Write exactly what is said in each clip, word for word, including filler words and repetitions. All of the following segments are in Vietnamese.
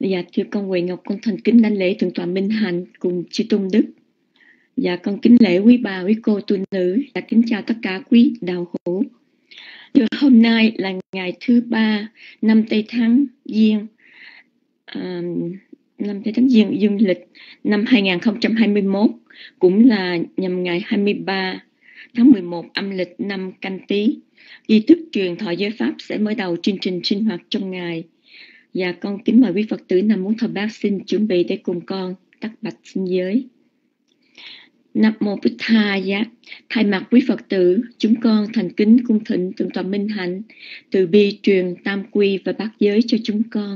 Dạ thưa con Huệ Ngọc, con thành kính đảnh lễ Thượng tọa Minh Hạnh cùng chư Tôn Đức. Dạ con kính lễ quý bà, quý cô tu nữ. Dạ kính chào tất cả quý đạo hữu. Thưa hôm nay là ngày thứ ba năm Tây Tháng Giêng, à, năm Tây Tháng Giêng dương lịch năm hai nghìn không trăm hai mươi mốt, cũng là nhằm ngày hai mươi ba tháng mười một âm lịch năm Canh Tý. Nghi thức truyền thọ giới pháp sẽ mở đầu chương trình sinh hoạt trong ngày. Và con kính mời quý Phật tử Nam Mô Thờ Bác xin chuẩn bị để cùng con tắt bạch xin giới. Nam Mô Bích Tha Giá. Thay mặt quý Phật tử, chúng con thành kính cung thỉnh Thượng tọa Minh Hạnh từ bi truyền tam quy và bát giới cho chúng con.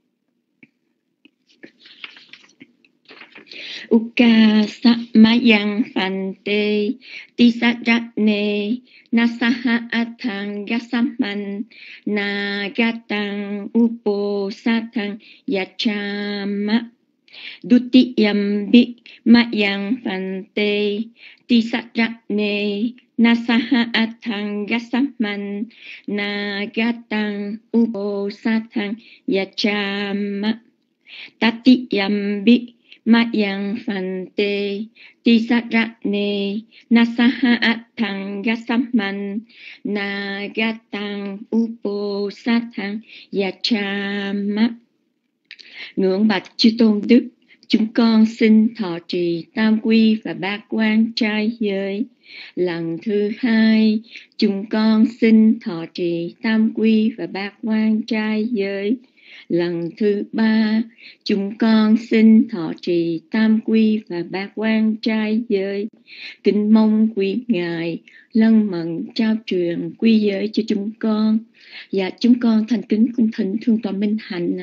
Uka sa mayang phante tisatratne nasaha atang gasaman nagatang upo satang yachama dutiyam bi mayang phante tisatratne nasaha atang gasaman nagatang upo satang yachama tatiyam bi Mayang phante tisatratne nasaha atang gasaman nagatang upo satang yachama. Ngưỡng bạch chư Tôn Đức, chúng con xin thọ trì tam quy và bát quan trai giới. Lần thứ hai, chúng con xin thọ trì tam quy và bát quan trai giới. Lần thứ ba, chúng con xin thọ trì tam quy và bát quan trai giới. Kính mong quý ngài lân mẫn trao truyền quy giới cho chúng con. Và chúng con thành kính cung thỉnh Thượng tọa Minh Hạnh.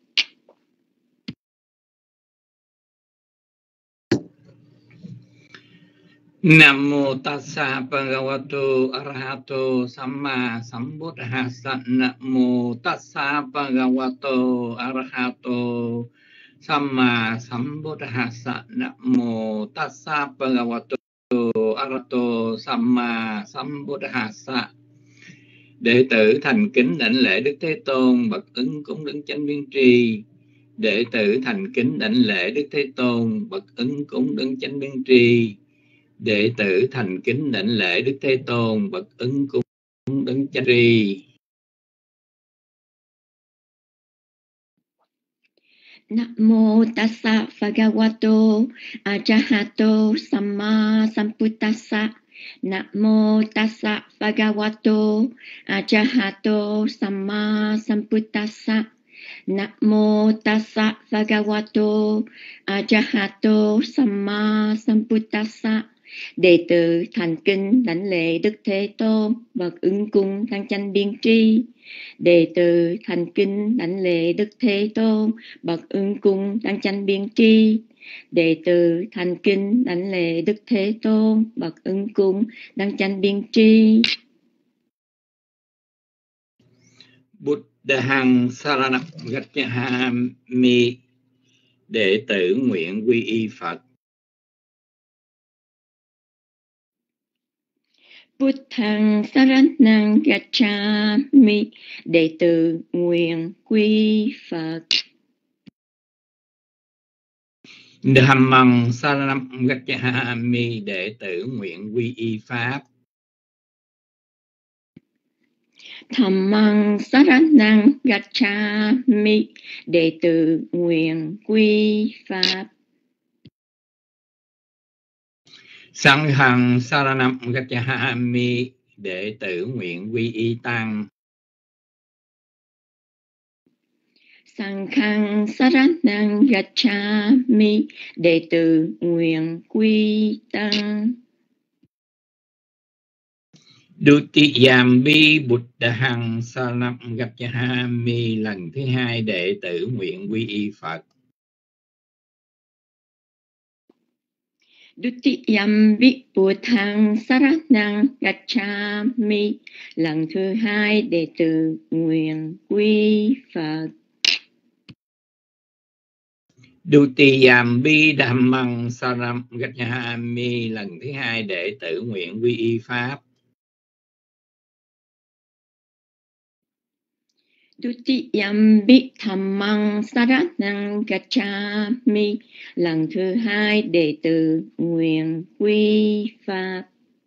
Nam mô tassa bhagavato arahato samma sambuddhassa. Nam mô tassa bhagavato arahato samma sambuddhassa. Nam mô tassa bhagavato arahato samma sambuddhassa. Đệ tử thành kính đảnh lễ Đức Thế Tôn bậc ứng cúng đấng chánh biên tri. Đệ tử thành kính đảnh lễ Đức Thế Tôn bậc ứng cúng đấng chánh biên tri. Đệ tử thành kính đảnh lễ Đức Thế Tôn bậc ứng cúng đấng chánh tri. Nam mô tassa bhagavato arahato samma sambuddhassa. Nam mô tassa bhagavato arahato samma sambuddhassa. Nam mô tassa bhagavato arahato samma sambuddhassa. Đệ tử thành kính đảnh lễ Đức Thế Tôn bậc ứng cung đấng chánh biên tri. Đệ tử thành kính đảnh lễ Đức Thế Tôn bậc ứng cung đấng chánh biên tri. Đệ tử thành kính đảnh lễ Đức Thế Tôn bậc ứng cung đấng chánh biên tri. Buddhang saranam gacchami. Đệ tử nguyện quy y Phật. Buddhang saranam gacchami. Đệ tử nguyện quy Phật. Dhammang saranam gacchami. Đệ tử nguyện quy y Pháp. Dhammang saranam gacchami. Đệ tử nguyện quy Pháp. Sanghang saranam gacchami. Đệ tử nguyện quy y Tăng. Sanghang saranam gacchami. Đệ tử nguyện quy Tăng. Dutiyampi Buddhang saranam gacchami. Lần thứ hai đệ tử nguyện quy y Phật. Dutiyampi Buddhang saranam gacchami. Lần thứ hai đệ tử nguyện quy Phật. Dutiyampi Dhammang saranam gacchami. Lần thứ hai đệ tử nguyện quy y Pháp. Tutiyambi Dhammang Saranang Gacchami. Lần thứ hai đệ tử nguyện quy pháp.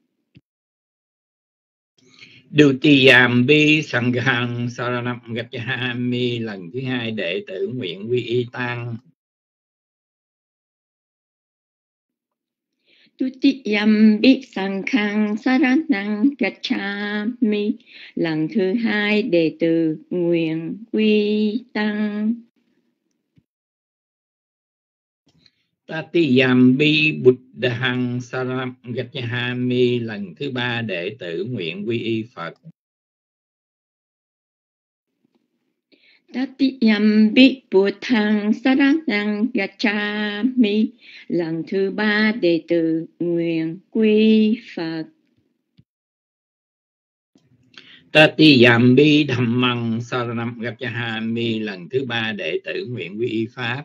Dutiyambi Sanghang Saranam Gacchami. Lần thứ hai đệ tử nguyện quy y tăng. Tutiyambi Sanghang Saranang Gacchami. Lần thứ hai đệ tử nguyện quy tăng. Tatiyambi Buddhang Saranam Gacchami. Lần thứ ba đệ tử nguyện quy y Phật. Tatiyambi Buddhang Saranang Gacchami. Lần thứ ba đệ tử nguyện quy Phật. Tatiyambi Dhammang Saranam Gacchami. Lần thứ ba đệ tử nguyện quy y Pháp.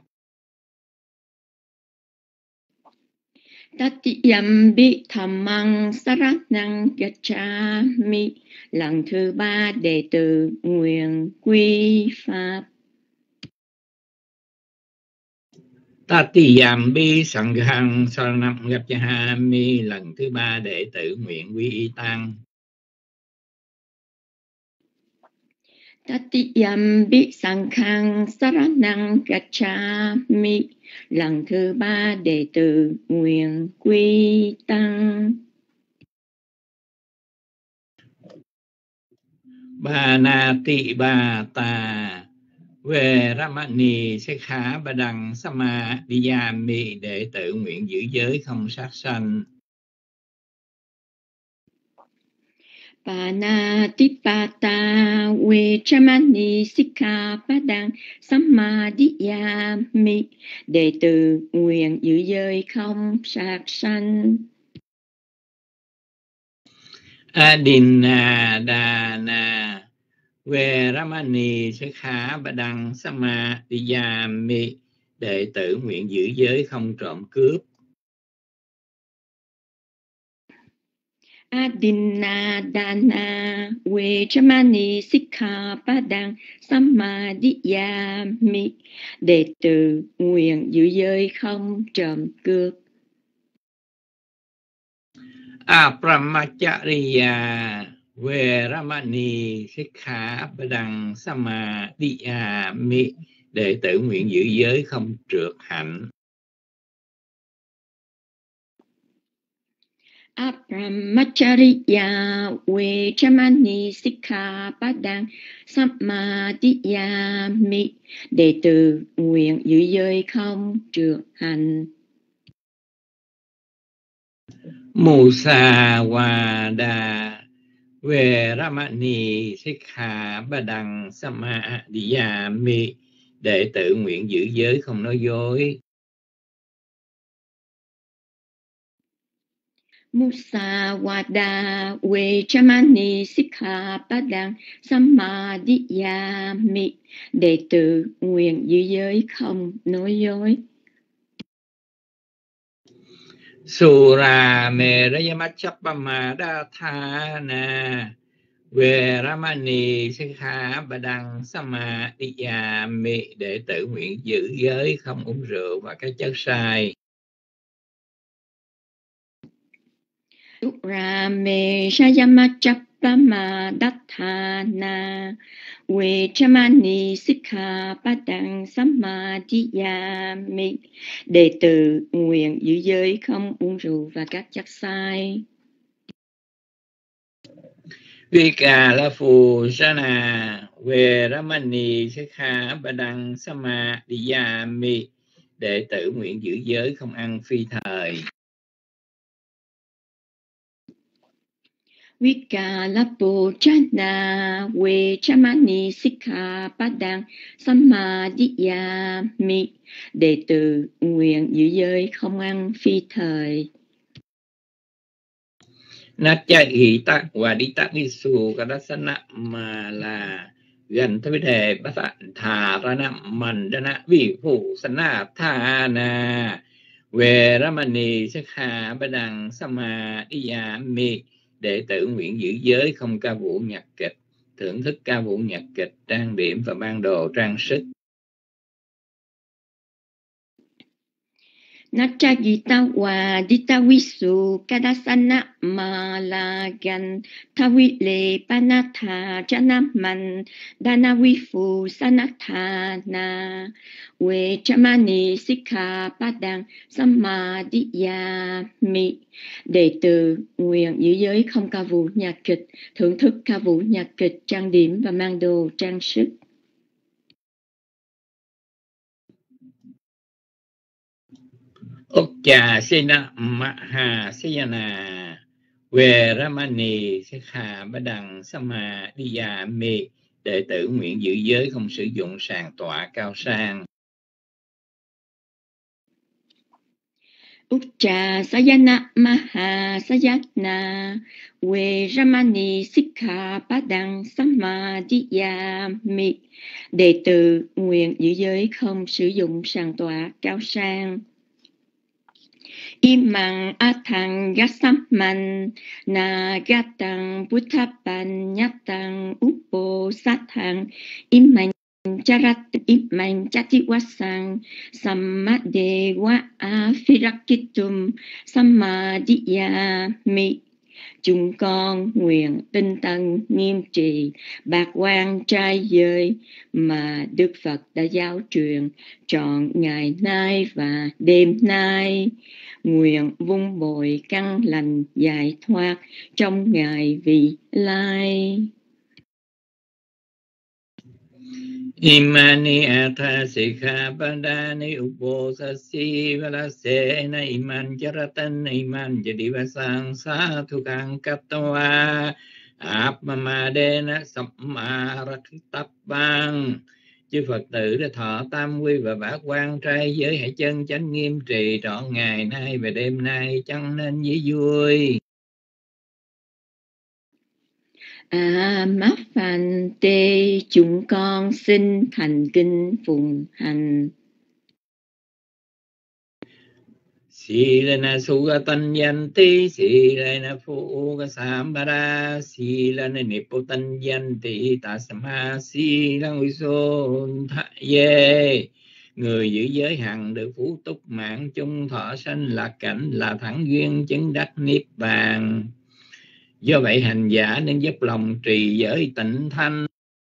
Tatiyambi Dhammang Saranang Gacchami. Lần thứ ba đệ tử nguyện quy Pháp. Tatiyambi Sanghang Saranam Gacchami. Lần thứ ba đệ tử nguyện quy y tăng. Tatiyambi Sanghang Saranang Gacchami. Lần thứ ba đệ tử nguyện quy tăng. Banati Bata Veramani Sikha Badang Samadhiyami. Đệ tử nguyện giữ giới không sát sanh. Panatipata Vechamani Sikkhapadang Samadhiyami. Đệ tử nguyện giữ giới không sát sanh. Adinadana Veramani Sikha Badang Samadhiyami. Đệ tử nguyện giữ giới không trộm cướp. Adinadana Vechamani Sikkhapadang Samadhiyami. Đệ tử nguyện giữ giới không trộm cướp. Apramachariya Veramani Sikha Badang Samadhiyami. Đệ tử nguyện giữ giới không trượt hạnh. Apramachariya Vechamani Sikkhapadang Samadhiyami. Đệ tử nguyện giữ giới không trượt hành. Musawada Veramani Sikha Badang Samadhiyami. Đệ tử nguyện giữ giới không nói dối. Musawada Vechamani Sikkhapadang Samadhiyami. Đệ tử nguyện giữ giới không nói dối. Sura Merayamachapamadhathana Veramani Sikha Badang Samadhiyami. Đệ tử nguyện giữ giới không uống rượu và các chất sai. Rame Shayamachapamadhathana Vechamani Sikkhapadang Samadhiyami. Đệ tử nguyện giữ giới không uống rượu và các chất sai. Vikalafusana Veramani Sikha Badang Samadhiyami. Đệ tử nguyện giữ giới không ăn phi thời. Vikalapujana Vechamani Sikkhapadang Samadhiyami. Đệ tử nguyện giữ giới không ăn phi thời. Natcha Hita Wadita Visu Kadasana Mala Gần Thế Đề Bát Thà Rana Mandana Vi Phụ Sana Thana Veramani Sikha Badang Samadhiyami. Đệ tử nguyện giữ giới không ca vũ nhạc kịch. thưởng thức ca vũ nhạc kịch, trang điểm và mang đồ trang sức. Nacha Gita wa Dita Visu Kadasana Malagan Tawile Panatha Janaman Dana Vifu Sanathana We Chamani Sikha Padang Samadhiyami. Đệ tử nguyện giữ giới không ca vũ nhạc kịch, thưởng thức ca vũ nhạc kịch, trang điểm và mang đồ trang sức. Ukcha Sina Maha Sayana Về Ramani Sikha Badang Samadhiyami. Đệ tử nguyện giữ giới không sử dụng sàng tọa cao sang. Ukcha Sayana Maha Sayana We Ramani Sikha Padang Samadhiyami. Đệ tử nguyện giữ giới không sử dụng sàng tọa cao sang. Imang Athang Gasamman Nagatang Buddhapan Nyatang Upo Sathang Imang Charat Imang Chatiwasang Sammadewa Afirakitum Samadhiyami. Chúng con nguyện tinh tấn nghiêm trì bạc quan trai giới mà Đức Phật đã giáo truyền trọn ngày nay và đêm nay. Nguyện vun bồi căn lành giải thoát trong ngày vị lai. Imani atha sikha padani uposasi valasena iman jaratan iman jadivasang sathukang kattva apmamadena sammaraktabang. Chư Phật tử đã thọ tam quy và bát quan trai giới, hãy chân chánh nghiêm trì trọn ngày nay và đêm nay, chẳng nên với vui. À mát phàn tê, chúng con xin thành kinh phụng hành. Silana sugatanyanti silana fugasambara silana nipotanyanti tasama silang uson thaye. Người giữ giới hằng được phú túc mạng chung, thọ sanh lạc cảnh, là thẳng duyên chứng đắc niết bàn. Do vậy hành giả nên dốc lòng trì giới tịnh thanh.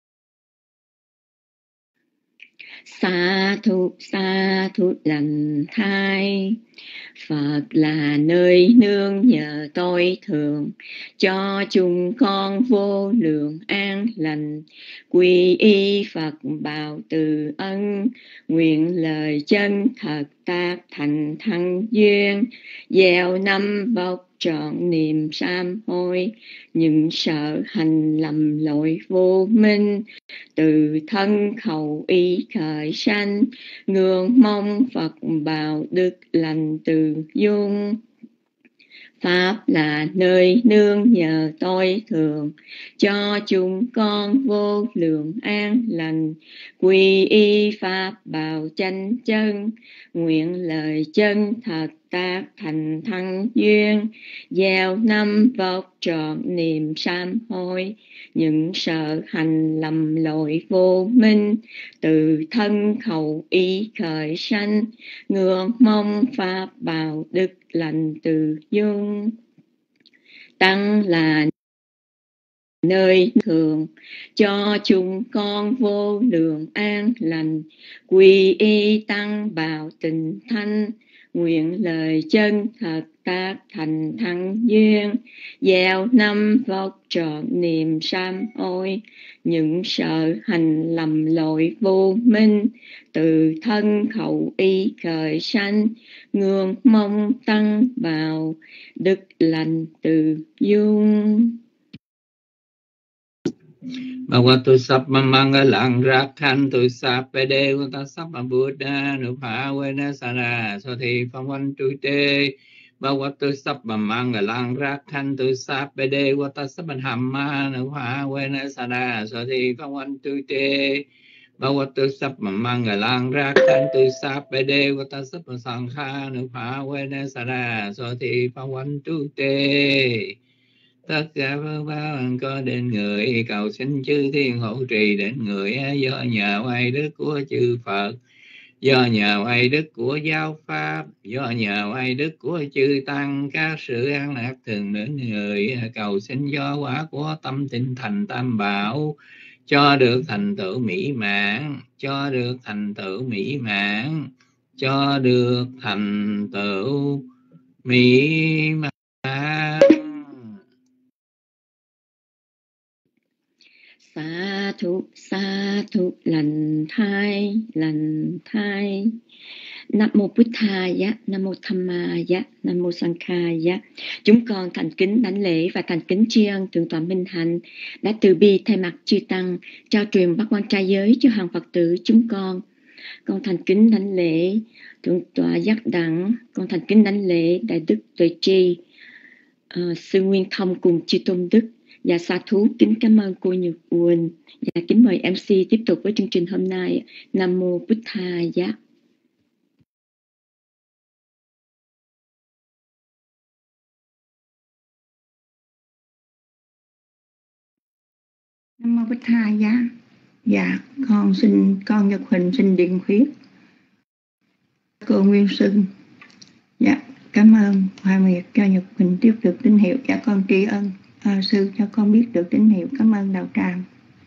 Sa thu sa thu lành thai. Phật là nơi nương nhờ tôi thường, cho chúng con vô lượng an lành. Quy y Phật bào từ ân, nguyện lời chân thật tác thành thăng duyên. Gieo năm bọc trọn niềm sám hối, những sợ hành lầm lỗi vô minh. Từ thân khẩu ý khởi sanh, ngưỡng mong Phật bào đức lành từ dung. Pháp là nơi nương nhờ tôi thường, cho chúng con vô lượng an lành. Quy y Pháp bào chánh chân, nguyện lời chân thật tác thành thăng duyên. Gieo năm vọc trọn niềm sám hối, những sợ hành lầm lỗi vô minh. Từ thân khẩu ý khởi sanh, ngưỡng mong Pháp bào đức lành từ dung. Tăng là nơi thường, cho chúng con vô lượng an lành. Quy y tăng bào tình thanh, nguyện lời chân thật tác thành thăng duyên. Gieo năm vọc trọn niềm sám hối, những sợ hành lầm lỗi vô minh. Từ thân khẩu ý khởi sanh, ngưỡng mong tăng bào đức lành từ dung. Bhagavato Sabba Mangalang Rakhantu Sabba Devata Sabba Buddha Nupavena Sada Soti Pavantu Te. Bhagavato Sabba Mangalang Rakhantu Sabba Devata Sabba Dhamma Nupavena Sada Soti Pavantu Te. Bhagavato Sabba Mangalang Rakhantu Sabba Devata Sabba Sankha Nupavena Sada Soti Pavantu Te. tất cả phước báo có đến người, cầu xin chư thiên hộ trì đến người. Do nhờ oai đức của chư Phật, do nhờ oai đức của giáo pháp, do nhờ oai đức của chư tăng, các sự an lạc thường đến người. Cầu xin do quả của tâm tinh thành tam bảo, cho được thành tựu mỹ mãn, cho được thành tựu mỹ mãn, cho được thành tựu mỹ mãn. Sa thụ, sa thụ, lành thai, lành thai. Nam mô Bụt Thaya, Nam mô Tham Maya, Nam mô Sankhaya. Chúng con thành kính đảnh lễ và thành kính tri ân Thượng tọa Minh Hạnh đã từ bi thay mặt chư tăng trao truyền bát quan trai giới cho hàng Phật tử chúng con. Con thành kính đảnh lễ Thượng tọa Giác Đẳng, con thành kính đảnh lễ Đại đức Tuệ Tri, uh, sư Nguyên Thông cùng chư tôn đức. Và sa thú kính cảm ơn cô Nhược Quỳnh. Và kính mời em xê tiếp tục với chương trình hôm nay. Nam mô Bụt Thaya. Nam mô Bích Thai giá. Dạ, con xin con Nhật Huỳnh xin điện khuyết cô Nguyên Sưng. Dạ, cảm ơn Hoa Nguyệt cho Nhật Huỳnh tiếp được tín hiệu. Dạ, con tri ân à, sư cho con biết được tín hiệu. Cảm ơn đạo tràng.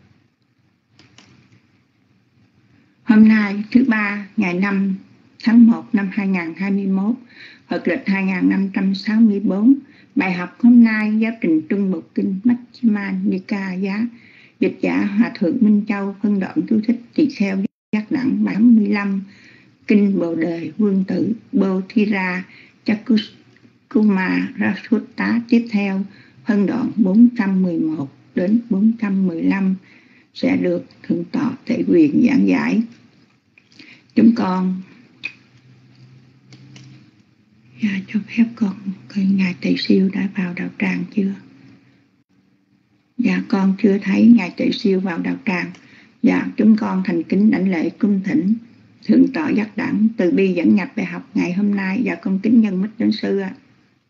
Hôm nay thứ ba ngày năm tháng một năm hai nghìn không trăm hai mươi mốt, Phật lịch hai nghìn năm trăm sáu mươi tư. Bài học hôm nay giáo trình Trung Bộ Kinh Majjhima Nikaya, dịch giả Hòa thượng Minh Châu, phân đoạn chú thích tỳ kheo Giác Đẳng tám mươi lăm, Kinh Bồ Đề Vương Tử Bodhira Chakkuma Rasutta. Tiếp theo phân đoạn bốn trăm mười một đến bốn trăm mười lăm sẽ được Thượng tọa Tệ Quyền giảng giải. Chúng con dạ, cho phép con coi ngài Tề Siêu đã vào đạo tràng chưa? Dạ, con chưa thấy ngài Tề Siêu vào đạo tràng. Dạ, chúng con thành kính đảnh lễ cung thỉnh Thượng tọa Giác Đẳng từ bi dẫn nhập bài học ngày hôm nay. Dạ, con kính nhân mít đến sư ạ.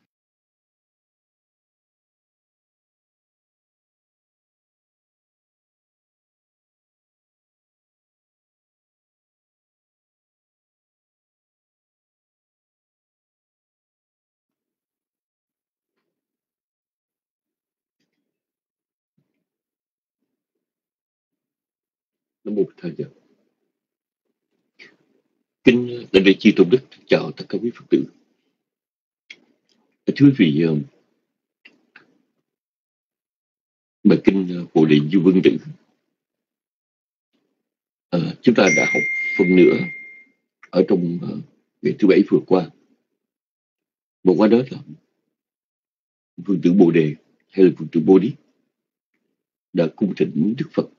Nam mô Thầy Giờ. Kinh Đại Đệ Chi Tôn Đức chào tất cả quý Phật tử. Thưa quý vị, bài kinh Bồ Đề Du Vương Tử à, chúng ta đã học phần nữa ở trong uh, ngày thứ bảy vừa qua. Một qua đó là Vương tử Bồ Đề hay là Vương tử Bồ Đi đã cung thỉnh Đức Phật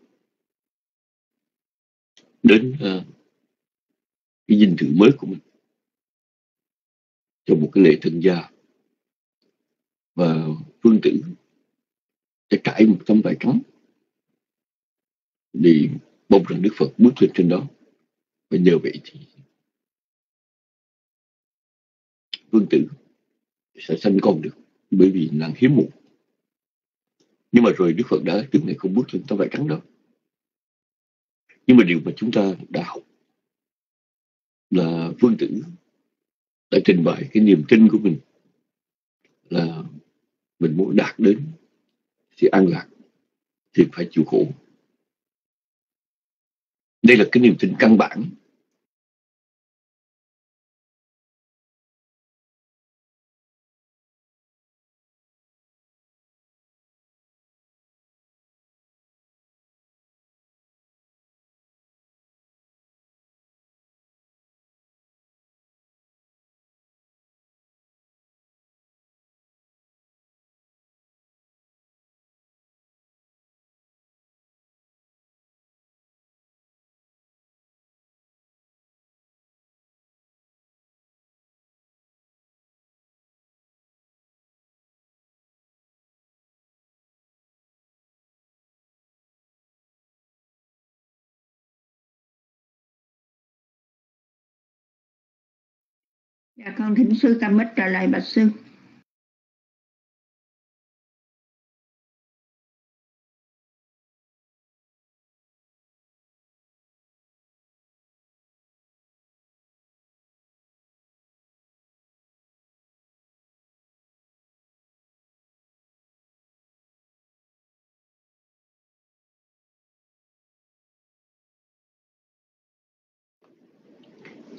đến uh, cái dinh thự mới của mình trong một cái lễ thân gia, và Vương tử đã trải một tấm vải trắng để mong rằng Đức Phật bước lên trên đó, và nhờ vậy thì Vương tử sẽ sanh con được, bởi vì nàng hiếm muộn. Nhưng mà rồi Đức Phật đã từng ngày không bước lên tấm vải trắng đó. Nhưng mà điều mà chúng ta đã học là Vương tử đã trình bày cái niềm tin của mình là mình muốn đạt đến sự an lạc thì phải chịu khổ. Đây là cái niềm tin căn bản. Dạ, con thỉnh sư Tam Mít trở lại bạch sư.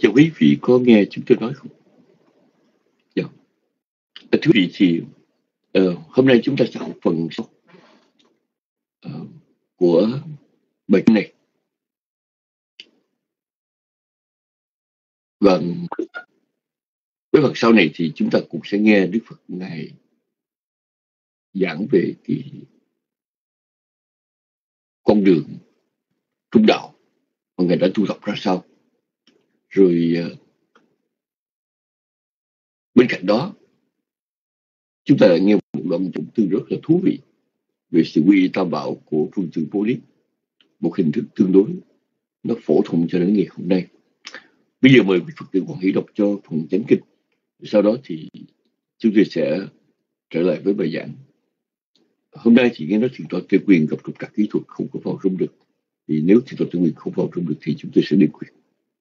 Chào quý vị có nghe chúng tôi nói không? Dạ. À, thưa quý vị thì uh, hôm nay chúng ta sẽ học phần sau uh, của bài kinh này. Và với phần sau này thì chúng ta cũng sẽ nghe Đức Phật Ngài giảng về cái con đường trung đạo mà Ngài đã tu tập ra sao. Rồi uh, bên cạnh đó chúng ta lại nghe một đoạn trọng tư rất là thú vị về sự quy y tam bảo của Phương Trượng Bồ Đề, một hình thức tương đối nó phổ thông cho đến ngày hôm nay. Bây giờ mời quý Phật tử Quan Hỷ đọc cho phần chánh kinh, sau đó thì chúng tôi sẽ trở lại với bài giảng. Hôm nay thì nghe nói thiền tọa Tê Quyền gặp trục trặc kỹ thuật không có vào room được, thì nếu thiền tọa Tê Quyền không vào room được thì chúng tôi sẽ đi quyền.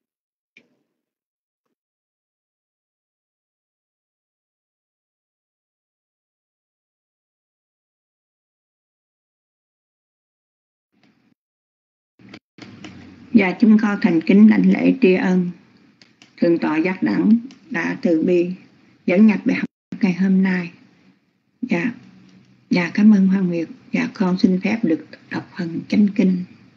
Và chúng con thành kính đảnh lễ tri ân Thượng tọa Giác Đẳng đã từ bi dẫn nhập bài học ngày hôm nay. Dạ, dạ cảm ơn Hoàng Nguyệt. Dạ con xin phép được đọc phần chánh kinh.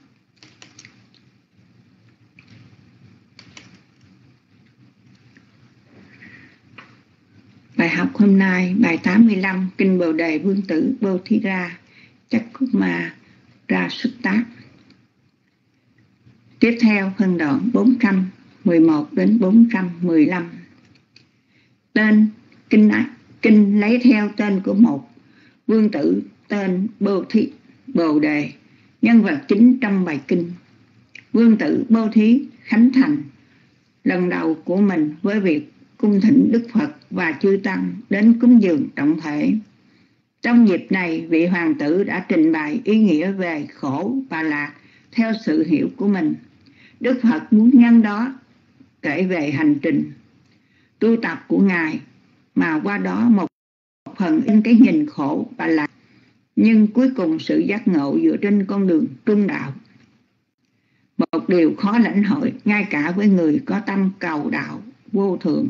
Bài học hôm nay bài tám mươi lăm, kinh Bồ Đề Vương Tử Bô Thí Ra Chakkhuma Ra Sutta. Tiếp theo phân đoạn bốn trăm mười một đến bốn trăm mười lăm. Tên kinh kinh lấy theo tên của một vương tử tên Bô Thí Bồ Đề, nhân vật chính trong bài kinh. Vương tử Bô Thí khánh thành lần đầu của mình với việc cung thỉnh Đức Phật và chư tăng đến cúng dường trọng thể. Trong dịp này, vị hoàng tử đã trình bày ý nghĩa về khổ và lạc theo sự hiểu của mình. Đức Phật muốn nhân đó kể về hành trình tu tập của Ngài, mà qua đó một phần in cái nhìn khổ và lạc, nhưng cuối cùng sự giác ngộ dựa trên con đường trung đạo. Một điều khó lãnh hội ngay cả với người có tâm cầu đạo vô thượng.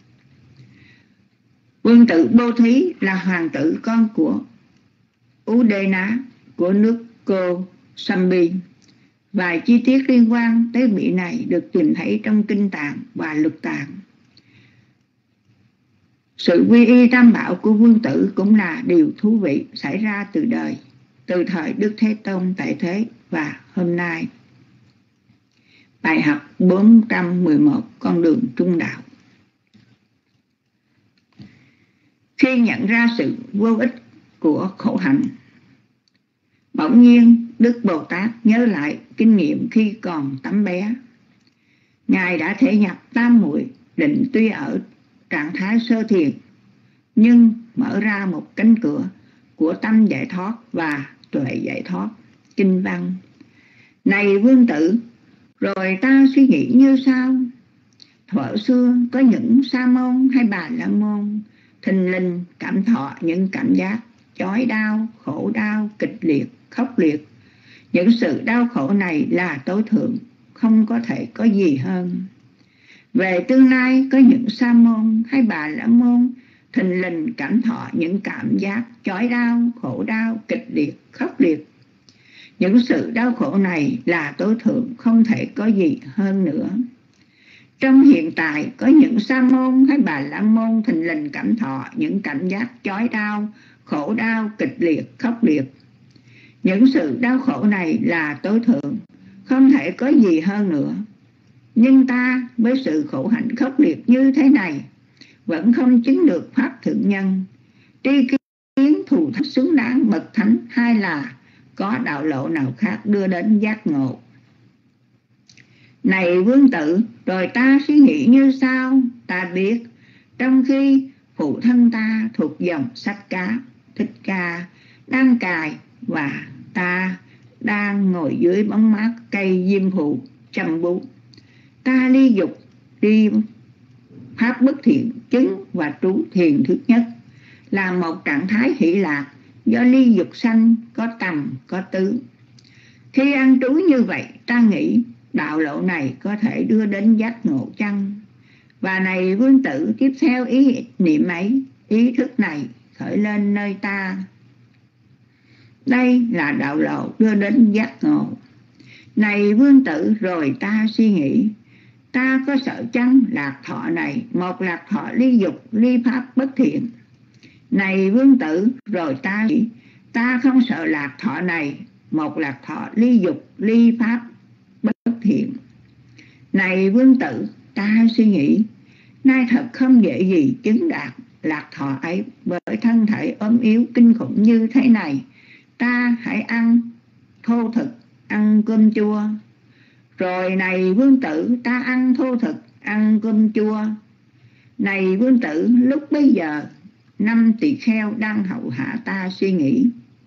Vương tử Bô Thí là hoàng tử con của Udena của nước Cô Sambi. Vài chi tiết liên quan tới vị này được tìm thấy trong Kinh Tạng và Lục Tạng. Sự quy y tam bảo của vương tử cũng là điều thú vị xảy ra từ đời, từ thời Đức Thế Tôn tại thế và hôm nay. Bài học bốn trăm mười một, con đường trung đạo. Khi nhận ra sự vô ích của khổ hạnh, bỗng nhiên Đức Bồ Tát nhớ lại kinh nghiệm khi còn tấm bé. Ngài đã thể nhập tam muội định tuy ở trạng thái sơ thiền, nhưng mở ra một cánh cửa của tâm giải thoát và tuệ giải thoát. Kinh văn: Này vương tử, rồi ta suy nghĩ như sau. Thuở xưa có những sa môn hay bà la môn thình lình cảm thọ những cảm giác chói đau, khổ đau, kịch liệt, khốc liệt. Những sự đau khổ này là tối thượng, không có thể có gì hơn. Về tương lai có những sa môn hay bà la môn thình lình cảm thọ những cảm giác chói đau, khổ đau, kịch liệt, khốc liệt. Những sự đau khổ này là tối thượng, không thể có gì hơn nữa. Trong hiện tại có những sa môn hay bà la môn thình lình cảm thọ những cảm giác chói đau, khổ đau, kịch liệt, khốc liệt. Những sự đau khổ này là tối thượng, không thể có gì hơn nữa. Nhưng ta với sự khổ hạnh khốc liệt như thế này vẫn không chứng được pháp thượng nhân, tri kiến thù thắng xứng đáng bậc thánh, hay là có đạo lộ nào khác đưa đến giác ngộ. Này vương tử, rồi ta suy nghĩ như sau. Ta biết trong khi phụ thân ta thuộc dòng Sách Cá Thích Ca đang cài, và ta đang ngồi dưới bóng mát cây diêm phù chăm bú, ta ly dục đi pháp bất thiện chứng và trú thiền thứ nhất, là một trạng thái hỷ lạc do ly dục sanh, có tầm có tứ. Khi ăn trú như vậy, ta nghĩ đạo lộ này có thể đưa đến giác ngộ chăng? Và này Vương Tử, tiếp theo ý niệm ấy, ý thức này khởi lên nơi ta. Đây là đạo lộ đưa đến giác ngộ. Này Vương Tử, rồi ta suy nghĩ, ta có sợ chăng lạc thọ này một lạc thọ ly dục, ly pháp bất thiện? Này Vương Tử, rồi ta nghĩ, ta không sợ lạc thọ này một lạc thọ ly dục, ly pháp bất thiện. Này Vương Tử, ta suy nghĩ, nay thật không dễ gì chứng đạt lạc thọ ấy, bởi thân thể ốm yếu kinh khủng như thế này. Ta hãy ăn thô thực, ăn cơm chua. Rồi này Vương Tử, ta ăn thô thực, ăn cơm chua. Này Vương Tử, lúc bấy giờ năm tỳ kheo đang hầu hạ ta suy nghĩ,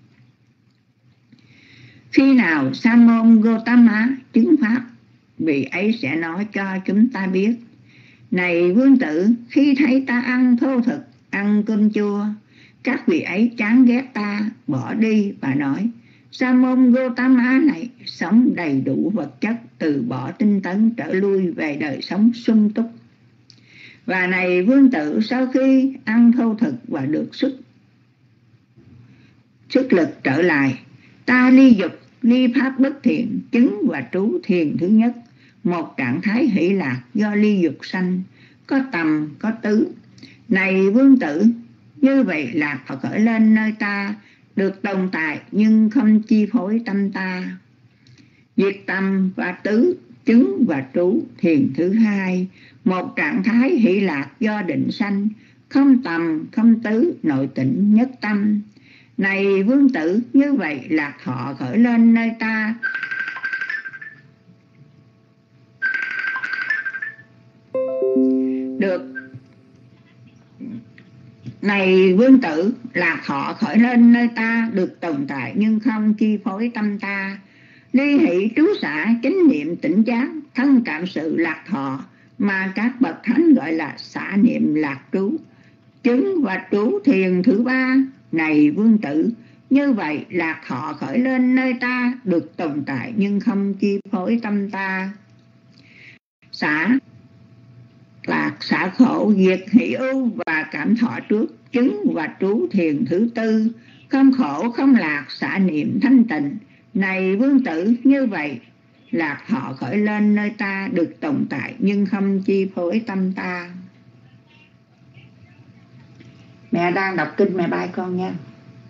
khi nào Sa môn Gotama chứng pháp, vị ấy sẽ nói cho chúng ta biết. Này Vương Tử, khi thấy ta ăn thô thực, ăn cơm chua, các vị ấy chán ghét ta, bỏ đi và nói, Sa môn Gotama này sống đầy đủ vật chất, từ bỏ tinh tấn trở lui về đời sống sung túc. Và này Vương Tử, sau khi ăn thô thực và được sức sức lực trở lại, ta ly dục, ly pháp bất thiện, chứng và trú thiền thứ nhất, một trạng thái hỷ lạc do ly dục sanh, có tầm, có tứ. Này Vương Tử, như vậy lạc Phật khởi lên nơi ta, được tồn tại nhưng không chi phối tâm ta. Diệt tầm và tứ, chứng và trú thiền thứ hai, một trạng thái hỷ lạc do định sanh, không tầm, không tứ, nội tĩnh nhất tâm. Này Vương Tử, như vậy lạc thọ khởi lên nơi ta, được. Này Vương Tử, lạc thọ khởi lên nơi ta, được tồn tại nhưng không chi phối tâm ta. Ly hỷ trú xả, chánh niệm tỉnh giác, thân cảm sự lạc thọ, mà các bậc thánh gọi là xả niệm lạc trú, chứng và trú thiền thứ ba. Này Vương Tử, như vậy lạc thọ khởi lên nơi ta, được tồn tại nhưng không chi phối tâm ta. Xả lạc, xả khổ, diệt hỷ ưu và cảm thọ trước, chứng và trú thiền thứ tư, không khổ không lạc, xả niệm thanh tịnh. Này Vương Tử, như vậy lạc thọ khởi lên nơi ta, được tồn tại nhưng không chi phối tâm ta. Mẹ đang đọc kinh, mẹ bye con nha.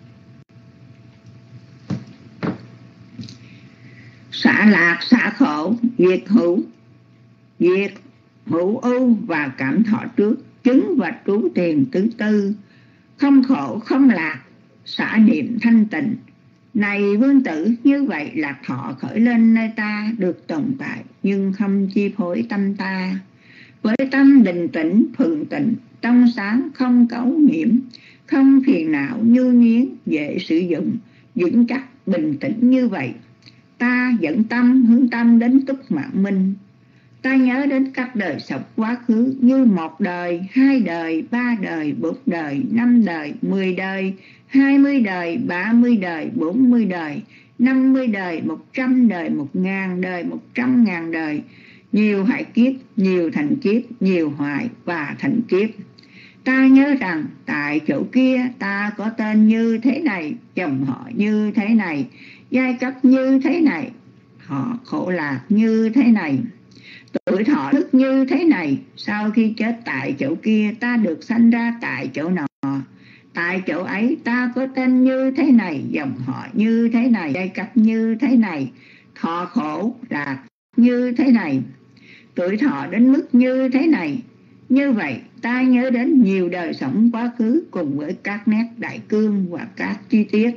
Xả lạc, xả khổ, diệt hữu, diệt hữu ưu và cảm thọ trước, chứng và trú thiền thứ tư, không khổ không lạc, xả niệm thanh tịnh. Này Vương Tử, như vậy lạc thọ khởi lên nơi ta, được tồn tại nhưng không chi phối tâm ta. Với tâm định tĩnh, phượng tịnh, trong sáng, không cấu nhiễm, không phiền não, nhu nhiến, dễ sử dụng, vững chắc, bình tĩnh như vậy, ta dẫn tâm, hướng tâm đến túc mạng minh. Ta nhớ đến các đời sọc quá khứ như một đời, hai đời, ba đời, bốn đời, năm đời, mười đời, hai mươi đời, ba mươi đời, bốn mươi đời, năm mươi đời, một trăm đời, một ngàn đời, một trăm ngàn đời, nhiều hoại kiếp, nhiều thành kiếp, nhiều hoại và thành kiếp. Ta nhớ rằng tại chỗ kia ta có tên như thế này, chồng họ như thế này, giai cấp như thế này, họ khổ lạc như thế này, tuổi thọ thức như thế này. Sau khi chết tại chỗ kia, ta được sanh ra tại chỗ nọ, tại chỗ ấy ta có tên như thế này, dòng họ như thế này, giai cấp như thế này, thọ khổ lạc như thế này, tuổi thọ đến mức như thế này. Như vậy ta nhớ đến nhiều đời sống quá khứ cùng với các nét đại cương và các chi tiết.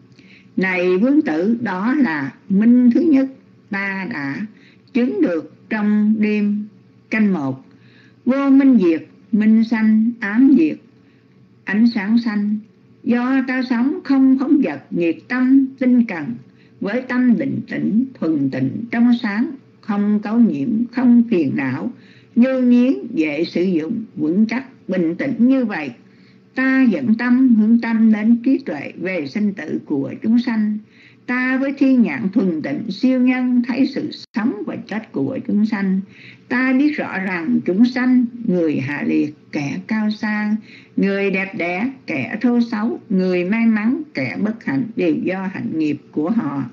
Này Vương Tử, đó là minh thứ nhất ta đã chứng được trong đêm canh một. Vô minh diệt, minh sanh, ám diệt, ánh sáng sanh. Do ta sống không phóng dật, nhiệt tâm, tinh cần, với tâm định tĩnh, thuần tịnh, trong sáng, không cấu nhiễm, không phiền não, nhu nhiến, dễ sử dụng, vững chắc, bình tĩnh như vậy, ta dẫn tâm, hướng tâm đến trí tuệ về sinh tử của chúng sanh. Ta với thiên nhãn thuần tịnh siêu nhân thấy sự sống và chết của chúng sanh. Ta biết rõ rằng chúng sanh, người hạ liệt, kẻ cao sang, người đẹp đẽ, kẻ thô xấu, người may mắn, kẻ bất hạnh đều do hạnh nghiệp của họ.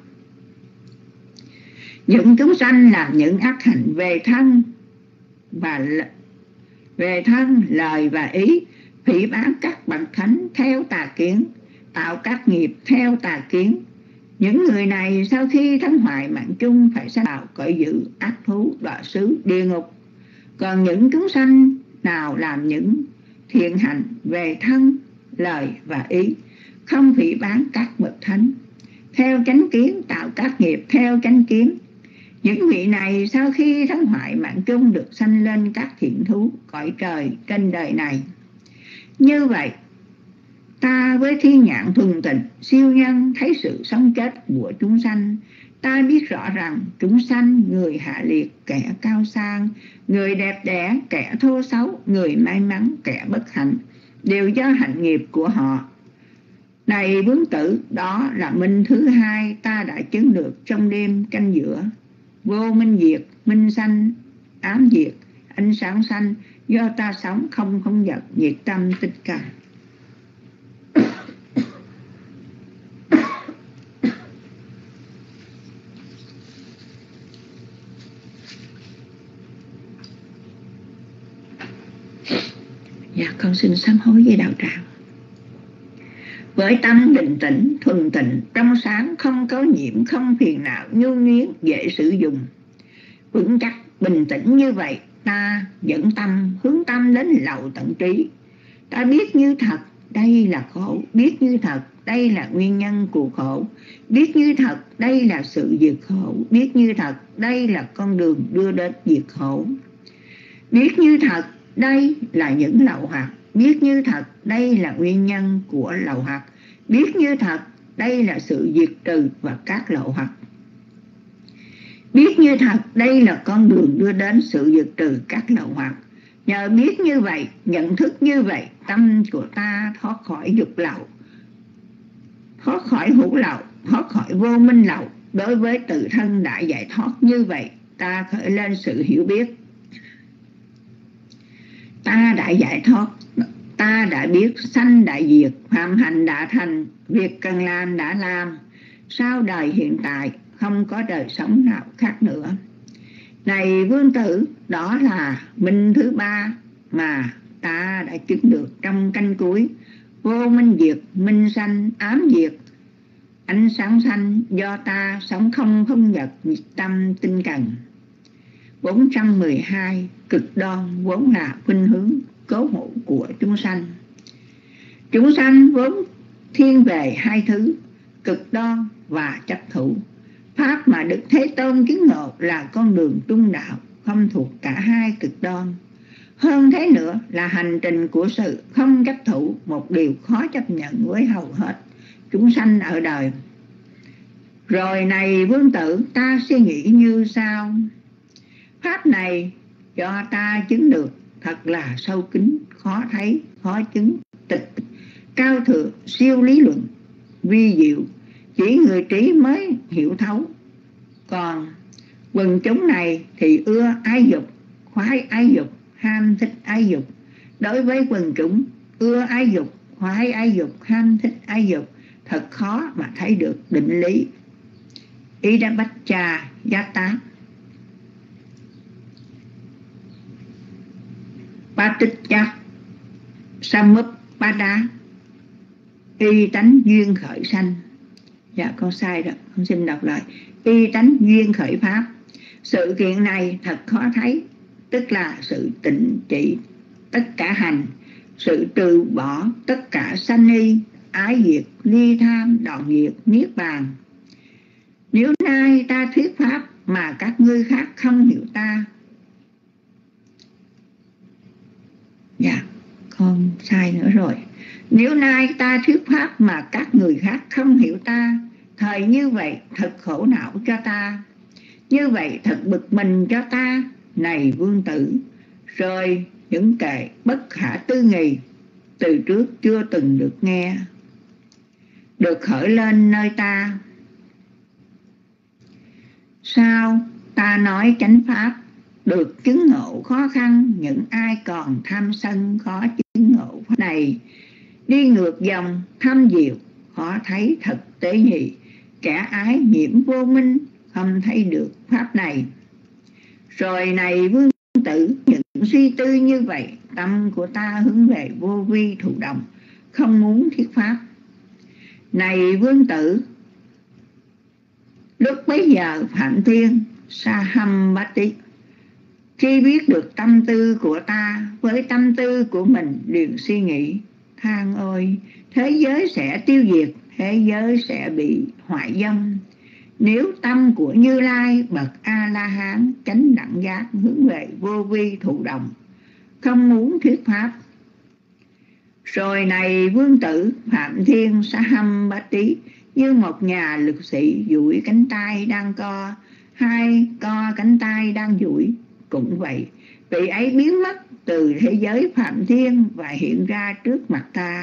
Những chúng sanh làm những ác hạnh về thân và về thân, lời và ý, phỉ báng các bậc thánh theo tà kiến, tạo các nghiệp theo tà kiến. Những người này sau khi thắng hoại mạng chung phải sanh vào cõi dữ, ác thú, đọa xứ, địa ngục. Còn những chúng sanh nào làm những thiện hạnh về thân, lời và ý, không phỉ báng các bậc thánh theo chánh kiến, tạo các nghiệp theo chánh kiến, những vị này sau khi thắng hoại mạng chung được sanh lên các thiện thú cõi trời trên đời này. Như vậy, ta với thiên nhãn thuần tịnh siêu nhân thấy sự sống chết của chúng sanh. Ta biết rõ rằng chúng sanh, người hạ liệt, kẻ cao sang, người đẹp đẽ, kẻ thô xấu, người may mắn, kẻ bất hạnh đều do hạnh nghiệp của họ. Này Vương Tử, đó là minh thứ hai ta đã chứng được trong đêm canh giữa. Vô minh diệt, minh sanh, ám diệt, ánh sáng sanh, do ta sống không không giật, nhiệt tâm tích cần. Dạ, con xin sám hối với đạo tràng. Với tâm định tĩnh, thuần tịnh, trong sáng, không có nhiễm, không phiền não, nhu nhuyến, dễ sử dụng, vững chắc, bình tĩnh như vậy, ta dẫn tâm, hướng tâm đến lậu tận trí. Ta biết như thật, đây là khổ, biết như thật, đây là nguyên nhân của khổ, biết như thật, đây là sự diệt khổ, biết như thật, đây là con đường đưa đến diệt khổ. Biết như thật, đây là những lậu hoặc, biết như thật, đây là nguyên nhân của lậu hoặc, biết như thật, đây là sự diệt trừ và các lậu hoặc. Biết như thật, đây là con đường đưa đến sự diệt trừ các lậu hoặc. Nhờ biết như vậy, nhận thức như vậy, tâm của ta thoát khỏi dục lậu, thoát khỏi hữu lậu, thoát khỏi vô minh lậu. Đối với tự thân đã giải thoát như vậy, ta khởi lên sự hiểu biết. Ta đã giải thoát, ta đã biết sanh đã diệt, phạm hạnh đã thành, việc cần làm đã làm. Sau đời hiện tại, không có đời sống nào khác nữa. Này Vương Tử, đó là minh thứ ba mà ta đã chứng được trong canh cuối. Vô minh diệt, minh sanh, ám diệt, ánh sáng sanh, do ta sống không không nhật, nhiệt tâm tinh cần. Bốn trăm mười hai cực đoan vốn là khuynh hướng cố hữu của chúng sanh. Chúng sanh vốn thiên về hai thứ, cực đoan và chấp thủ. Pháp mà Đức Thế Tôn chứng ngộ là con đường trung đạo, không thuộc cả hai cực đoan. Hơn thế nữa là hành trình của sự không chấp thủ, một điều khó chấp nhận với hầu hết chúng sanh ở đời. Rồi này Vương Tử, ta suy nghĩ như sau. Pháp này do ta chứng được thật là sâu kín, khó thấy, khó chứng, tịch, cao thượng, siêu lý luận, vi diệu, chỉ người trí mới hiểu thấu. Còn quần chúng này thì ưa ái dục, khoái ái dục, ham thích ái dục. Đối với quần chúng ưa ái dục, khoái ái dục, ham thích ái dục, thật khó mà thấy được định lý. Idabaccha Yata Paticca Samuppada, y tánh duyên khởi sanh. Dạ con sai rồi, con xin đọc lại. Y tánh duyên khởi pháp. Sự kiện này thật khó thấy, tức là sự tịnh trị tất cả hành, sự trừ bỏ tất cả sanh y, ái diệt, ly tham, đoạn diệt, niết bàn. Nếu nay ta thuyết pháp mà các ngươi khác không hiểu ta. Dạ, con sai nữa rồi. Nếu nay ta thuyết pháp mà các người khác không hiểu ta, thời như vậy thật khổ não cho ta, như vậy thật bực mình cho ta. Này Vương Tử, rồi những kệ bất khả tư nghị từ trước chưa từng được nghe, được khởi lên nơi ta. Sao ta nói chánh pháp được chứng ngộ khó khăn, những ai còn tham sân khó chứng ngộ pháp này. Đi ngược dòng thâm diệu khó thấy thực tế nhị, kẻ ái nhiễm vô minh không thấy được pháp này. Rồi này vương tử, những suy tư như vậy, tâm của ta hướng về vô vi thụ động, không muốn thuyết pháp. Này vương tử, lúc bấy giờ Phạm Thiên Sahambati khi biết được tâm tư của ta với tâm tư của mình liền suy nghĩ, than ôi, thế giới sẽ tiêu diệt, thế giới sẽ bị hoại vong. Nếu tâm của Như Lai bậc A-la-hán chánh đẳng giác hướng về vô vi thụ động, không muốn thuyết pháp. Rồi này vương tử, Phạm Thiên Sahambati như một nhà lực sĩ duỗi cánh tay đang co, hai co cánh tay đang duỗi. Cũng vậy, vị ấy biến mất từ thế giới Phạm Thiên và hiện ra trước mặt ta.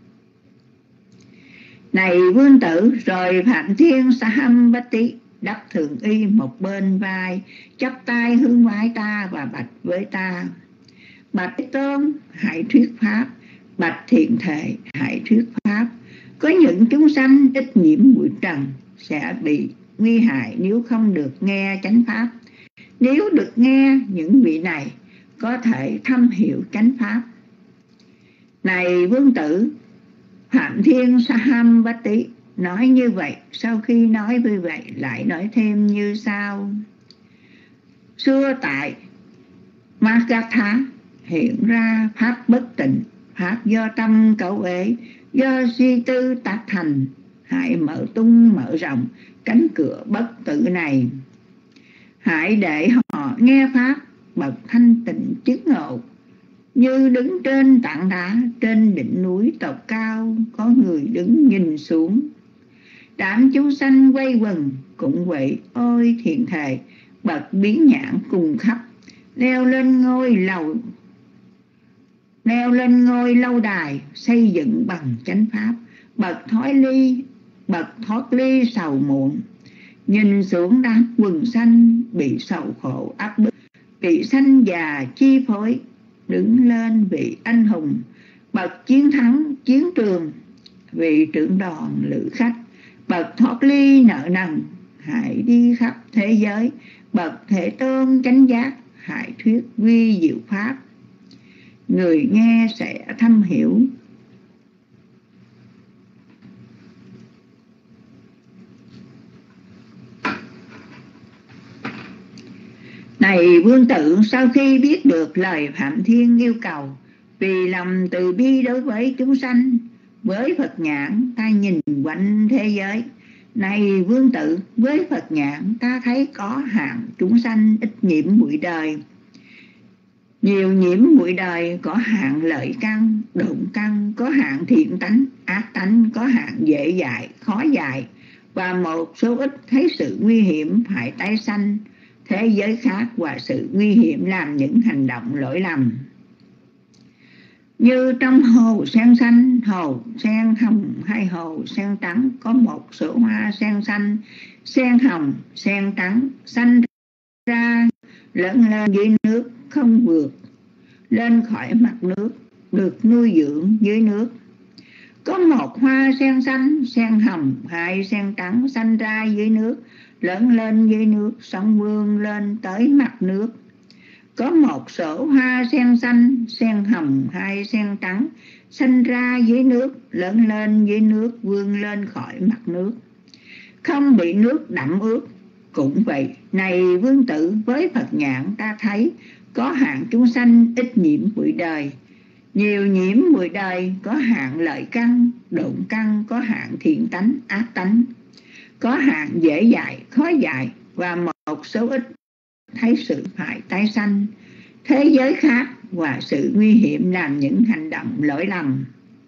Này vương tử, rồi Phạm Thiên Sahambati đắp thượng y một bên vai, chắp tay hướng vái ta và bạch với ta: Bạch Thế Tôn, hãy thuyết pháp. Bạch Thiện Thể, hãy thuyết pháp. Có những chúng sanh ít nhiễm bụi trần sẽ bị nguy hại nếu không được nghe chánh pháp. Nếu được nghe, những vị này có thể thâm hiểu chánh pháp. Này vương tử, Phạm Thiên Sahambati nói như vậy, sau khi nói như vậy lại nói thêm như sau: Xưa tại Magatha hiện ra pháp bất tịnh, pháp do tâm cấu ế, do suy tư tác thành. Hãy mở tung mở rộng cánh cửa bất tử này. Hãy để họ nghe pháp bậc thanh tịnh chứng ngộ. Như đứng trên tảng đá, trên đỉnh núi tộc cao, có người đứng nhìn xuống. Đám chúng sanh quay quần cũng vậy. Ôi Thiện Thể, bậc biến nhãn cùng khắp, leo lên ngôi lầu leo lên ngôi lâu đài xây dựng bằng chánh pháp, bậc thoái ly bậc thoát ly sầu muộn. Nhìn xuống đám quần sanh bị sầu khổ áp bức, bị sanh già chi phối, đứng lên vị anh hùng, bậc chiến thắng chiến trường, vị trưởng đoàn lữ khách, bậc thoát ly nợ nần. Hãy đi khắp thế giới, bậc Thế Tôn chánh giác, hãy thuyết vi diệu pháp. Người nghe sẽ thâm hiểu. Này vương tử, sau khi biết được lời Phạm Thiên yêu cầu, vì lòng từ bi đối với chúng sanh, với Phật nhãn ta nhìn quanh thế giới. Này vương tử, với Phật nhãn ta thấy có hạng chúng sanh ít nhiễm bụi đời, nhiều nhiễm bụi đời, có hạng lợi căn, độn căn, có hạng thiện tánh, ác tánh, có hạng dễ dại, khó dại, và một số ít thấy sự nguy hiểm phải tái sanh thế giới khác và sự nguy hiểm làm những hành động lỗi lầm. Như trong hồ sen xanh, hồ sen hồng hay hồ sen trắng, có một số hoa sen xanh, sen hồng, sen trắng xanh ra lớn lên dưới nước, không vượt lên khỏi mặt nước, được nuôi dưỡng dưới nước. Có một hoa sen xanh, sen hồng hay sen trắng xanh ra dưới nước, lớn lên dưới nước, sống vươn lên tới mặt nước. Có một số hoa sen xanh, sen hồng hay sen trắng xanh ra dưới nước, lớn lên dưới nước, vươn lên khỏi mặt nước, không bị nước đẫm ướt. Cũng vậy, này vương tử, với Phật nhãn ta thấy có hạng chúng sanh ít nhiễm bụi đời, nhiều nhiễm bụi đời, có hạng lợi căn, độn căn, có hạng thiện tánh, ác tánh, có hạng dễ dại, khó dại, và một số ít thấy sự phải tái sanh thế giới khác và sự nguy hiểm làm những hành động lỗi lầm.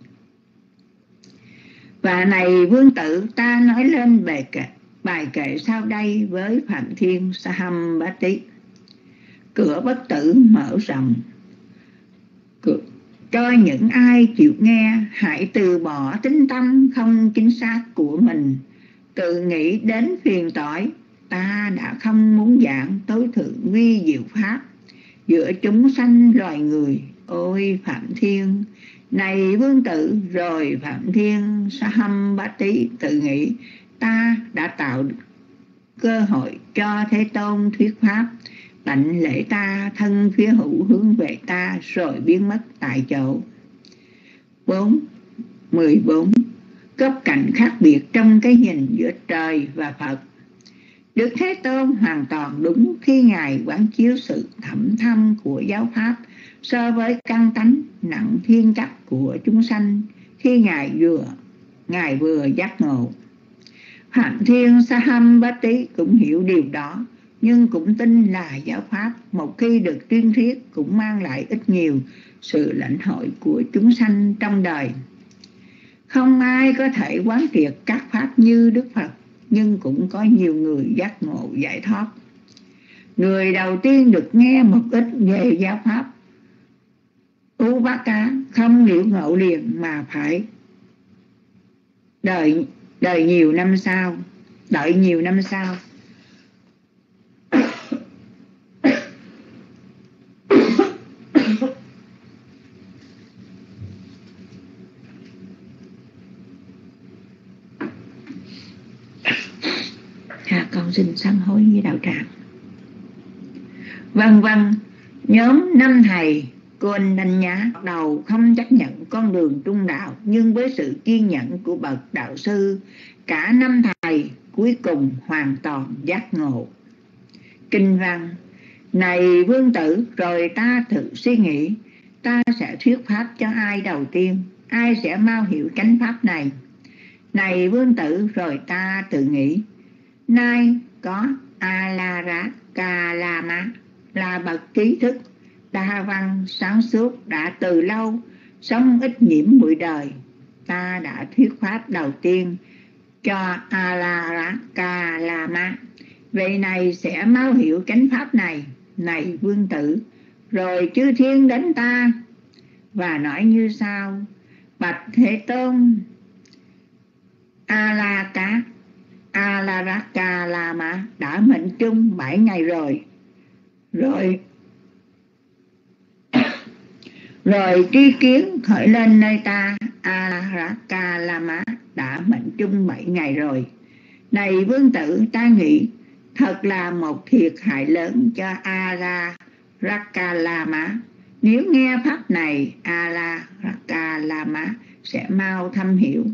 Và này vương tử, ta nói lên bài kệ, bài kệ sau đây với Phạm Thiên Sahambati. Cửa bất tử mở rộng, cửa cho những ai chịu nghe. Hãy từ bỏ tính tâm không chính xác của mình, tự nghĩ đến phiền toái ta đã không muốn giảng tối thượng vi diệu pháp giữa chúng sanh loài người. Ôi Phạm Thiên, này Vương Tử. Rồi Phạm Thiên Sahambati tự nghĩ, ta đã tạo cơ hội cho Thế Tôn thuyết pháp. Tạnh lễ ta, thân phía hữu hướng về ta, rồi biến mất tại chỗ. bốn. mười bốn. Góc cạnh khác biệt trong cái nhìn giữa trời và Phật. Đức Thế Tôn hoàn toàn đúng khi Ngài quán chiếu sự thẩm thâm của giáo pháp so với căn tánh nặng thiên chấp của chúng sanh khi Ngài vừa Ngài vừa giác ngộ. Phạm Thiên Sahambati cũng hiểu điều đó, nhưng cũng tin là giáo pháp một khi được tuyên thuyết cũng mang lại ít nhiều sự lãnh hội của chúng sanh trong đời. Không ai có thể quán triệt các pháp như Đức Phật, nhưng cũng có nhiều người giác ngộ giải thoát. Người đầu tiên được nghe một ít về giáo pháp Upaka không liễu ngộ liền mà phải đợi đợi nhiều năm sau, đợi nhiều năm sau. À, con xin sám hối với đạo tràng. Vân vân, nhóm năm thầy Côn Đanh Nhá bắt đầu không chấp nhận con đường trung đạo, nhưng với sự kiên nhẫn của bậc đạo sư, cả năm thầy cuối cùng hoàn toàn giác ngộ. Kinh văn: Này Vương Tử, rồi ta thử suy nghĩ, ta sẽ thuyết pháp cho ai đầu tiên, ai sẽ mau hiểu chánh pháp này. Này Vương Tử, rồi ta tự nghĩ, nay có A-la-ra-ca-la-ma là bậc trí thức đa văn sáng suốt, đã từ lâu sống ít nhiễm bụi đời. Ta đã thuyết pháp đầu tiên cho A-la-ra-ca-la-ma, vị này sẽ mau hiểu chánh pháp này. Này Vương Tử, rồi chư thiên đến ta và nói như sau: Bạch Thế Tôn, A-la-cá A-la-ra-ca-la-ma đã mệnh chung bảy ngày rồi. Rồi Rồi tri kiến khởi lên nơi ta, A-la-ra-ca-la-ma đã mệnh chung bảy ngày rồi. Này Vương Tử, ta nghĩ thật là một thiệt hại lớn cho A-la-ra-ca-la-ma. Nếu nghe pháp này, A-la-ra-ca-la-ma sẽ mau thâm hiểu.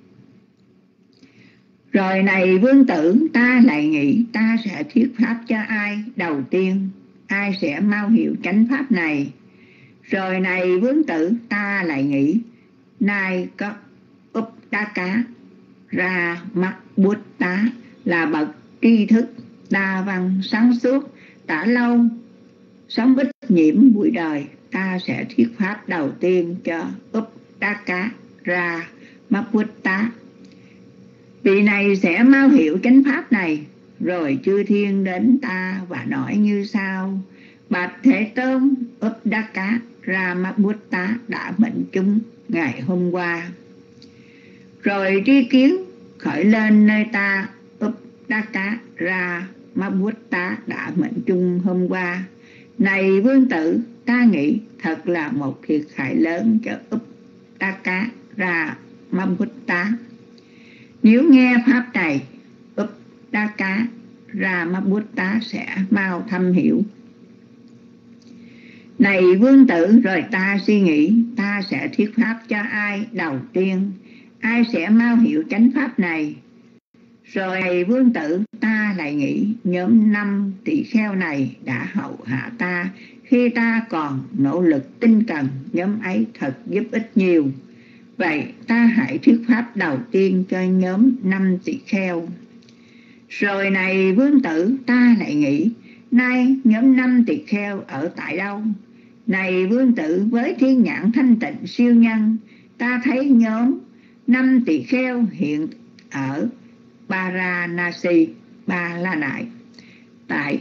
Rồi này Vương Tử, ta lại nghĩ ta sẽ thuyết pháp cho ai đầu tiên, ai sẽ mau hiểu chánh pháp này. Rồi này Vương Tử, ta lại nghĩ, nay có Uptaka ra mắt bút tá là bậc tri thức đa văn sáng suốt, đã lâu sống ít nhiễm bụi đời, ta sẽ thuyết pháp đầu tiên cho Uptaka ra mắt bút tá. Vị này sẽ mau hiểu chánh pháp này. Rồi chư thiên đến ta và nói như sau: Bạch Thế Tôn, Uptaka Ramabutta đã mệnh chung ngày hôm qua. Rồi tri kiến khởi lên nơi ta, Uptaka Ramabutta đã mệnh chung hôm qua. Này Vương Tử, ta nghĩ thật là một thiệt hại lớn cho Uptaka Ramabutta. Nếu nghe pháp này, Uptaka Ramabutta sẽ mau thâm hiểu. Này Vương Tử, rồi ta suy nghĩ ta sẽ thuyết pháp cho ai đầu tiên, ai sẽ mau hiểu chánh pháp này. Rồi này Vương Tử, ta lại nghĩ nhóm năm tỷ kheo này đã hậu hạ ta khi ta còn nỗ lực tinh cần, nhóm ấy thật giúp ích nhiều. Vậy ta hãy thuyết pháp đầu tiên cho nhóm năm tỷ kheo. Rồi này Vương Tử, ta lại nghĩ, nay nhóm năm tỷ kheo ở tại đâu? Này Vương Tử, với thiên nhãn thanh tịnh siêu nhân, ta thấy nhóm năm tỷ kheo hiện ở Paranasi, Ba La Nại, tại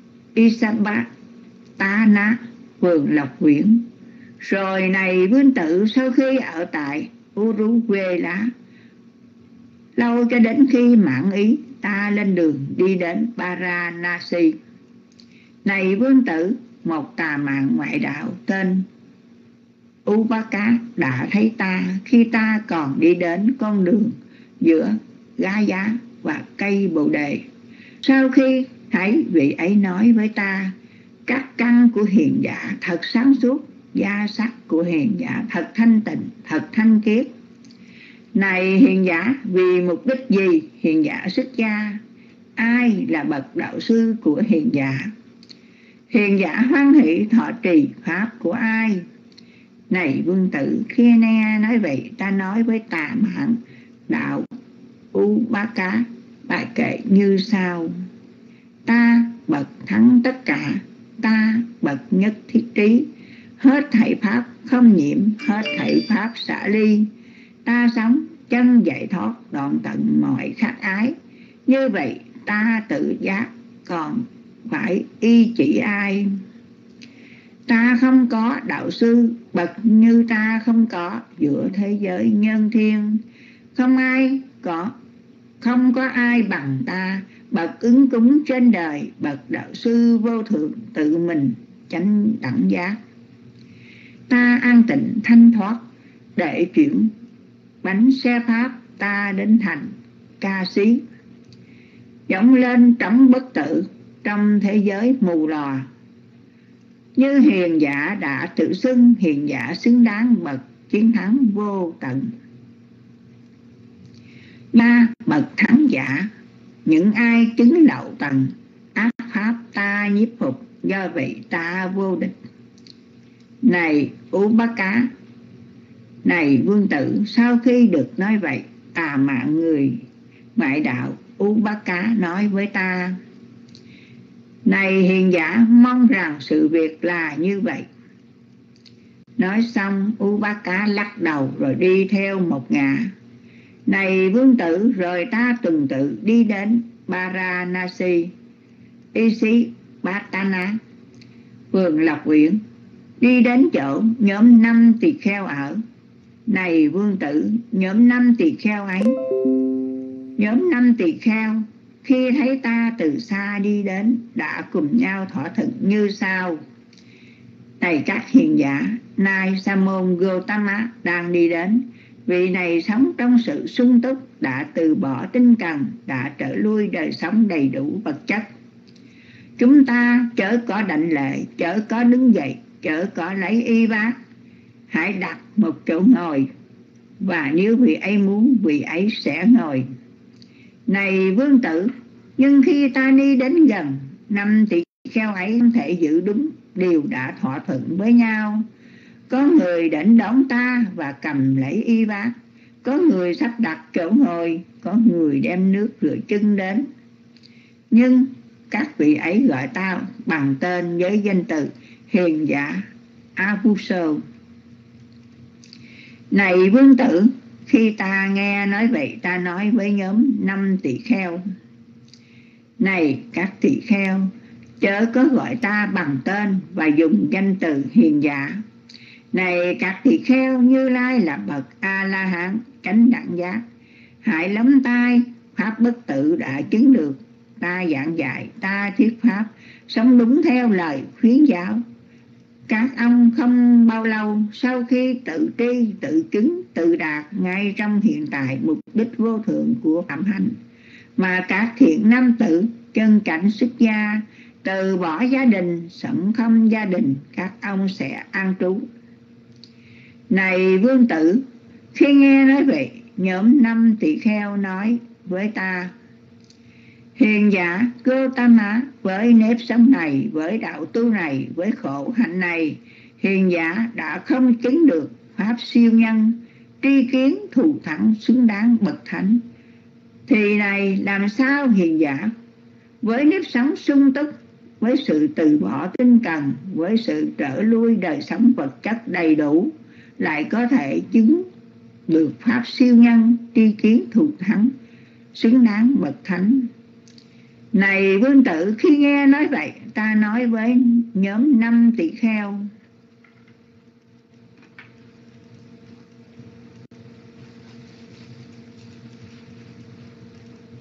Isabhatana, vườn Lộc Quyển. Rồi này Vương Tử, sau khi ở tại Uruvela lâu cho đến khi mãn ý, ta lên đường đi đến Varanasi. Này vương tử, một tà mạng ngoại đạo tên Ubaka đã thấy ta khi ta còn đi đến con đường giữa Gá Giá và cây bồ đề. Sau khi thấy vị ấy nói với ta, các căn của hiền giả thật sáng suốt, da sắc của hiền giả thật thanh tịnh, thật thanh khiết. Này hiền giả, vì mục đích gì hiền giả xuất gia? Ai là bậc đạo sư của hiền giả? Hiền giả hoan hỷ thọ trì pháp của ai? Này vương tử, khi nghe nói vậy, ta nói với tà mạng đạo Ubaka bài kệ như sau: ta bậc thắng tất cả, ta bậc nhất thiết trí, hết thảy pháp không nhiễm, hết thảy pháp xả ly. Ta sống chân giải thoát, đoạn tận mọi khắc ái. Như vậy ta tự giác, còn phải y chỉ ai? Ta không có đạo sư bậc như ta không có giữa thế giới nhân thiên. Không ai có Không có ai bằng ta, bậc ứng cúng trên đời, bậc đạo sư vô thượng tự mình chánh đẳng giác. Ta an tịnh thanh thoát, để chuyển bánh xe pháp ta đến thành Ca Xí. Dõng lên trống bất tử trong thế giới mù lòa. Như hiền giả đã tự xưng, hiền giả xứng đáng bậc chiến thắng vô tận. Ba bậc thắng giả, những ai chứng lậu tầng ác pháp ta nhiếp phục, do vậy ta vô địch. Này Ubaka, này vương tử, sau khi được nói vậy, tà mạng người ngoại đạo Ubaka nói với ta: này hiền giả, mong rằng sự việc là như vậy. Nói xong, Ubaka lắc đầu rồi đi theo một ngả. Này vương tử, rồi ta tuần tự đi đến Varanasi, Isipatana, phường Lộc Uyển, đi đến chỗ nhóm năm tỳ kheo ở. Này vương tử, nhóm năm tỳ kheo ấy, nhóm năm tỳ kheo khi thấy ta từ xa đi đến, đã cùng nhau thỏa thuận như sau: này các hiền giả, nay Sa môn Gotama đang đi đến. Vị này sống trong sự sung túc, đã từ bỏ tinh cần, đã trở lui đời sống đầy đủ vật chất. Chúng ta chớ có đảnh lễ, chớ có đứng dậy, chớ có lấy y bát, hãy đặt một chỗ ngồi, và nếu vị ấy muốn, vị ấy sẽ ngồi. Này vương tử, nhưng khi ta đi đến gần, năm tỳ kheo ấy không thể giữ đúng điều đã thỏa thuận với nhau. Có người đến đón ta và cầm lấy y bát, có người sắp đặt chỗ ngồi, có người đem nước rửa chân đến. Nhưng các vị ấy gọi ta bằng tên với danh từ hiền giả Avuso. Này vương tử, khi ta nghe nói vậy, ta nói với nhóm năm tỳ kheo: này các tỳ kheo, chớ có gọi ta bằng tên và dùng danh từ hiền giả. Này các tỳ kheo, Như Lai là bậc A-la-hán chánh đẳng giác, hãy lắng tai pháp bất tử đã chứng được. Ta giảng dạy, ta thuyết pháp, sống đúng theo lời khuyến giáo. Các ông không bao lâu sau khi tự tri, tự chứng, tự đạt ngay trong hiện tại mục đích vô thượng của phạm hạnh, mà các thiện nam tử chân cảnh xuất gia, từ bỏ gia đình, sẵn không gia đình, các ông sẽ an trú. Này vương tử, khi nghe nói vậy, nhóm năm tỳ kheo nói với ta: hiền giả Gotama, với nếp sống này, với đạo tu này, với khổ hạnh này, hiền giả đã không chứng được pháp siêu nhân, tri kiến thù thắng xứng đáng bậc thánh. Thì này làm sao hiền giả với nếp sống sung túc, với sự từ bỏ tinh cần, với sự trở lui đời sống vật chất đầy đủ, lại có thể chứng được pháp siêu nhân, tri kiến thù thắng xứng đáng bậc thánh? Này vương tử, khi nghe nói vậy, ta nói với nhóm năm tỳ kheo: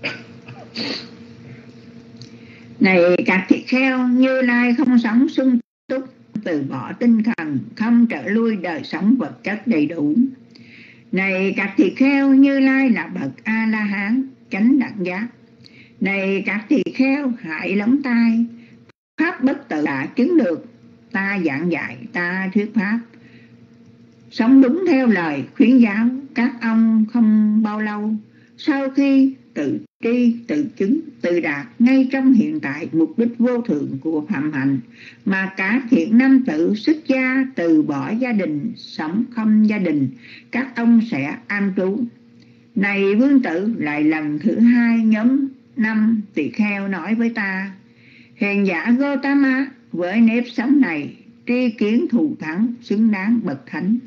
Này các tỳ kheo, Như Lai không sống sung túc, từ bỏ tinh thần, không trở lui đời sống vật chất đầy đủ. Này các tỳ kheo, Như Lai là bậc A La Hán chánh đẳng giác. Này các tỳ kheo, hãy lắng tai, pháp bất tự đã chứng được, ta giảng dạy, ta thuyết pháp, sống đúng theo lời khuyến giáo các ông không bao lâu sau khi tự tri, tự chứng, tự đạt ngay trong hiện tại mục đích vô thượng của phạm hạnh, mà cả thiện nam tử xuất gia từ bỏ gia đình, sống không gia đình, các ông sẽ an trú. Này vương tử, lại lần thứ hai nhóm năm tỳ kheo nói với ta: hiền giả Gotama, với nếp sống này tri kiến thù thắng, xứng đáng bậc thánh.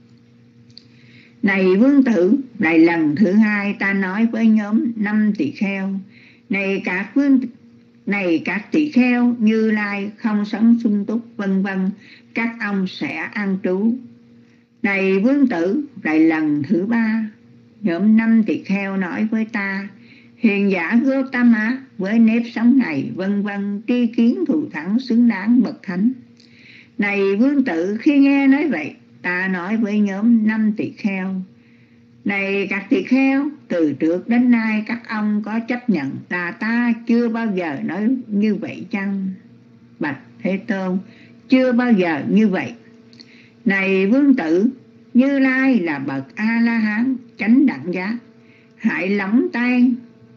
Này vương tử, lại lần thứ hai ta nói với nhóm năm tỳ kheo: này các vương này các tỳ kheo, Như Lai không sống sung túc, vân vân, các ông sẽ an trú. Này vương tử, lại lần thứ ba nhóm năm tỳ kheo nói với ta: hiền giả Gotama, với nếp sống này, vân vân, tri kiến thù thắng, xứng đáng bậc thánh. Này vương tử, khi nghe nói vậy, ta nói với nhóm năm tỳ kheo: này các tỳ kheo, từ trước đến nay các ông có chấp nhận là ta chưa bao giờ nói như vậy chăng? Bạch Thế Tôn, chưa bao giờ như vậy. Này vương tử, Như Lai là bậc A La Hán chánh đẳng giác, hãy lắng tai,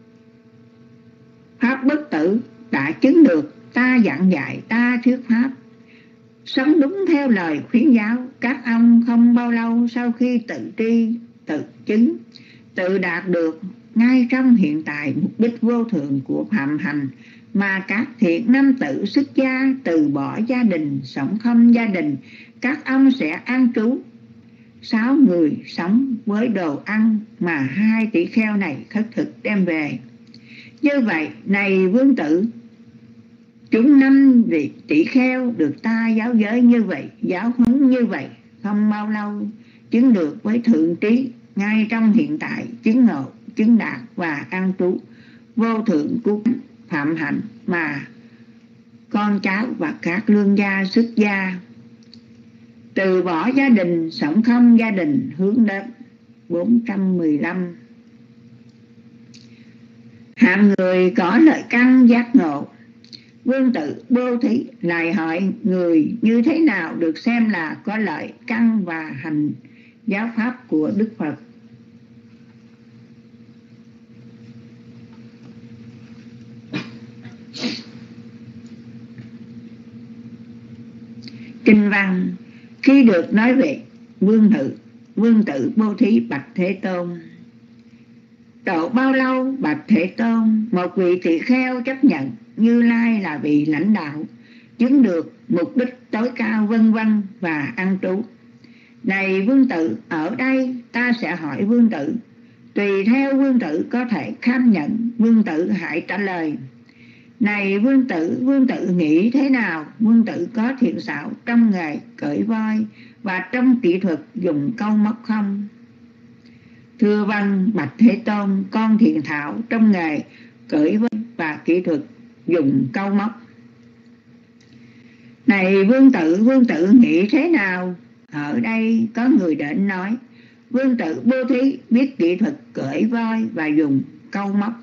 pháp bất tử đã chứng được, ta giảng dạy, ta thuyết pháp, sống đúng theo lời khuyến giáo các ông không bao lâu sau khi tự tri, tự chứng, tự đạt được ngay trong hiện tại mục đích vô thượng của phạm hành, mà các thiện nam tử xuất gia từ bỏ gia đình, sống không gia đình, các ông sẽ an trú. Sáu người sống với đồ ăn mà hai tỷ kheo này khất thực đem về. Như vậy, này vương tử, chúng năm vị tỷ kheo được ta giáo giới như vậy, giáo huấn như vậy, không bao lâu chứng được với thượng trí, ngay trong hiện tại chứng ngộ, chứng đạt và an trú vô thượng của phạm hạnh, mà con cháu và các lương gia xuất gia từ bỏ gia đình, sống không gia đình hướng đến. Bốn trăm mười lăm. Hạng người có lợi căn giác ngộ. Vương tử Bố Thí lại hỏi người như thế nào được xem là có lợi căn và hành giáo pháp của Đức Phật. Kinh văn: khi được nói về vương tử vương tử Bố Thí bạch Thế Tôn: độ bao lâu bạch Thế Tôn? Một vị tỳ kheo chấp nhận Như Lai là vị lãnh đạo, chứng được mục đích tối cao, vân vân, và an trú. Này vương tử, ở đây ta sẽ hỏi vương tử, tùy theo vương tử có thể kham nhận. Vương tử hãy trả lời. Này vương tử, vương tử nghĩ thế nào? Vương tử có thiện xảo trong nghề cởi voi và trong kỹ thuật dùng câu móc không? Thưa vâng bạch Thế Tôn, con thiện thảo trong nghề cởi voi và kỹ thuật dùng câu móc. Này vương tử, vương tử nghĩ thế nào? Ở đây có người đến nói, vương tử Bố Thí biết kỹ thuật cởi voi và dùng câu móc.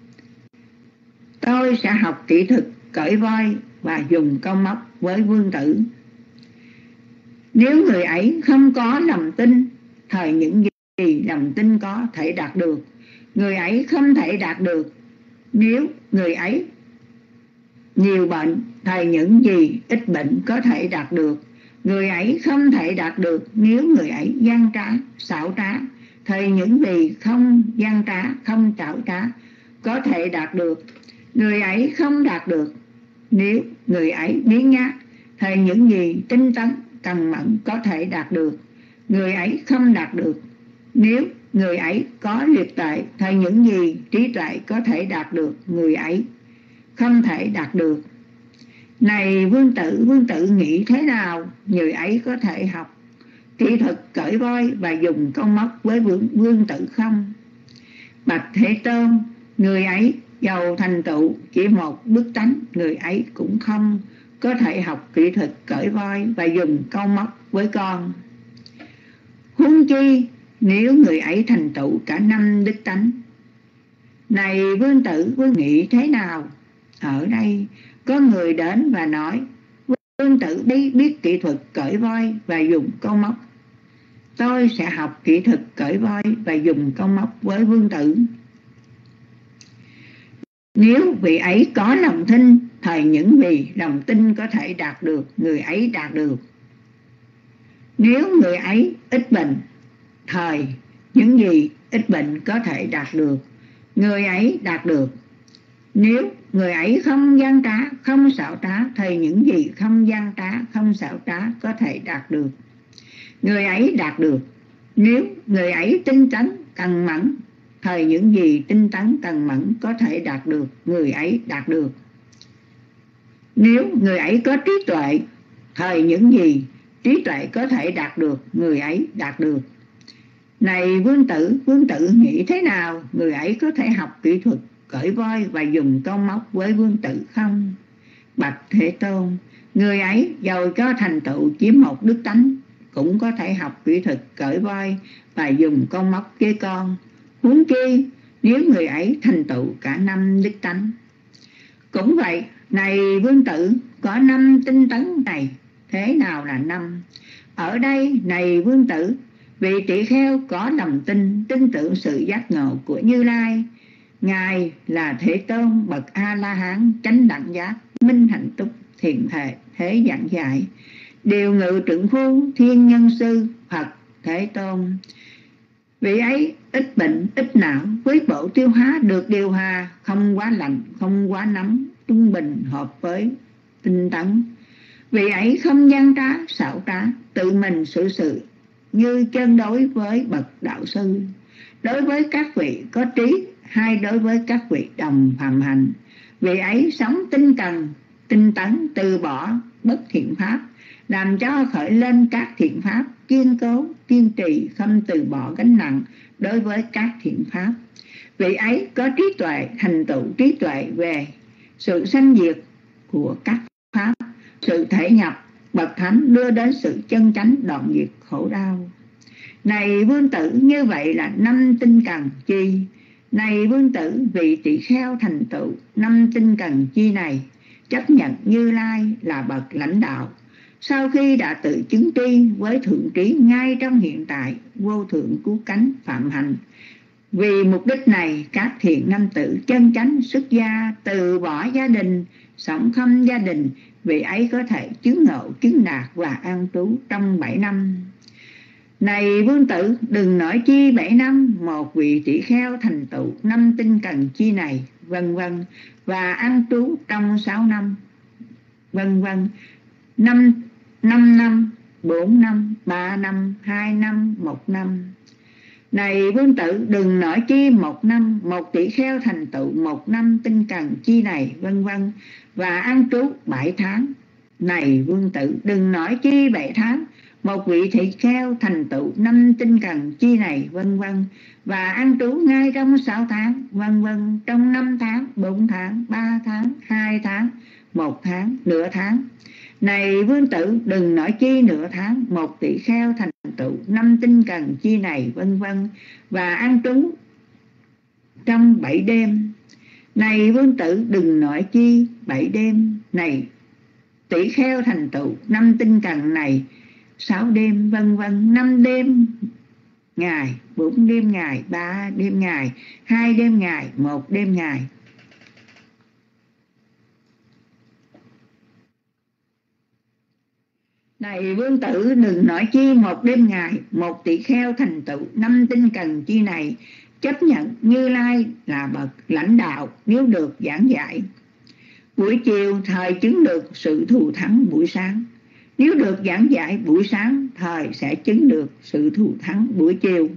Tôi sẽ học kỹ thuật cởi voi và dùng câu móc với vương tử. Nếu người ấy không có lòng tin, thời những gì lòng tin có thể đạt được, người ấy không thể đạt được. Nếu người ấy nhiều bệnh, thời những gì ít bệnh có thể đạt được, người ấy không thể đạt được. Nếu người ấy gian trá, xảo trá, thời những gì không gian trá, không xảo trá có thể đạt được, người ấy không đạt được. Nếu người ấy biến nhát, thời những gì tinh tấn, cần mẫn có thể đạt được, người ấy không đạt được. Nếu người ấy có liệt tuệ, thời những gì trí tuệ có thể đạt được, người ấy không thể đạt được. Này vương tử, vương tử nghĩ thế nào? Người ấy có thể học kỹ thuật cởi voi và dùng câu móc với vương, vương tử không? Bạch Thế Tôn, người ấy giàu thành tựu chỉ một đức tánh, người ấy cũng không có thể học kỹ thuật cởi voi và dùng câu móc với con. Huống chi nếu người ấy thành tựu cả năm đức tánh. Này vương tử, vương nghĩ thế nào? Ở đây có người đến và nói, vương tử biết, biết kỹ thuật cởi voi và dùng câu móc. Tôi sẽ học kỹ thuật cởi voi và dùng câu móc với vương tử. Nếu vị ấy có lòng tin, thời những gì lòng tin có thể đạt được, người ấy đạt được. Nếu người ấy ít bệnh, thời những gì ít bệnh có thể đạt được, người ấy đạt được. Nếu người ấy không gian trá, không xảo trá, thì những gì không gian trá, không xảo trá có thể đạt được, người ấy đạt được. Nếu người ấy tinh tấn, cần mẫn, thời những gì tinh tấn, cần mẫn có thể đạt được, người ấy đạt được. Nếu người ấy có trí tuệ, thời những gì trí tuệ có thể đạt được, người ấy đạt được. Này vương tử, vương tử nghĩ thế nào? Người ấy có thể học kỹ thuật cởi voi và dùng câu móc với vương tử không? Bạch Thế Tôn, người ấy giàu có thành tựu chiếm một đức tánh, cũng có thể học kỹ thuật cởi voi và dùng câu móc với con. Huống chi nếu người ấy thành tựu cả năm đức tánh. Cũng vậy, này vương tử, có năm tinh tấn này. Thế nào là năm? Ở đây, này vương tử, vị tỷ kheo có lòng tin, tin tưởng sự giác ngộ của Như Lai. Ngài là Thế Tôn bậc A-la-hán, chánh đẳng giác, minh hạnh túc, thiện thệ, thế giảng dạy, điều ngự trượng phu, thiên nhân sư, Phật Thế Tôn. Vị ấy ít bệnh, ít não, với bộ tiêu hóa được điều hòa, không quá lạnh, không quá nóng, trung bình hợp với tinh tấn. Vị ấy không gian trá, xảo trá, tự mình xử sự như chân đối với bậc đạo sư. Đối với các vị có trí, hay đối với các vị đồng phàm hành, vị ấy sống tinh cần, tinh tấn, từ bỏ bất thiện pháp, làm cho khởi lên các thiện pháp, kiên cố, kiên trì, không từ bỏ gánh nặng đối với các thiện pháp. Vị ấy có trí tuệ, thành tựu trí tuệ về sự sanh diệt của các pháp, sự thể nhập bậc thánh đưa đến sự chân chánh đoạn diệt khổ đau. Này vương tử, như vậy là năm tinh cần chi? Này vương tử, vị tỷ kheo thành tựu năm tinh cần chi này, chấp nhận Như Lai là bậc lãnh đạo. Sau khi đã tự chứng tri với thượng trí ngay trong hiện tại, vô thượng cứu cánh phạm hạnh. Vì mục đích này, các thiện nam tử chân chánh xuất gia, từ bỏ gia đình, sống không gia đình, vị ấy có thể chứng ngộ, chứng đạt và an trú trong bảy năm. Này vương tử, đừng nói chi bảy năm, một vị tỷ kheo thành tựu năm tinh cần chi này, vân vân, và an trú trong sáu năm, vân vân, năm năm năm, bốn năm, ba năm, hai năm, một năm. Này vương tử, đừng nói chi một năm, một tỷ kheo thành tựu một năm tinh cần chi này, vân vân, và an trú bảy tháng. Này vương tử, đừng nói chi bảy tháng, một vị tỷ kheo thành tựu năm tinh cần chi này, vân vân, và an trú ngay trong sáu tháng, vân vân, trong năm tháng, bốn tháng, ba tháng, hai tháng, một tháng, nửa tháng. Này vương tử, đừng nói chi nửa tháng, một tỷ kheo thành tựu năm tinh cần chi này, vân vân, và an trú trong bảy đêm. Này vương tử, đừng nói chi bảy đêm, này tỷ kheo thành tựu năm tinh cần này, sáu đêm, vân vân, năm đêm ngày, bốn đêm ngày, ba đêm ngày, hai đêm ngày, một đêm ngày. Này vương tử, đừng nói chi một đêm ngày, một tỷ kheo thành tựu năm tinh cần chi này, chấp nhận Như Lai là bậc lãnh đạo nếu được giảng dạy. Buổi chiều thời chứng được sự thù thắng buổi sáng, nếu được giảng dạy buổi sáng, thời sẽ chứng được sự thù thắng buổi chiều.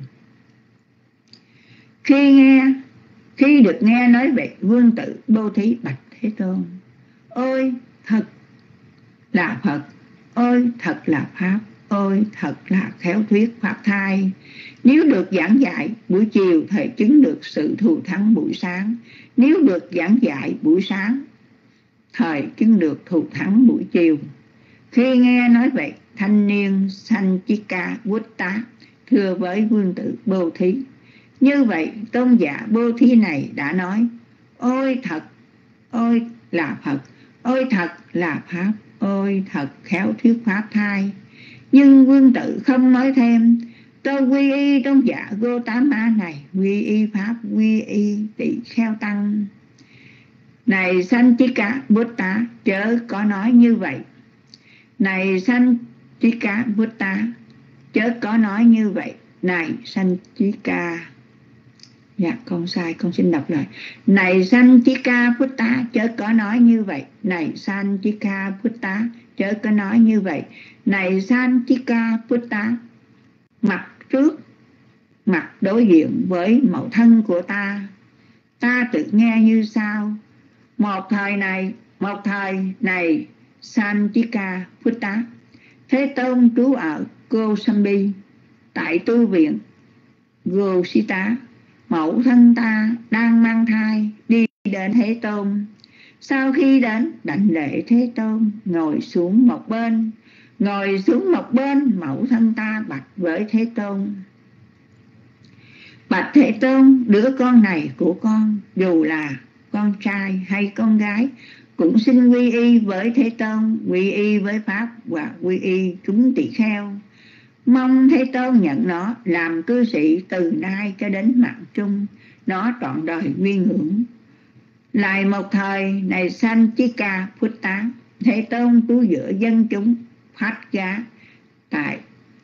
Khi nghe, khi được nghe nói về vương tử Bố Thí bạch Thế Tôn, ôi thật là Phật, ôi thật là Pháp, ôi thật là khéo thuyết pháp thai. Nếu được giảng dạy buổi chiều, thời chứng được sự thù thắng buổi sáng. Nếu được giảng dạy buổi sáng, thời chứng được thù thắng buổi chiều. Khi nghe nói vậy, thanh niên Sanchika Buddha thưa với vương tử Bố Thí: như vậy tôn giả Bố Thí này đã nói: ôi thật, ôi là Phật, ôi thật là Pháp, ôi thật khéo thuyết pháp thai. Nhưng vương tử không nói thêm: tôi quy y tôn giả Gotama này, quy y Pháp, quy y tỳ kheo tăng. Này Sanchika Buddha, chớ có nói như vậy. Này Sanchika Buddha, chớ có nói như vậy. Này Sanchika, dạ con sai, con xin đọc lại. Này Sanchika Buddha, chớ có nói như vậy. Này Sanchika Buddha, chớ có nói như vậy. Này Sanchika Buddha, mặt trước mặt đối diện với mẫu thân của ta, ta tự nghe như sau: một thời này, một thời này Sanchika Buddha, Thế Tôn trú ở Kosambi, tại tu viện Gosita. Mẫu thân ta đang mang thai, đi đến Thế Tôn. Sau khi đến, đảnh lễ Thế Tôn, ngồi xuống một bên. Ngồi xuống một bên, mẫu thân ta bạch với Thế Tôn: bạch Thế Tôn, đứa con này của con, dù là con trai hay con gái, cũng xin quy y với Thế Tôn, quy y với Pháp và quy y chúng tỳ kheo. Mong Thế Tôn nhận nó làm cư sĩ từ nay cho đến mạng chung, nó trọn đời quy ngưỡng. Lại một thời, này Sanchika Buddha, Thế Tôn trú giữa dân chúng phát giá tại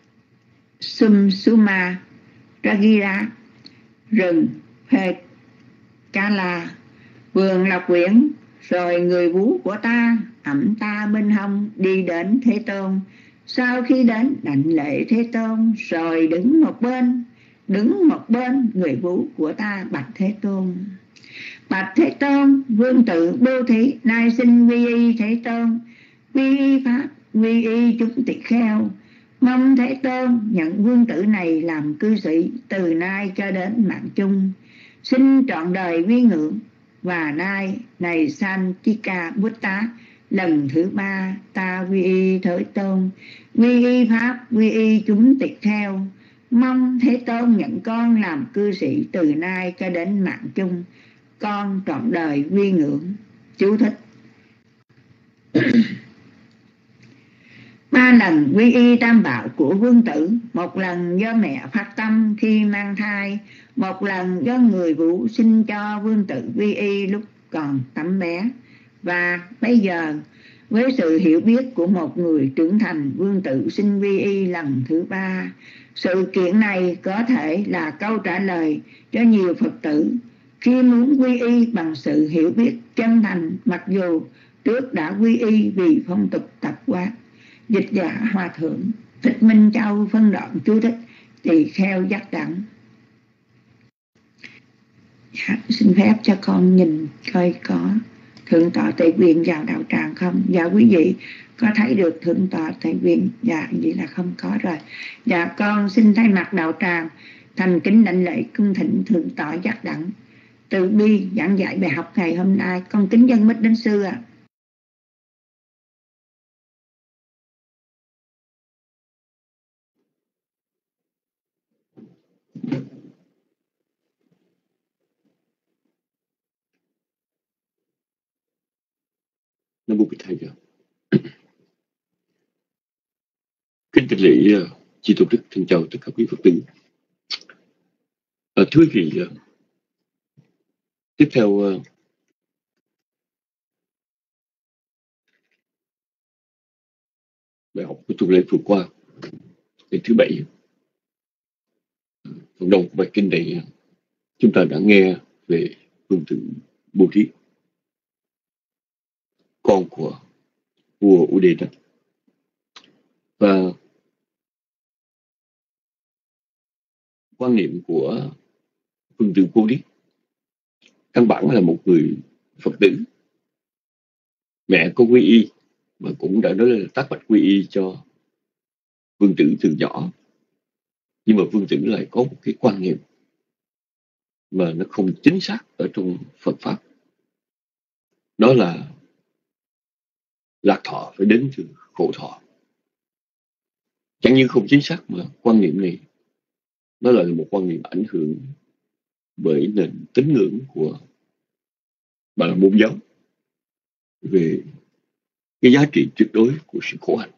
Sumsuma Ragira, rừng Phê Kala, vườn Lộc Quyển. Rồi người vú của ta ẵm ta bên hông, đi đến Thế Tôn. Sau khi đến, đảnh lễ Thế Tôn, rồi đứng một bên. Đứng một bên, người vú của ta bạch Thế Tôn: bạch Thế Tôn, vương tử Bố Thí nay xin quy y Thế Tôn, quy y Pháp, quy y chúng tỳ kheo. Mong Thế Tôn nhận vương tử này làm cư sĩ từ nay cho đến mạng chung, xin trọn đời quy ngưỡng. Và nay, này Sanchika Buddha, lần thứ ba ta quy y Thế Tôn, quy y Pháp, quy y chúng tỳ kheo. Mong Thế Tôn nhận con làm cư sĩ từ nay cho đến mạng chung, con trọn đời quy ngưỡng. Chú thích: ba lần quy y tam bảo của vương tử: một lần do mẹ phát tâm khi mang thai, một lần do người vú sinh cho vương tử quy y lúc còn tấm bé, và bây giờ với sự hiểu biết của một người trưởng thành, vương tử xin quy y lần thứ ba. Sự kiện này có thể là câu trả lời cho nhiều Phật tử khi muốn quy y bằng sự hiểu biết chân thành, mặc dù trước đã quy y vì phong tục tập quán. Dịch giả Hòa Thượng Thích Minh Châu phân đoạn chú thích: tỳ kheo dắt đẳng. Dạ, xin phép cho con nhìn coi có Thượng tọa Tề Quyền vào đạo tràng không? Dạ quý vị có thấy được Thượng tọa Tề Quyền? Dạ vậy là không có rồi. Dạ con xin thay mặt đạo tràng thành kính đảnh lễ cung thỉnh Thượng tọa dắt đẳng từ bi giảng dạy bài học ngày hôm nay. Con kính dân mít đến sư ạ. À. Nam mô Bích Thầy. Kính thỉnh lễ chư tôn đức, thân chào tất cả quý Phật tử. À, thưa quý vị, tiếp theo bài học của tuần lễ vừa qua, ngày thứ bảy, phần đầu của bài kinh này chúng ta đã nghe về vương tử Bố Thí, con của vua Udena. Và quan niệm của vương tử Bố Thí căn bản là một người Phật tử. Mẹ có quy y và cũng đã nói là tác bạch quy y cho Vương Tử từ nhỏ, nhưng mà Vương Tử lại có một cái quan niệm mà nó không chính xác ở trong Phật Pháp. Đó là lạc thọ phải đến từ khổ thọ. Chẳng những không chính xác mà quan niệm này nó lại là một quan niệm ảnh hưởng bởi nền tín ngưỡng của Bà La Môn giáo về cái giá trị tuyệt đối của sự khổ hạnh.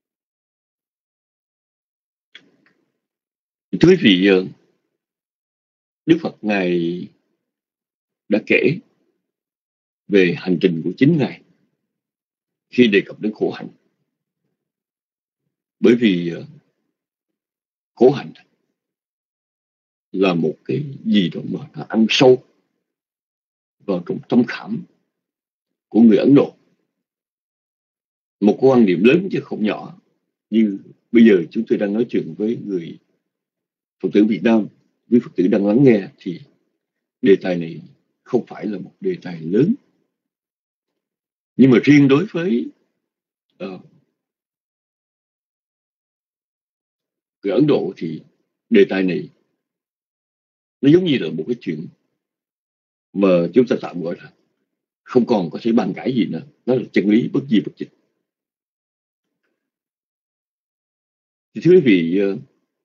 Thưa quý vị, Đức Phật Ngài đã kể về hành trình của chính Ngài khi đề cập đến khổ hạnh. Bởi vì khổ hạnh là một cái gì đó mà nó ăn sâu vào trong tâm khảm của người Ấn Độ. Một quan điểm lớn chứ không nhỏ. Như bây giờ chúng tôi đang nói chuyện với người Phật tử Việt Nam, với Phật tử đang lắng nghe, thì đề tài này không phải là một đề tài lớn. Nhưng mà riêng đối với uh, người Ấn Độ thì đề tài này nó giống như là một cái chuyện mà chúng ta tạm gọi là không còn có thể bàn cãi gì nữa. Nó là chân lý bất di bất dịch. Thì thưa quý vị, uh,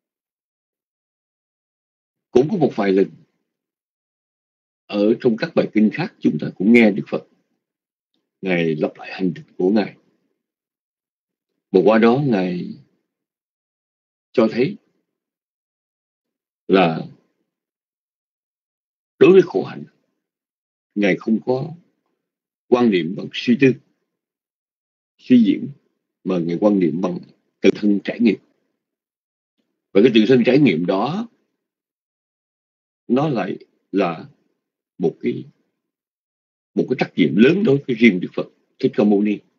cũng có một vài lần ở trong các bài kinh khác chúng ta cũng nghe Đức Phật Ngài lặp lại hành trình của Ngài. Và qua đó Ngài cho thấy là đối với khổ hạnh, Ngài không có quan niệm bằng suy tư, suy diễn, mà Ngài quan niệm bằng tự thân trải nghiệm. Và cái tự thân trải nghiệm đó nó lại là một cái một cái trách nhiệm lớn đối với riêng Đức Phật Thích Ca Mâu Ni.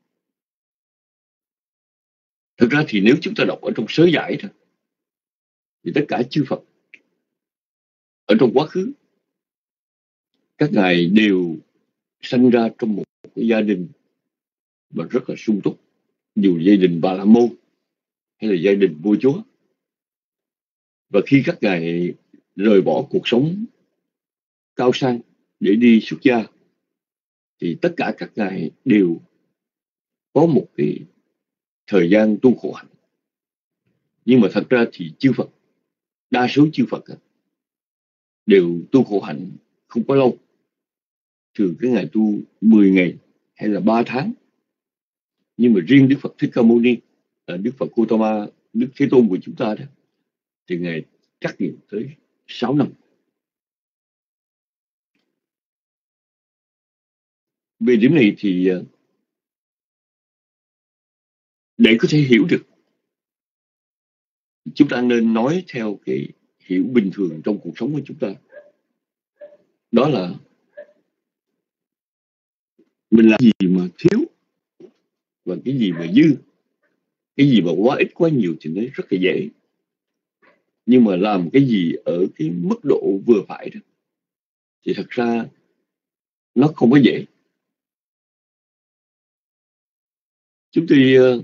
Thực ra thì nếu chúng ta đọc ở trong sớ giải đó, thì tất cả chư Phật ở trong quá khứ, các ngài đều sanh ra trong một cái gia đình mà rất là sung túc, dù gia đình Bà La Môn hay là gia đình vua chúa. Và khi các ngài rời bỏ cuộc sống cao sang để đi xuất gia, thì tất cả các ngài đều có một cái thời gian tu khổ hạnh. Nhưng mà thật ra thì chư Phật, đa số chư Phật đều tu khổ hạnh không có lâu, trừ cái ngày tu mười ngày hay là ba tháng. Nhưng mà riêng Đức Phật Thích Ca Mâu Ni, Đức Phật Gautama, Đức Thế Tôn của chúng ta đó, thì Ngài trắc nghiệm tới sáu năm. Về điểm này thì để có thể hiểu được, chúng ta nên nói theo cái hiểu bình thường trong cuộc sống của chúng ta. Đó là mình làm gì mà thiếu và cái gì mà dư, cái gì mà quá ít quá nhiều thì nó rất là dễ. Nhưng mà làm cái gì ở cái mức độ vừa phải đó thì thật ra nó không có dễ. Chúng tôi uh,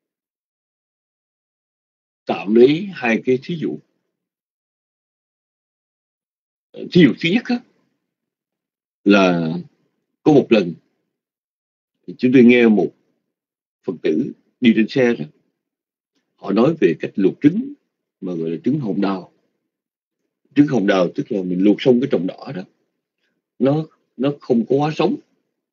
tạm lấy hai cái thí dụ. Thí dụ thứ nhất á, là có một lần chúng tôi nghe một Phật tử đi trên xe đó, họ nói về cách luộc trứng mà gọi là trứng hồng đào. Trứng hồng đào tức là mình luộc xong cái trồng đỏ đó, nó nó không có quá sống.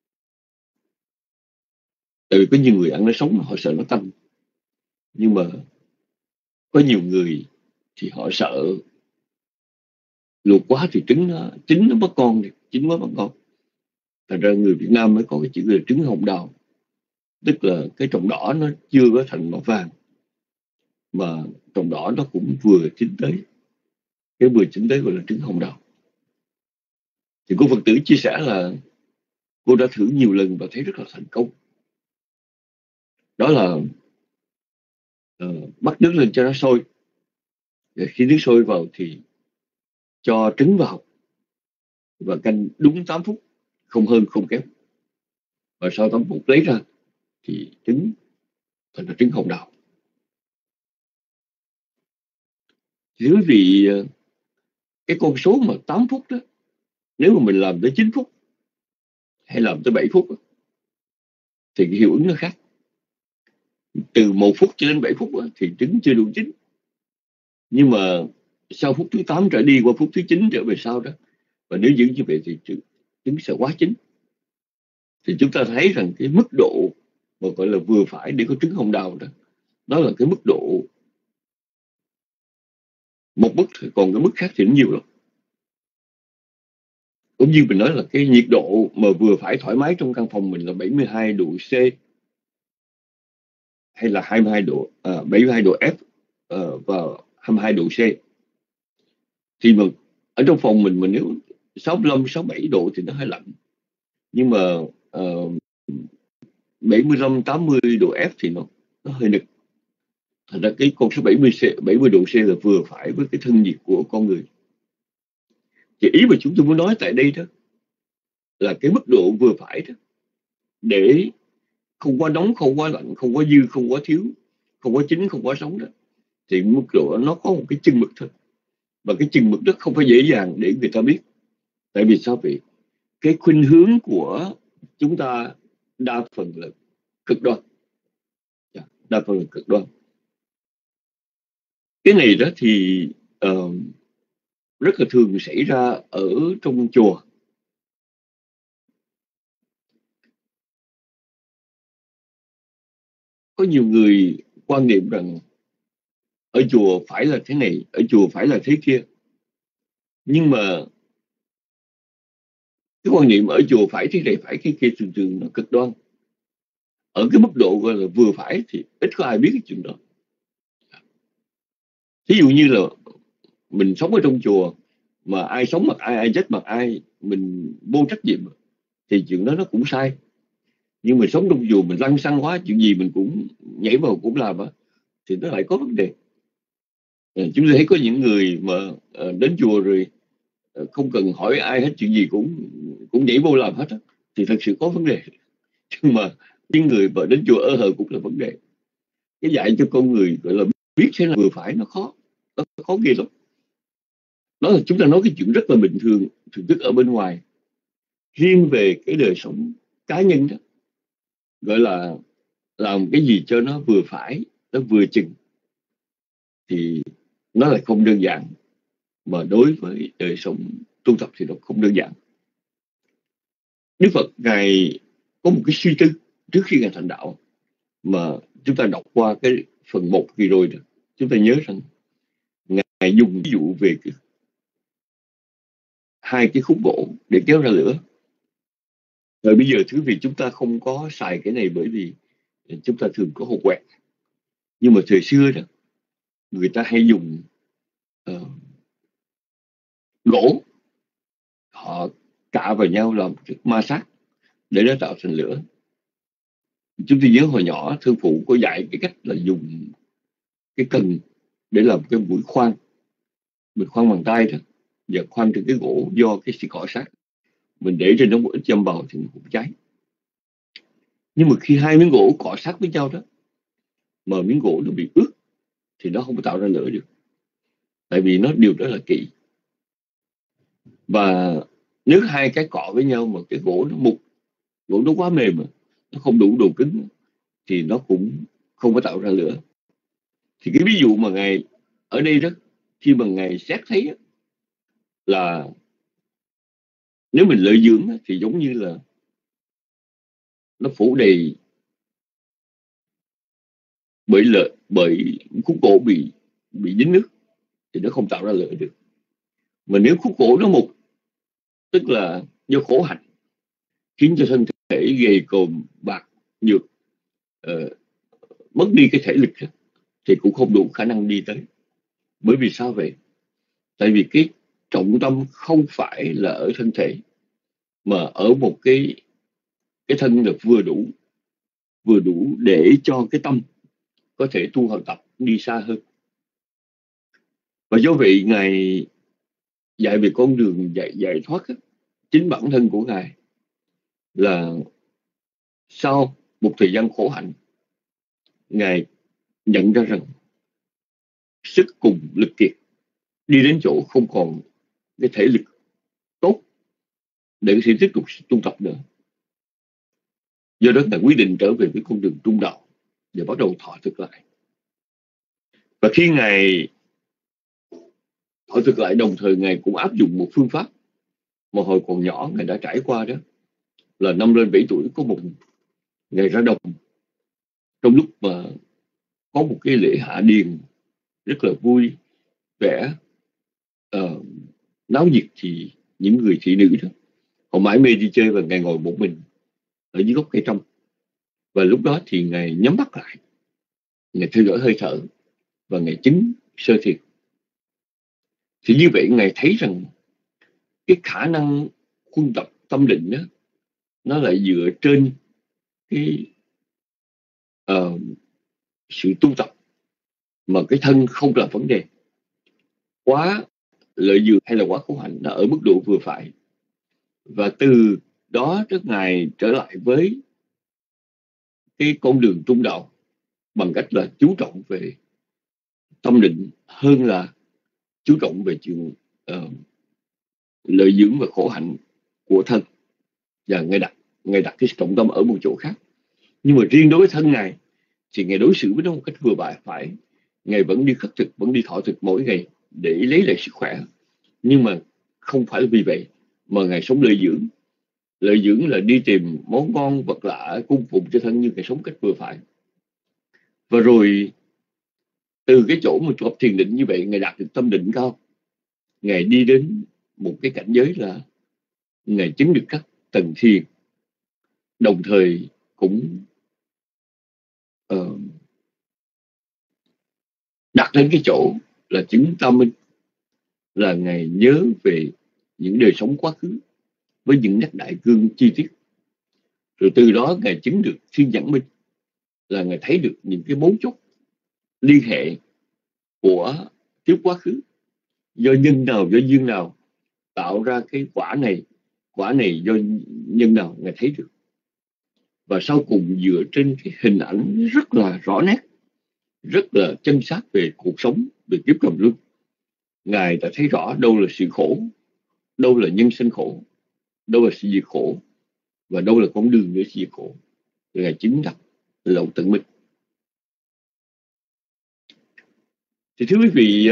Tại vì có nhiều người ăn nó sống họ sợ nó tanh, nhưng mà có nhiều người thì họ sợ luộc quá thì trứng nó chín nó mất con, chín mới mất con. Thành ra người Việt Nam mới có cái chữ là trứng hồng đào, tức là cái trồng đỏ nó chưa có thành màu vàng, mà trồng đỏ nó cũng vừa chín tới. Cái vừa chín tới gọi là trứng hồng đào. Thì cô Phật tử chia sẻ là cô đã thử nhiều lần và thấy rất là thành công. Đó là uh, bắt nước lên cho nó sôi. Và khi nước sôi vào thì cho trứng vào và canh đúng tám phút, không hơn không kém. Và sau tám phút lấy ra thì trứng thành là trứng hồng đào. Thì quý vị, cái con số mà tám phút đó, nếu mà mình làm tới chín phút hay làm tới bảy phút thì cái hiệu ứng nó khác. Từ một phút cho đến bảy phút thì trứng chưa đủ chín. Nhưng mà sau phút thứ tám trở đi qua phút thứ chín trở về sau đó, và nếu giữ như vậy thì trứng sẽ quá chín. Thì chúng ta thấy rằng cái mức độ mà gọi là vừa phải để có trứng hồng đào đó, đó là cái mức độ một mức, còn cái mức khác thì nó nhiều lắm. Cũng như mình nói là cái nhiệt độ mà vừa phải thoải mái trong căn phòng mình là bảy mươi hai độ C hay là hai mươi hai độ, à, bảy mươi hai độ F uh, và hai mươi hai độ C. Thì mà ở trong phòng mình, mình nếu sáu mươi lăm, sáu mươi bảy độ thì nó hơi lạnh. Nhưng mà uh, bảy mươi lăm, tám mươi độ F thì nó, nó hơi nực. Thành ra cái con số bảy mươi C, bảy mươi độ C là vừa phải với cái thân nhiệt của con người. Thì ý mà chúng tôi muốn nói tại đây đó là cái mức độ vừa phải đó, để không quá nóng, không quá lạnh, không quá dư, không quá thiếu, không quá chín, không quá sống đó, thì mức độ nó có một cái chừng mực thôi. Và cái chừng mực đó không phải dễ dàng để người ta biết. Tại vì sao vậy? Cái khuynh hướng của chúng ta đa phần là cực đoan. Đa phần là cực đoan. Cái này đó thì uh, rất là thường xảy ra ở trong chùa. Có nhiều người quan niệm rằng ở chùa phải là thế này, ở chùa phải là thế kia. Nhưng mà cái quan niệm ở chùa phải thế này, phải thế kia thường thường nó cực đoan. Ở cái mức độ gọi là vừa phải thì ít có ai biết cái chuyện đó. Ví dụ như là mình sống ở trong chùa mà ai sống mặc ai, ai chết mặc ai, mình vô trách nhiệm thì chuyện đó nó cũng sai. Nhưng mà sống trong chùa mình lăng xăng quá, chuyện gì mình cũng nhảy vào cũng làm á, thì nó lại có vấn đề. Chúng ta thấy có những người mà đến chùa rồi không cần hỏi ai hết, chuyện gì cũng cũng nhảy vô làm hết á, thì thật sự có vấn đề. Nhưng mà những người mà đến chùa ở hờ cũng là vấn đề. Cái dạy cho con người gọi là biết thế là vừa phải nó khó, nó khó ghê lắm. Đó là chúng ta nói cái chuyện rất là bình thường, thường thức ở bên ngoài. Riêng về cái đời sống cá nhân đó, gọi là làm cái gì cho nó vừa phải, nó vừa chừng, thì nó lại không đơn giản. Mà đối với đời sống tu tập thì nó không đơn giản. Đức Phật Ngài có một cái suy tư trước khi Ngài thành đạo mà chúng ta đọc qua cái phần một kỳ rồi đó. Chúng ta nhớ rằng Ngài dùng ví dụ về cái, hai cái khúc gỗ để kéo ra lửa. Rồi bây giờ thứ vì chúng ta không có xài cái này bởi vì chúng ta thường có hộp quẹt. Nhưng mà thời xưa đó, người ta hay dùng uh, gỗ, họ cạ vào nhau làm ma sát để nó tạo thành lửa. Chúng tôi nhớ hồi nhỏ sư phụ có dạy cái cách là dùng cái cần để làm cái mũi khoan, mình khoan bằng tay đó, và khoan trên cái gỗ do cái sự cọ sát, mình để trên nó một ít châm vào thì nó cũng cháy. Nhưng mà khi hai miếng gỗ cọ sát với nhau đó, mà miếng gỗ nó bị ướt thì nó không có tạo ra lửa được, tại vì nó điều đó là kỵ. Và nếu hai cái cọ với nhau mà cái gỗ nó mục, gỗ nó quá mềm mà nó không đủ độ cứng thì nó cũng không có tạo ra lửa. Thì cái ví dụ mà Ngài ở đây đó, khi mà Ngài xét thấy đó, là nếu mình lợi dưỡng đó, thì giống như là nó phủ đầy bởi lợi, bởi khúc gỗ bị bị dính nước thì nó không tạo ra lửa được. Mà nếu khúc gỗ nó mục, tức là do khổ hạnh khiến cho thân thể gầy còm, bạc nhược, uh, mất đi cái thể lực thì cũng không đủ khả năng đi tới. Bởi vì sao vậy? Tại vì cái trọng tâm không phải là ở thân thể, mà ở một cái cái thân lực vừa đủ, vừa đủ để cho cái tâm có thể tu học tập đi xa hơn. Và do vậy Ngài dạy về con đường giải, giải thoát á, chính bản thân của Ngài là sau một thời gian khổ hạnh, Ngài nhận ra rằng sức cùng lực kiệt, đi đến chỗ không còn cái thể lực tốt để có thể tiếp tục tu tập nữa. Do đó Ngài quyết định trở về với con đường trung đạo và bắt đầu thọ thực lại. Và khi Ngài thọ thực lại, đồng thời Ngài cũng áp dụng một phương pháp mà hồi còn nhỏ Ngài đã trải qua, đó là năm lên bảy tuổi có một ngày ra đồng, trong lúc mà có một cái lễ hạ điền rất là vui vẻ, uh, náo nhiệt, thì những người thị nữ đó họ mải mê đi chơi và Ngài ngồi một mình ở dưới gốc cây trong. Và lúc đó thì Ngài nhắm mắt lại, Ngài theo dõi hơi thở và Ngài chứng sơ thiền. Thì như vậy Ngài thấy rằng cái khả năng khuân tập tâm định đó, nó lại dựa trên cái uh, sự tu tập mà cái thân không là vấn đề. Quá lợi dược hay là quá khổ hạnh nó ở mức độ vừa phải. Và từ đó các Ngài trở lại với cái con đường trung đạo bằng cách là chú trọng về tâm định hơn là chú trọng về chuyện uh, lợi dưỡng và khổ hạnh của thân. Và Ngài đặt, Ngài đặt cái trọng tâm ở một chỗ khác. Nhưng mà riêng đối với thân Ngài thì Ngài đối xử với nó một cách vừa phải. Ngài vẫn đi khất thực, vẫn đi thọ thực mỗi ngày để lấy lại sức khỏe. Nhưng mà không phải là vì vậy mà Ngài sống lợi dưỡng. Lợi dưỡng là đi tìm món ngon vật lạ cung phụng cho thân, như Ngài sống cách vừa phải. Và rồi từ cái chỗ mà tu tập thiền định như vậy, Ngài đạt được tâm định cao. Ngài đi đến một cái cảnh giới là Ngài chứng được các tầng thiền, đồng thời cũng uh, đặt đến cái chỗ là chứng tam minh, là Ngài nhớ về những đời sống quá khứ với những nét đại cương chi tiết. Rồi từ đó Ngài chứng được thiên nhãn minh, là Ngài thấy được những cái mấu chốt liên hệ của kiếp quá khứ, do nhân nào, do duyên nào tạo ra cái quả này, quả này do nhân nào, Ngài thấy được. Và sau cùng dựa trên cái hình ảnh rất là rõ nét, rất là chân xác về cuộc sống, về kiếp trầm luân, Ngài đã thấy rõ đâu là sự khổ, đâu là nhân sinh khổ, đâu là sự diệt khổ, và đâu là con đường để diệt khổ. Ngài chứng đắc lậu tận minh. Thì thưa quý vị,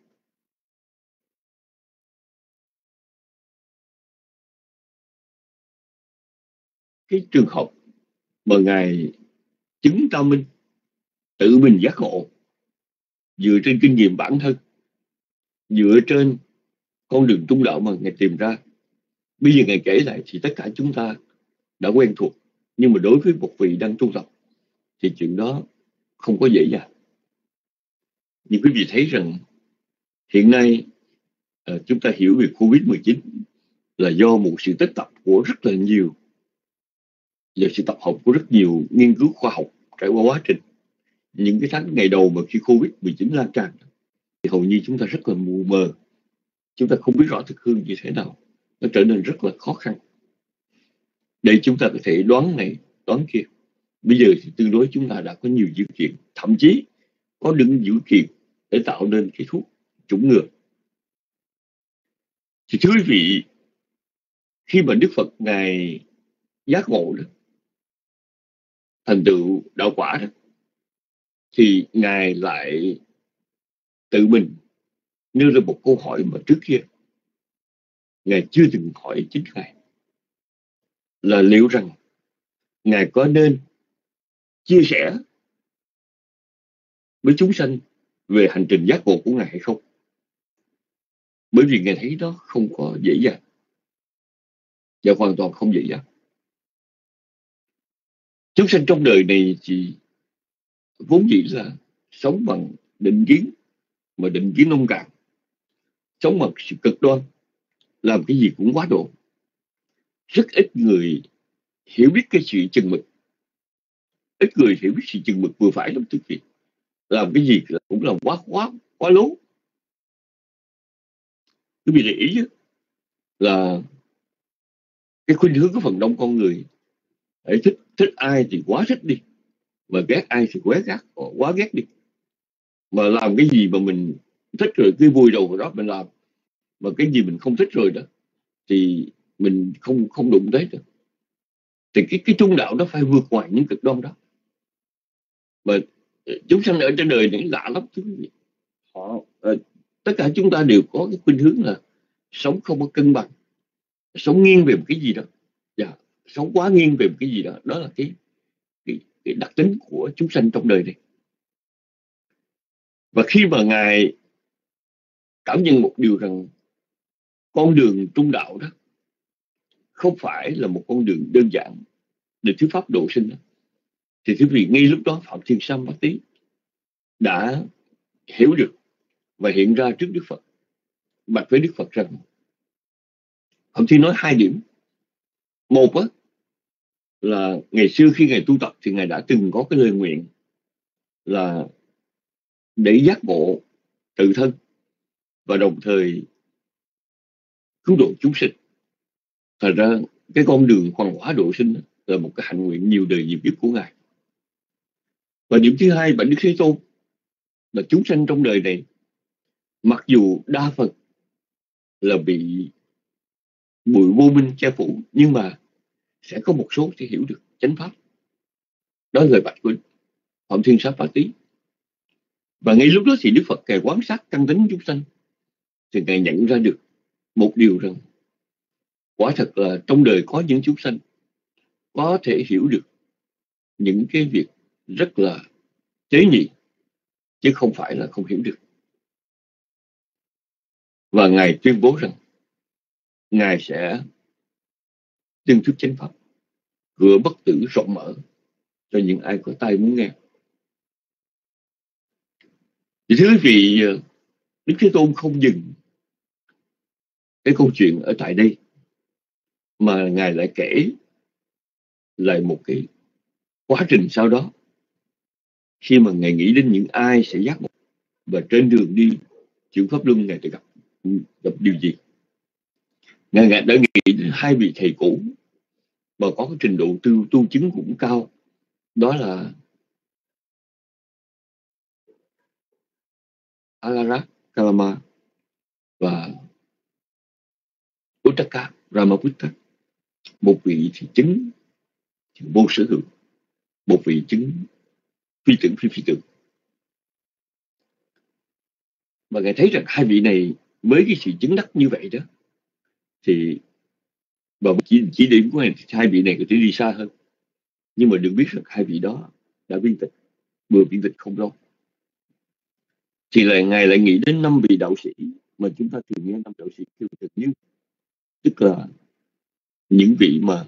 cái trường hợp mà Ngài chứng tam minh, tự mình giác ngộ, dựa trên kinh nghiệm bản thân, dựa trên con đường trung đạo mà Ngài tìm ra, bây giờ Ngài kể lại thì tất cả chúng ta đã quen thuộc. Nhưng mà đối với một vị đang tu tập thì chuyện đó không có dễ dàng. Nhưng quý vị thấy rằng hiện nay uh, chúng ta hiểu về Covid mười chín là do một sự tích tập của rất là nhiều, do sự tập hợp của rất nhiều nghiên cứu khoa học trải qua quá trình. Những cái tháng ngày đầu mà khi Covid mười chín lan tràn thì hầu như chúng ta rất là mù mờ, chúng ta không biết rõ thực hư như thế nào, nó trở nên rất là khó khăn. Để chúng ta có thể đoán này, đoán kia. Bây giờ thì tương đối chúng ta đã có nhiều dữ kiện, thậm chí có đứng dữ kiện để tạo nên cái thuốc chủng ngừa. Thì thưa quý vị, khi mà Đức Phật Ngài giác ngộ đó, thành tựu đạo quả đó, thì Ngài lại tự mình nêu ra một câu hỏi mà trước kia Ngài chưa từng hỏi chính Ngài, là liệu rằng Ngài có nên chia sẻ với chúng sanh về hành trình giác ngộ của Ngài hay không? Bởi vì Ngài thấy đó không có dễ dàng, và hoàn toàn không dễ dàng. Chúng sanh trong đời này thì vốn dĩ là sống bằng định kiến, mà định kiến nông cạn, sống bằng sự cực đoan, làm cái gì cũng quá độ. Rất ít người hiểu biết cái sự chừng mực, ít người hiểu biết sự chừng mực vừa phải lắm thưa quý vị. Làm cái gì cũng là quá quá quá lố. Quý vị để ý chứ, là cái khuynh hướng của phần đông con người ấy, thích thích ai thì quá thích đi, mà ghét ai thì quá ghét quá ghét đi. Mà làm cái gì mà mình thích rồi cứ vùi đầu vào đó mình làm, mà cái gì mình không thích rồi đó thì mình không không đụng tới được. Thì cái cái trung đạo đó phải vượt ngoài những cực đoan đó. Mà chúng sanh ở trên đời này lạ lắm thưa quý vị. Họ uh, tất cả chúng ta đều có cái khuynh hướng là sống không có cân bằng, sống nghiêng về một cái gì đó, dạ, sống quá nghiêng về một cái gì đó. Đó là cái cái, cái đặc tính của chúng sanh trong đời này. Và khi mà Ngài cảm nhận một điều rằng con đường trung đạo đó không phải là một con đường đơn giản để thuyết pháp độ sinh đó, thì quý vị ngay lúc đó Phạm Thiên Sam Bát Tý đã hiểu được và hiện ra trước Đức Phật, bạch với Đức Phật rằng Phạm Thiên nói hai điểm. Một á, là ngày xưa khi Ngài tu tập thì Ngài đã từng có cái lời nguyện là để giác ngộ tự thân và đồng thời cứu độ chúng sinh. Thật ra cái con đường hoàn hóa độ sinh là một cái hạnh nguyện nhiều đời nhiều kiếp của Ngài. Và điểm thứ hai, bạch Đức Thế Tôn là chúng sanh trong đời này mặc dù đa phần là bị bụi vô minh che phủ, nhưng mà sẽ có một số sẽ hiểu được chánh pháp. Đó là lời bạch của Phạm Thiên Sam Bát Tý. Và ngay lúc đó thì Đức Phật Ngài quan sát căn tính chúng sanh, thì Ngài nhận ra được một điều rằng quả thật là trong đời có những chúng sanh có thể hiểu được những cái việc rất là tế nhị, chứ không phải là không hiểu được. Và Ngài tuyên bố rằng Ngài sẽ tuyên thuyết chánh pháp, cửa bất tử rộng mở cho những ai có tai muốn nghe. Thì thưa quý vị, Đức Thế Tôn không dừng cái câu chuyện ở tại đây, mà Ngài lại kể lại một cái quá trình sau đó, khi mà Ngài nghĩ đến những ai sẽ giác ngộ và trên đường đi chuyển pháp luân, Ngài sẽ gặp gặp điều gì. Ngài, Ngài đã nghĩ đến hai vị thầy cũ mà có cái trình độ tu, tu chứng cũng cao, đó là Alarat Kalama và Uttaka Ramaputta. Một vị thì chứng vô sở hữu, một vị chứng phi tưởng phi phi tưởng. Và Ngài thấy rằng hai vị này với cái sự chứng đắc như vậy đó, thì và chỉ, chỉ điểm của Ngài, hai vị này có thể đi xa hơn. Nhưng mà được biết rằng hai vị đó đã viên tịch, vừa viên tịch không lâu. Thì là Ngài lại nghĩ đến năm vị đạo sĩ mà chúng ta thường nghe năm đạo sĩ kêu thực như, tức là những vị mà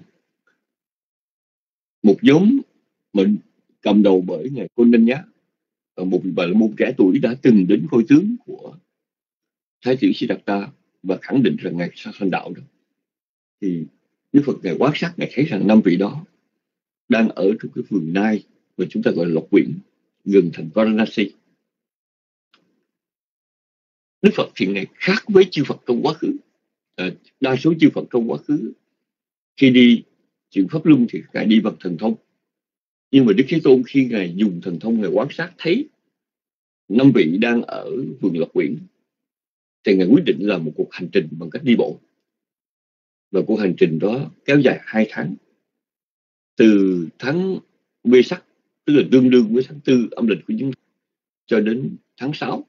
một nhóm mà cầm đầu bởi Ngài Côn Đanh Nhá, một vị bà la môn trẻ tuổi đã từng đến khôi tướng của Thái tử Siddhartha và khẳng định rằng Ngài sẽ thành đạo đó. Thì Đức Phật Ngài quan sát, Ngài thấy rằng năm vị đó đang ở trong cái vườn nai mà chúng ta gọi là Lộc Quyển, gần thành Varanasi. Đức Phật thì Ngài khác với chư Phật trong quá khứ. À, đa số chư Phật trong quá khứ khi đi chuyển pháp luân thì Ngài đi bằng thần thông. Nhưng mà Đức Thế Tôn khi Ngài dùng thần thông, Ngài quan sát thấy năm vị đang ở vườn Lộc Quyển, thì Ngài quyết định làm một cuộc hành trình bằng cách đi bộ. Và cuộc hành trình đó kéo dài hai tháng, từ tháng Vê Sắc, tức là tương đương với tháng tư âm lịch của chúng ta, cho đến tháng sáu.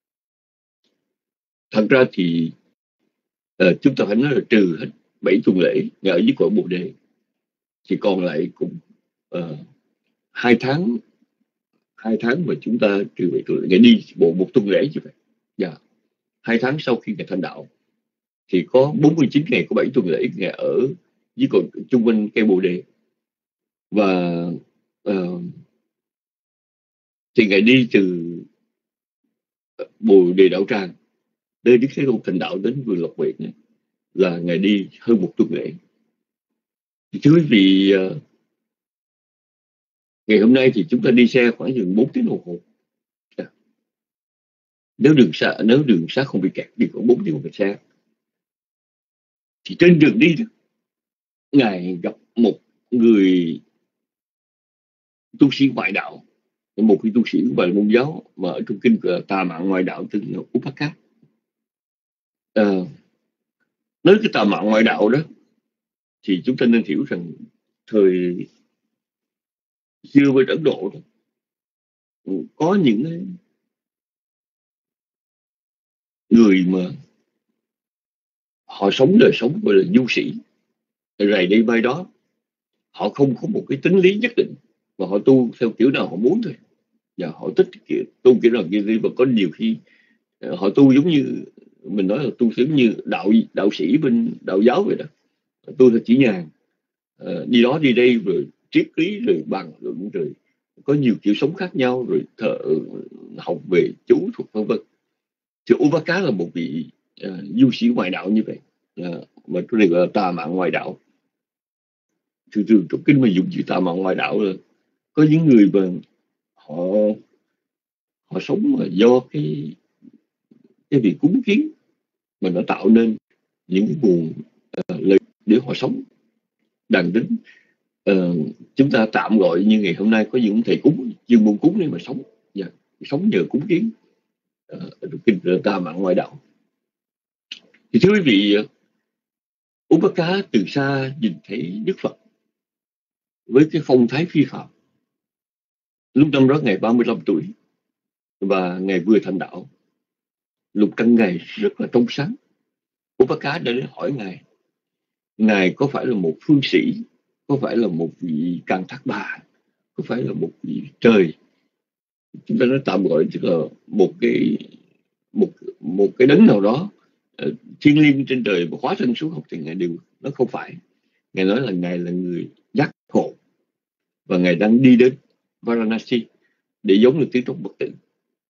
Thật ra thì uh, chúng ta phải nói là trừ hết bảy tuần lễ Ngài ở dưới cội Bồ Đề, thì còn lại cũng uh, hai tháng hai tháng mà chúng ta trừ bảy tuần lễ, Ngài đi bộ một tuần lễ như vậy. Dạ. Hai tháng sau khi Ngài thành đạo thì có bốn mươi chín ngày, có bảy tuần lễ Ngài ở dưới cội chung quanh cây Bồ Đề. Và uh, thì Ngài đi từ Bồ Đề Đạo Tràng nơi Đức Thế Tôn thành đạo đến vườn Lộc Quyển này, là Ngài đi hơn một tuần lễ. Thì thưa quý vị, uh, ngày hôm nay thì chúng ta đi xe khoảng chừng bốn tiếng đồng hồ. Yeah. Nếu đường xa nếu đường xá không bị kẹt, đi khoảng bốn tiếng một xe. Thì trên đường đi đó, Ngài gặp một người tu sĩ ngoại đạo một vị tu sĩ của bài môn giáo mà ở trong kinh uh, Tà Mạng Ngoại Đạo tên là Upaka. À, nói cái Tà Mạng Ngoại Đạo đó thì chúng ta nên hiểu rằng thời xưa bên Ấn Độ đó, có những người mà họ sống đời sống gọi là du sĩ, rày đây bay đó, họ không có một cái tính lý nhất định và họ tu theo kiểu nào họ muốn thôi, và họ thích kiểu, tu kiểu nào kia đi. Và có nhiều khi họ tu giống như mình nói là tu giống như đạo đạo sĩ bên đạo giáo vậy đó, tu theo chỉ nhàn, à, đi đó đi đây rồi triết lý rồi bàn luận rồi có nhiều kiểu sống khác nhau rồi thợ, học về chú thuật vân vân. Thì Upaka là một vị uh, du sĩ ngoại đạo như vậy, uh, mà tôi gọi là Tà Mạng Ngoại Đạo. Thường thường trong kinh mà dùng chữ Tà Mạng Ngoại Đạo là có những người mà họ họ sống mà do cái cái việc cúng kiến mà nó tạo nên những cái nguồn uh, lợi để họ sống. Đàn đến uh, chúng ta tạm gọi như ngày hôm nay có những thầy cúng chuyên môn cúng để mà sống, yeah, sống nhờ cúng kiến, uh, kinh Tà Mạng Ngoại Đạo. Thì thưa quý vị, Upaka từ xa nhìn thấy Đức Phật với cái phong thái phi phạm. Lúc năm đó Ngài ba mươi lăm tuổi và Ngài vừa thành đạo, lục căn Ngài rất là trong sáng. Upaka đã đến hỏi Ngài, Ngài có phải là một phương sĩ, có phải là một vị Càn Thác Bà, có phải là một vị trời, chúng ta nói tạm gọi tức là một cái một một cái đấng nào đó uh, thiên liêng trên trời và hóa thân xuống học, thì Ngài đều nó không phải. Ngài nói là Ngài là người giác ngộ và Ngài đang đi đến Varanasi để giống được tiếng trống bất tử.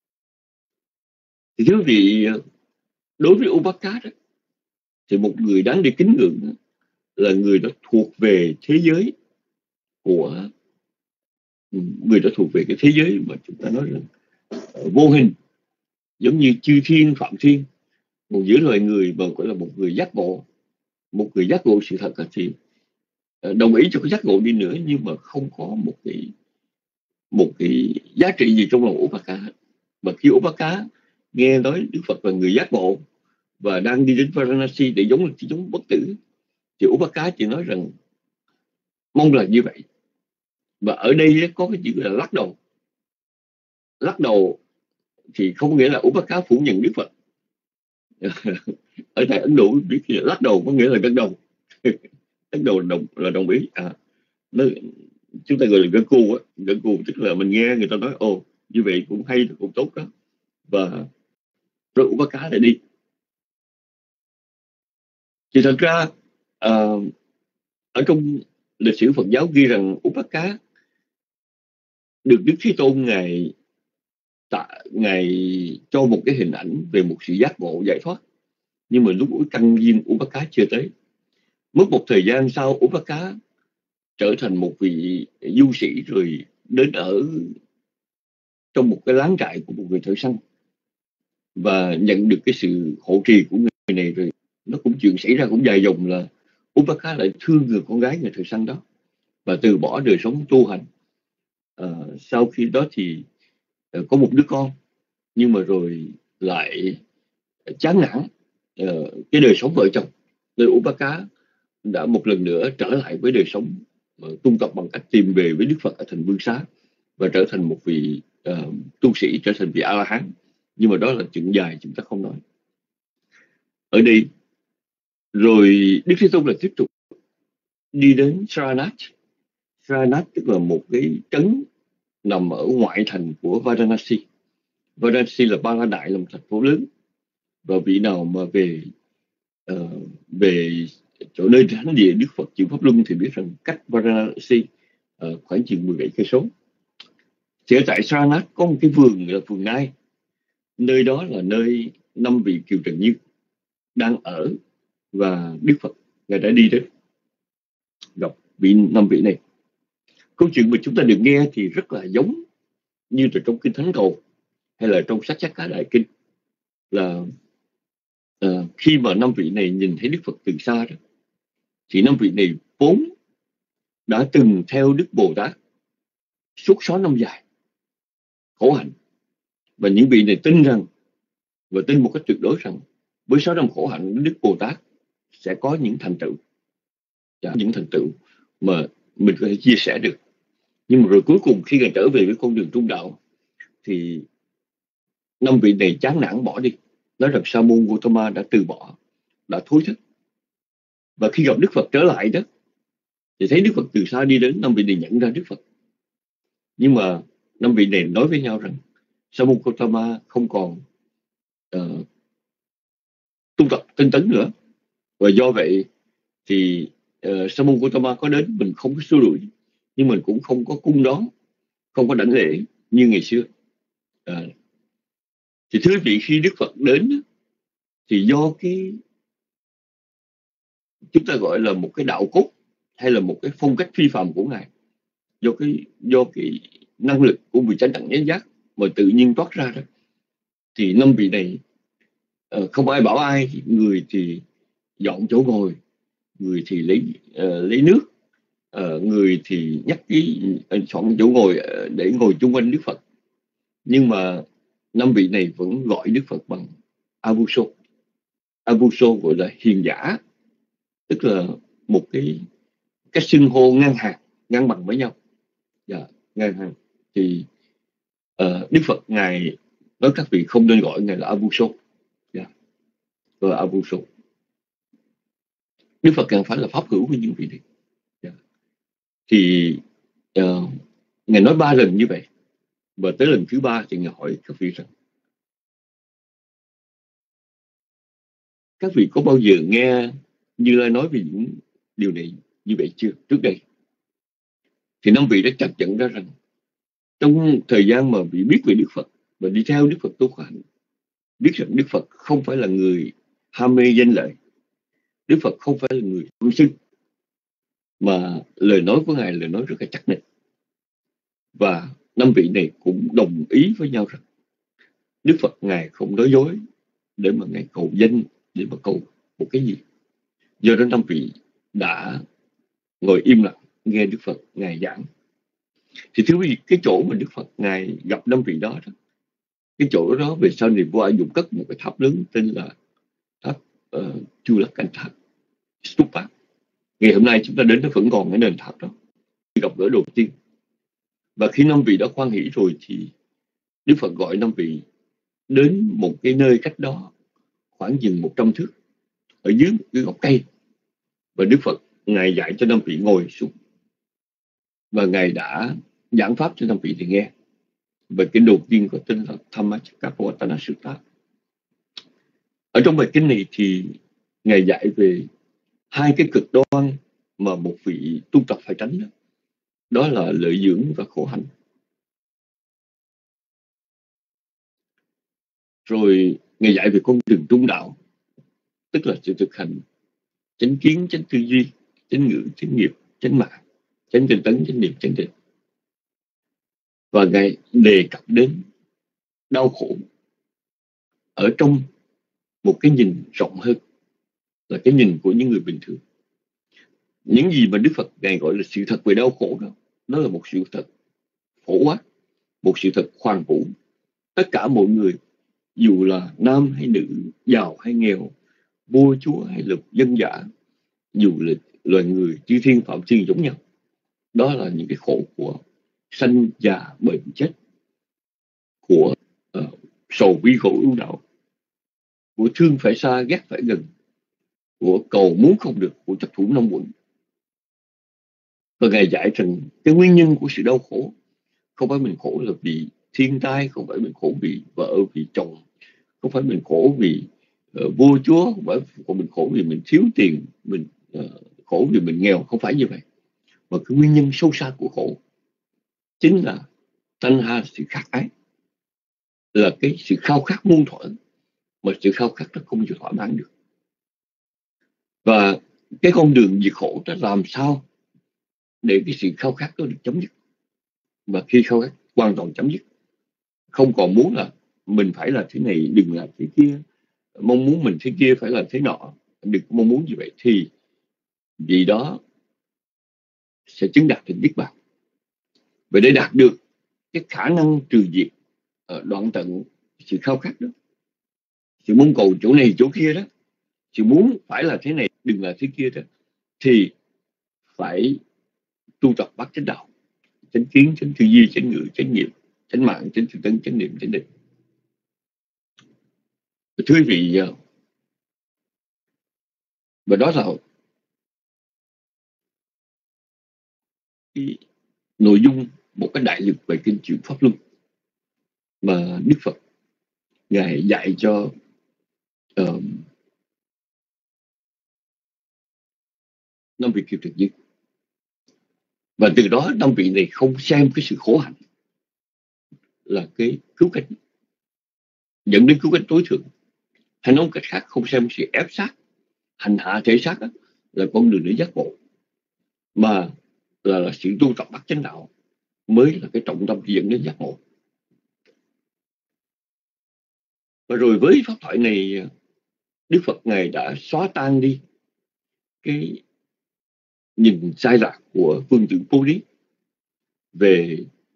Thì thưa vị, đối với Upaka đó, thì một người đáng để kính ngưỡng đó, là người đó thuộc về thế giới của người đó thuộc về cái thế giới mà chúng ta nói là uh, vô hình, giống như chư thiên phạm thiên. Một giữa loài người mà gọi là một người giác ngộ, một người giác ngộ sự thật thì uh, đồng ý cho cái giác ngộ đi nữa, nhưng mà không có một cái một cái giá trị gì trong lòng Upaka. Mà khi Upaka nghe nói Đức Phật là người giác ngộ và đang đi đến Varanasi để giống tiếng trống bất tử, thì Upaka chỉ nói rằng mong là như vậy. Và ở đây có cái chữ là lắc đầu. Lắc đầu thì không nghĩa là Upaka phủ nhận Đức Phật. Ở tại Ấn Độ biết là lắc đầu có nghĩa là gật đầu. Gật đầu là đồng, là đồng ý. À, nó, chúng ta gọi là gật cù á, gật cù tức là mình nghe người ta nói ồ như vậy cũng hay, cũng tốt đó. Và rồi Upaka lại đi. Thì thật ra uh, ở trong lịch sử Phật giáo ghi rằng Upaka được Đức Thế Tôn ngài tạ, ngài cho một cái hình ảnh về một sự giác ngộ giải thoát, nhưng mà lúc căn duyên Upaka chưa tới. Mất một thời gian sau, Upaka trở thành một vị du sĩ rồi đến ở trong một cái láng trại của một người thợ săn và nhận được cái sự hộ trì của người này. Rồi nó cũng chuyện xảy ra cũng dài dòng là Upaka lại thương người con gái người thợ săn đó và từ bỏ đời sống tu hành. À, sau khi đó thì uh, có một đứa con, nhưng mà rồi lại chán nản uh, cái đời sống vợ chồng, nên Upaka đã một lần nữa trở lại với đời sống uh, tu tập bằng cách tìm về với Đức Phật ở thành Vương Xá và trở thành một vị uh, tu sĩ, trở thành vị A La Hán. Nhưng mà đó là chuyện dài chúng ta không nói ở đây. Rồi Đức Thế Tôn là tiếp tục đi đến Saranath. Saranath tức là một cái trấn nằm ở ngoại thành của Varanasi. Varanasi là Ba La Đại, là một thành phố lớn. Và vị nào mà về uh, về chỗ nơi thánh địa Đức Phật chịu pháp luân thì biết rằng cách Varanasi uh, khoảng chừng mười bảy cây số. Thì ở tại Saranath có một cái vườn là vườn Nai. Nơi đó là nơi năm vị Kiều Trần Như đang ở và Đức Phật ngài đã đi đến gặp vị năm vị này. Câu chuyện mà chúng ta được nghe thì rất là giống như là trong Kinh Thánh Cầu hay là trong sách Giác Cá Đại Kinh, là uh, khi mà năm vị này nhìn thấy Đức Phật từ xa đó, thì năm vị này vốn đã từng theo Đức Bồ Tát suốt sáu năm dài khổ hạnh. Và những vị này tin rằng, và tin một cách tuyệt đối rằng với sáu năm khổ hạnh, Đức Bồ Tát sẽ có những thành tựu, những thành tựu mà mình có thể chia sẻ được. Nhưng mà rồi cuối cùng khi Ngài trở về với con đường trung đạo thì năm vị này chán nản bỏ đi, nói rằng Sa môn Gautama đã từ bỏ, đã thối thức. Và khi gặp Đức Phật trở lại đó thì thấy Đức Phật từ xa đi đến, năm vị này nhận ra Đức Phật. Nhưng mà năm vị này nói với nhau rằng Sa môn Gautama không còn uh, tu tập tinh tấn nữa, và do vậy thì uh, Sa môn Gautama có đến mình không có xua đuổi, nhưng mình cũng không có cung đón, không có đảnh lễ như ngày xưa. Uh, thì thưa quý vị, khi Đức Phật đến thì do cái chúng ta gọi là một cái đạo cốt hay là một cái phong cách phi phàm của Ngài, do cái do cái năng lực của vị chánh đẳng chánh giác mà tự nhiên toát ra đó, thì năm vị này uh, không ai bảo ai, người thì dọn chỗ ngồi, người thì lấy uh, lấy nước, uh, người thì nhắc cái uh, chọn chỗ ngồi uh, để ngồi chung quanh Đức Phật. Nhưng mà năm vị này vẫn gọi Đức Phật bằng Avuso. Avuso gọi là hiền giả, tức là một cái cái xưng hô ngang hàng, ngang bằng với nhau. Dạ, ngang hàng. Thì uh, Đức Phật Ngài nói các vị không nên gọi Ngài là Avuso. Dạ, gọi là Avuso. Đức Phật càng phải là pháp hữu với những vị này. Dạ. Thì uh, Ngài nói ba lần như vậy. Và tới lần thứ ba thì Ngài hỏi các vị rằng, các vị có bao giờ nghe Như Lai nói về những điều này như vậy chưa trước đây? Thì năm vị đã chặt chẽ ra rằng trong thời gian mà vị biết về Đức Phật và đi theo Đức Phật tu hành, biết rằng Đức Phật không phải là người ham mê danh lợi, Đức Phật không phải là người tham sân, mà lời nói của Ngài là lời nói rất là chắc nịch. Và năm vị này cũng đồng ý với nhau rằng Đức Phật Ngài không nói dối để mà Ngài cầu danh, để mà cầu một cái gì. Do đó năm vị đã ngồi im lặng nghe Đức Phật Ngài giảng. Thì thưa quý vị, cái chỗ mà Đức Phật Ngài gặp năm vị đó, đó cái chỗ đó về sau này vua Ai Dụng cất một cái tháp lớn tên là tháp uh, Chulakantha Stupa. Ngày hôm nay chúng ta đến nó vẫn còn cái nền tháp đó, gặp gỡ đầu tiên. Và khi năm vị đã khoan hỷ rồi thì Đức Phật gọi năm vị đến một cái nơi cách đó khoảng chừng một trăm thước, ở dưới một cái gốc cây. Và Đức Phật Ngài dạy cho năm vị ngồi xuống, và Ngài đã giảng pháp cho năm vị thì nghe. Và cái đầu tiên có tên là Dhammacakkappavattana Sutta. Ở trong bài kinh này thì Ngài dạy về hai cái cực đoan mà một vị tu tập phải tránh đó. Đó là lợi dưỡng và khổ hạnh. Rồi Ngài dạy về con đường trung đạo, tức là sự thực hành chánh kiến, chánh tư duy, chánh ngữ, chánh nghiệp, chánh mạng, chánh tinh tấn, chánh niệm, chánh định. Và Ngài đề cập đến đau khổ ở trong một cái nhìn rộng hơn, là cái nhìn của những người bình thường. Những gì mà Đức Phật Ngài gọi là sự thật về đau khổ đó, đó là một sự thật phổ quát, một sự thật hoàn vũ. Tất cả mọi người, dù là nam hay nữ, giàu hay nghèo, vua chúa hay là dân dã, dù là loài người chư thiên phạm thiên giống nhau. Đó là những cái khổ của sanh già bệnh chết, của uh, sầu bi khổ ưu não, của thương phải xa ghét phải gần, của cầu muốn không được, của chấp thủ năm quẩn. Và Ngài dạy rằng cái nguyên nhân của sự đau khổ không phải mình khổ là vì thiên tai, không phải mình khổ vì vợ, vì chồng, không phải mình khổ vì uh, vua chúa, không phải mình khổ vì mình thiếu tiền, mình uh, khổ vì mình nghèo. Không phải như vậy. Mà cái nguyên nhân sâu xa của khổ chính là tanha, sự khát ái, là cái sự khao khát muôn thuở, mà sự khao khát nó không chịu thỏa mãn được. Và cái con đường diệt khổ đó làm sao để cái sự khao khát đó được chấm dứt. Và khi khao khát hoàn toàn chấm dứt, không còn muốn là mình phải là thế này, đừng làm thế kia, mong muốn mình thế kia phải làm thế nọ, đừng mong muốn như vậy, thì vì đó sẽ chứng đạt được niết bàn. Và để đạt được cái khả năng trừ diệt uh, đoạn tận sự khao khát đó, sự mong cầu chỗ này chỗ kia đó, sự muốn phải là thế này đừng là thế kia đó, thì phải tu tập bát chánh đạo, chánh kiến, chánh tư duy, chánh ngữ, chánh nghiệp, chánh mạng, chánh tinh tấn, chánh niệm, chánh định. Thưa quý vị, và đó là cái nội dung một cái đại lực về kinh chuyển pháp luân mà Đức Phật ngài dạy cho uh, năm vị kiều thực nhất. Và từ đó năm vị này không xem cái sự khổ hạnh là cái cứu cánh dẫn đến cứu cánh tối thượng, hay nói một cách khác, không xem sự ép sát hành hạ thể xác là con đường để giác ngộ, mà là, là sự tu tập bát chánh đạo mới là cái trọng tâm dẫn đến giác ngộ. Và rồi với pháp thoại này, Đức Phật ngài đã xóa tan đi cái nhìn sai lạc của vương tử Bố Thí về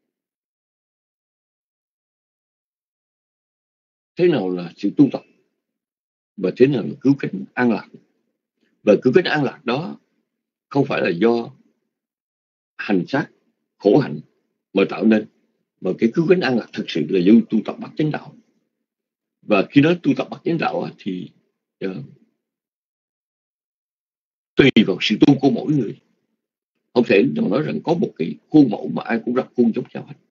thế nào là sự tu tập và thế nào là cứu cánh an lạc. Và cứu cánh an lạc đó không phải là do hành sát khổ hạnh mà tạo nên, mà cái cứu cánh an lạc thực sự là do tu tập bát chánh đạo. Và khi nói tu tập bát chánh đạo thì uh, tùy vào sự tu của mỗi người, không thể nào nói rằng có một cái khuôn mẫu mà ai cũng rập khuôn giống nhau hết.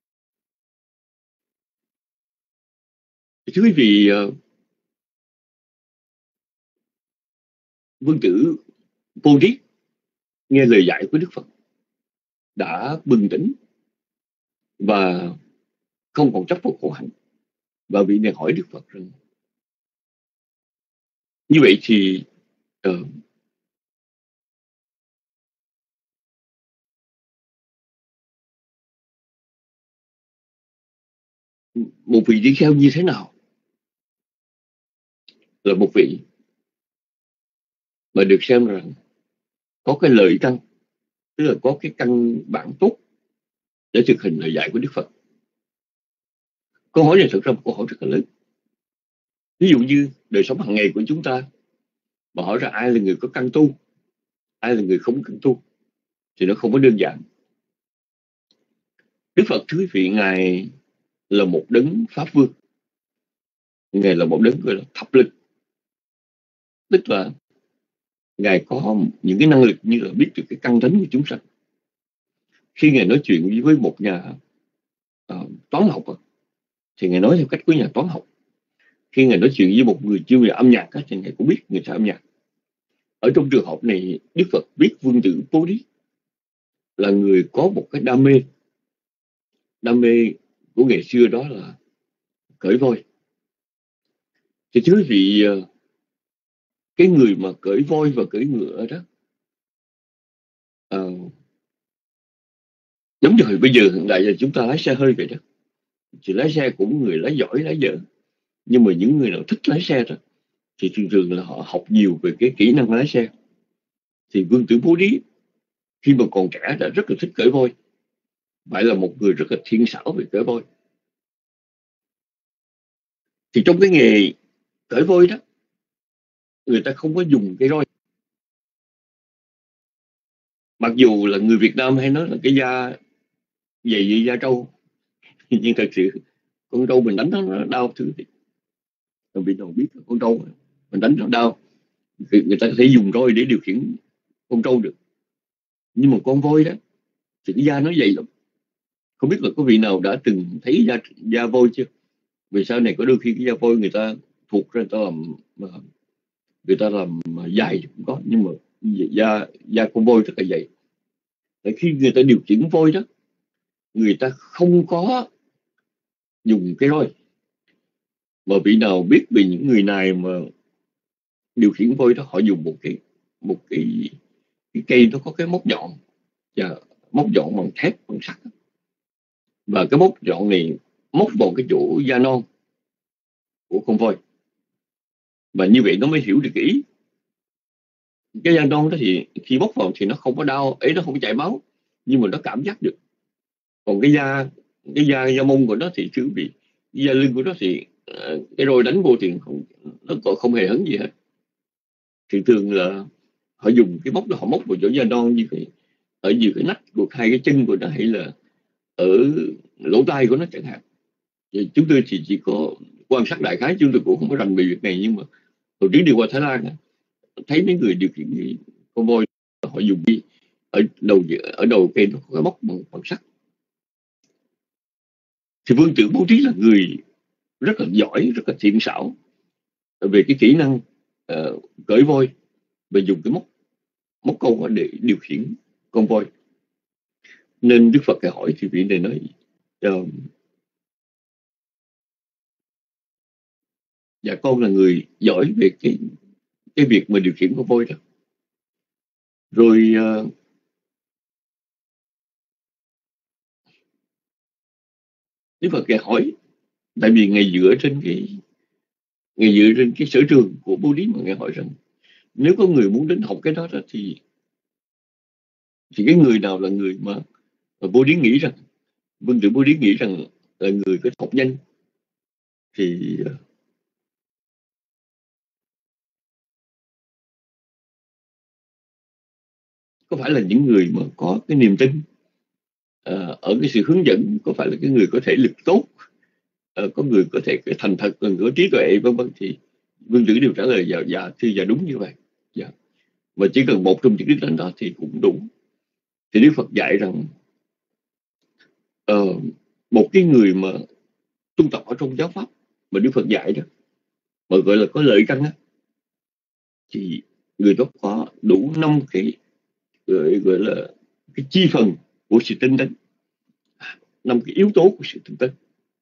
Thưa quý vị, uh, vương tử Bố Thí nghe lời dạy của Đức Phật đã bừng tỉnh và không còn chấp vào khổ hạnh. Và vị này hỏi Đức Phật rằng như vậy thì uh, một vị tỷ kheo như thế nào là một vị mà được xem rằng có cái lợi căn, tức là có cái căn bản tốt để thực hành lời dạy của Đức Phật. Câu hỏi này thực ra một câu hỏi rất là lớn. Ví dụ như đời sống hàng ngày của chúng ta, mà hỏi ra ai là người có căn tu, ai là người không căn tu, thì nó không có đơn giản. Đức Phật thưa quý vị, ngài là một đấng pháp vương, ngài là một đấng gọi là thập lực, tức là ngài có những cái năng lực như là biết được cái căn tánh của chúng sanh. Khi ngài nói chuyện với một nhà uh, toán học thì ngài nói theo cách của nhà toán học. Khi ngài nói chuyện với một người chuyên về âm nhạc thì ngài cũng biết người ta âm nhạc. Ở trong trường hợp này, Đức Phật biết vương tử Bố Thí là người có một cái đam mê. Đam mê của ngày xưa đó là cưỡi voi. Thì thưa quý vị, cái người mà cưỡi voi và cưỡi ngựa đó, uh, giống như hồi bây giờ hiện đại là chúng ta lái xe hơi vậy đó. Thì lái xe cũng người lái giỏi, lái dở. Nhưng mà những người nào thích lái xe đó thì thường thường là họ học nhiều về cái kỹ năng lái xe. Thì vương tử Bố Thí khi mà còn trẻ đã rất là thích cưỡi voi, phải là một người rất là thiên xảo về cưỡi voi. Thì trong cái nghề cưỡi voi đó, người ta không có dùng cây roi. Mặc dù là người Việt Nam hay nói là cái da dày như da trâu, nhưng thật sự con trâu mình đánh nó, nó đau thứ thì mình bị nào biết con trâu mình đánh nó đau, người ta có thể dùng roi để điều khiển con trâu được. Nhưng mà con voi đó thì cái da nó dày lắm. Không biết là có vị nào đã từng thấy da, da voi chưa? Vì sau này có đôi khi cái da voi người ta thuộc ra, người ta làm người ta làm dài cũng có, nhưng mà da da con voi rất là dày. Tại khi người ta điều khiển voi đó, người ta không có dùng cái roi. Mà vị nào biết về những người này mà điều khiển voi đó, họ dùng một cái một cái, cái cây nó có cái móc nhọn, và móc nhọn bằng thép, bằng sắt. Và cái móc nhọn này móc vào cái chỗ da non của con voi. Và như vậy nó mới hiểu được ý. Cái da non đó thì khi móc vào thì nó không có đau, ấy nó không có chảy máu, nhưng mà nó cảm giác được. Còn cái da cái da da mông của nó thì thưa quý vị, da lưng của nó thì uh, cái roi đánh vô thì không, nó còn không hề hấn gì hết. Thì thường là họ dùng cái móc đó, họ móc vào chỗ da non như vậy, ở giữa cái nách của hai cái chân của nó, hay là ở lỗ tai của nó chẳng hạn. Thì chúng tôi thì chỉ có quan sát đại khái, chúng tôi cũng không có rành về việc này. Nhưng mà hồi trước đi qua Thái Lan, thấy mấy người điều khiển con voi, họ dùng đi ở đầu ở đầu cây nó có cái móc bằng, bằng sắt. Thì Vương Tử Bố Thí là người rất là giỏi, rất là thiện xảo về cái kỹ năng uh, cởi voi và dùng cái móc móc câu để điều khiển con voi. Nên Đức Phật hỏi thì vị này nói uh, dạ con là người giỏi về cái cái việc mà điều khiển con voi đó. Rồi uh, Đức Phật hỏi, tại vì Ngài dựa trên cái Ngài dựa trên cái sở trường của Bố Thí mà Ngài hỏi rằng nếu có người muốn đến học cái đó, đó thì thì cái người nào là người mà, mà Bố Thí nghĩ rằng, Vương Tử Bố Thí nghĩ rằng là người có học nhanh, thì có phải là những người mà có cái niềm tin uh, ở cái sự hướng dẫn, có phải là cái người có thể lực tốt, uh, có người có thể cái thành thật, người có trí tuệ, vân vân. Thì Vương Tử đều trả lời dạ, dạ thưa dạ đúng như vậy. Dạ. Và chỉ cần một trong những cái đến đó thì cũng đủ. Thì Đức Phật dạy rằng uh, một cái người mà tu tập ở trong giáo pháp mà Đức Phật dạy đó, mà gọi là có lợi căn á, thì người đó có đủ năm cái gọi, gọi là cái chi phần của sự tinh tấn, năm cái yếu tố của sự tinh tấn.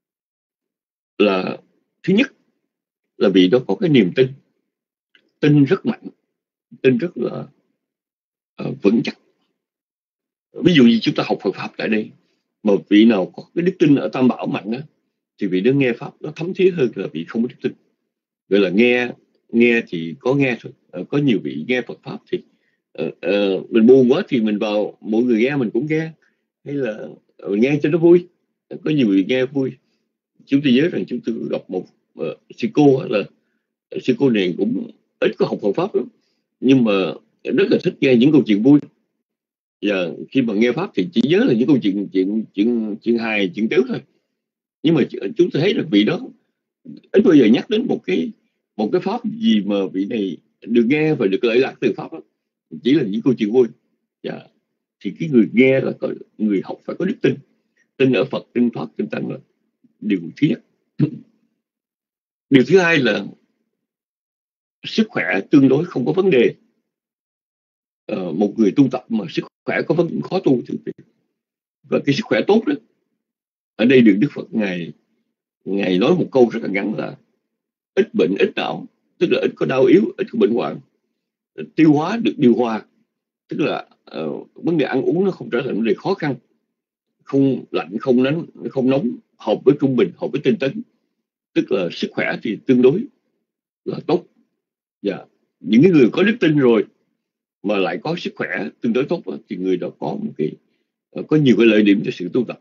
Là thứ nhất là vì đó có cái niềm tin, tin rất mạnh, tin rất là uh, vững chắc. Ví dụ như chúng ta học Phật pháp tại đây, mà vị nào có cái đức tin ở Tam Bảo mạnh á, thì vị đó nghe pháp nó thấm thía hơn là vị không có đức tin. Gọi là nghe nghe thì có nghe thôi. Uh, có nhiều vị nghe Phật pháp thì uh, uh, mình buồn quá thì mình vào, mọi người nghe mình cũng nghe, hay là uh, nghe cho nó vui. Có nhiều vị nghe vui. Chúng tôi nhớ rằng chúng tôi gặp một uh, sư cô, là sư cô này cũng ít có học Phật pháp lắm, nhưng mà rất là thích nghe những câu chuyện vui. Và khi mà nghe pháp thì chỉ nhớ là những câu chuyện chuyện chuyện chuyện hài, chuyện tếu thôi. Nhưng mà chúng tôi thấy là vị đó ít bao giờ nhắc đến một cái một cái pháp gì mà vị này được nghe và được lợi lạc từ pháp đó. Chỉ là những câu chuyện vui. Và thì cái người nghe là có, người học phải có đức tin, tin ở Phật, tin Pháp, tin Tăng là điều thứ nhất. Điều thứ hai là sức khỏe tương đối không có vấn đề. Ờ, một người tu tập mà sức khỏe có vấn đề khó tu thì và cái sức khỏe tốt đó, ở đây được Đức Phật ngài ngài nói một câu rất là ngắn là ít bệnh ít não, tức là ít có đau yếu, ít có bệnh hoạn, tiêu hóa được điều hòa, tức là uh, vấn đề ăn uống nó không trở thành vấn đề khó khăn, không lạnh không nóng không nóng, hợp với trung bình, hợp với tinh tấn, tức là sức khỏe thì tương đối là tốt. Và những cái người có đức tin rồi mà lại có sức khỏe tương đối tốt thì người đó có một cái có nhiều cái lợi điểm cho sự tu tập.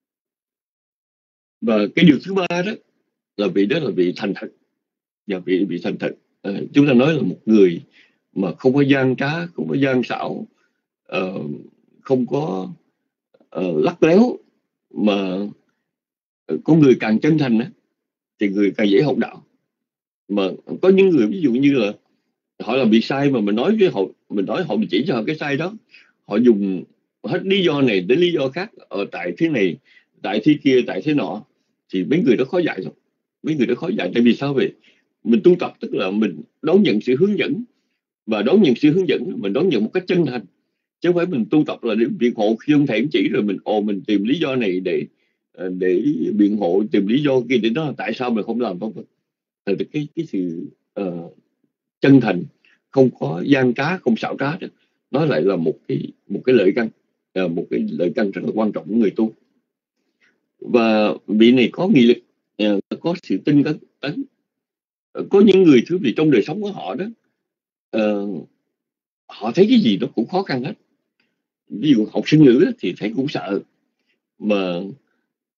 Và cái điều thứ ba đó là vị đó là vị thành thật. Và vị vị thành thật à, chúng ta nói là một người mà không có gian trá, không có gian xảo, uh, không có uh, lắc léo, mà có người càng chân thành á, thì người càng dễ học đạo. Mà có những người ví dụ như là họ làm việc sai mà mình nói với họ, mình nói họ mình chỉ cho họ cái sai đó, họ dùng hết lý do này đến lý do khác, ở tại thế này, tại thế kia, tại thế nọ, thì mấy người đó khó dạy rồi. Mấy người đó khó dạy. Tại vì sao vậy? Mình tu tập tức là mình đón nhận sự hướng dẫn, và đón nhận sự hướng dẫn mình đón nhận một cách chân thành, chứ không phải mình tu tập là để biện hộ khi ông thầy chỉ rồi mình ồ mình tìm lý do này để để biện hộ, tìm lý do kia để nói tại sao mình không làm, không phải. Thì cái cái sự uh, chân thành, không có gian trá, không xảo trá đó, nó lại là một cái một cái lợi căn, uh, một cái lợi căn rất là quan trọng của người tu. Và vị này có nghị lực, uh, có sự tinh tấn tấn. Uh, có những người thứ vì trong đời sống của họ đó, uh, họ thấy cái gì nó cũng khó khăn hết. Ví dụ học sinh ngữ thì thấy cũng sợ, mà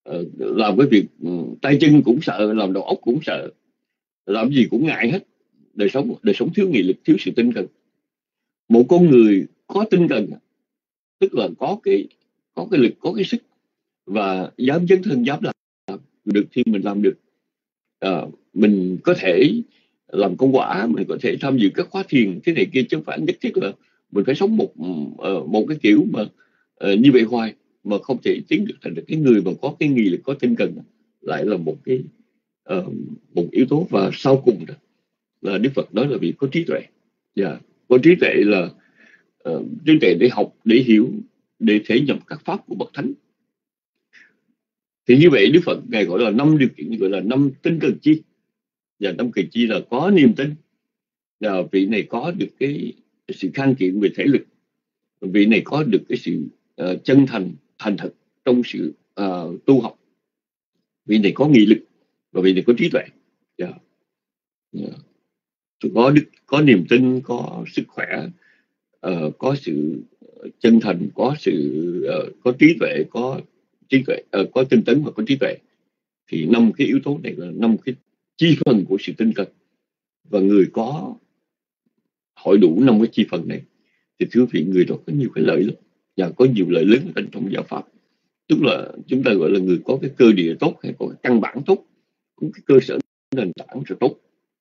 uh, làm cái việc um, tay chân cũng sợ, làm đầu óc cũng sợ, làm gì cũng ngại hết. Đời sống đời sống thiếu nghị lực, thiếu sự tinh cần. Một con người có tinh cần tức là có cái có cái lực, có cái sức và dám dấn thân, dám làm được thì mình làm được. À, mình có thể làm công quả, mình có thể tham dự các khóa thiền thế này kia, chứ không phải nhất thiết là mình phải sống một một cái kiểu mà uh, như vậy hoài mà không thể tiến được thành được cái người mà có cái nghị lực, có tinh cần. Lại là một cái uh, một yếu tố. Và sau cùng là Đức Phật nói là vì có trí tuệ. Yeah. Có trí tuệ là uh, trí tuệ để học, để hiểu, để thể nhập các pháp của bậc thánh. Thì như vậy Đức Phật ngài gọi là năm điều kiện, gọi là năm tinh cần chi. Và năm cần chi là có niềm tin, là vị này có được cái sự khang kiện về thể lực, vị này có được cái sự uh, chân thành, thành thật trong sự uh, tu học, vị này có nghị lực, và vị này có trí tuệ. Yeah. Yeah. Có đức, có niềm tin, có sức khỏe, uh, có sự chân thành, có sự uh, có trí tuệ, có trí tuệ, uh, có tinh tấn và có trí tuệ. Thì năm cái yếu tố này là năm cái chi phần của sự tinh cần. Và người có hội đủ năm cái chi phần này thì thưa vị, người đó có nhiều cái lợi lắm, và có nhiều lợi lớn ở trong giáo pháp. Tức là chúng ta gọi là người có cái cơ địa tốt, hay có cái căn bản tốt, có cái cơ sở nền tảng rất tốt.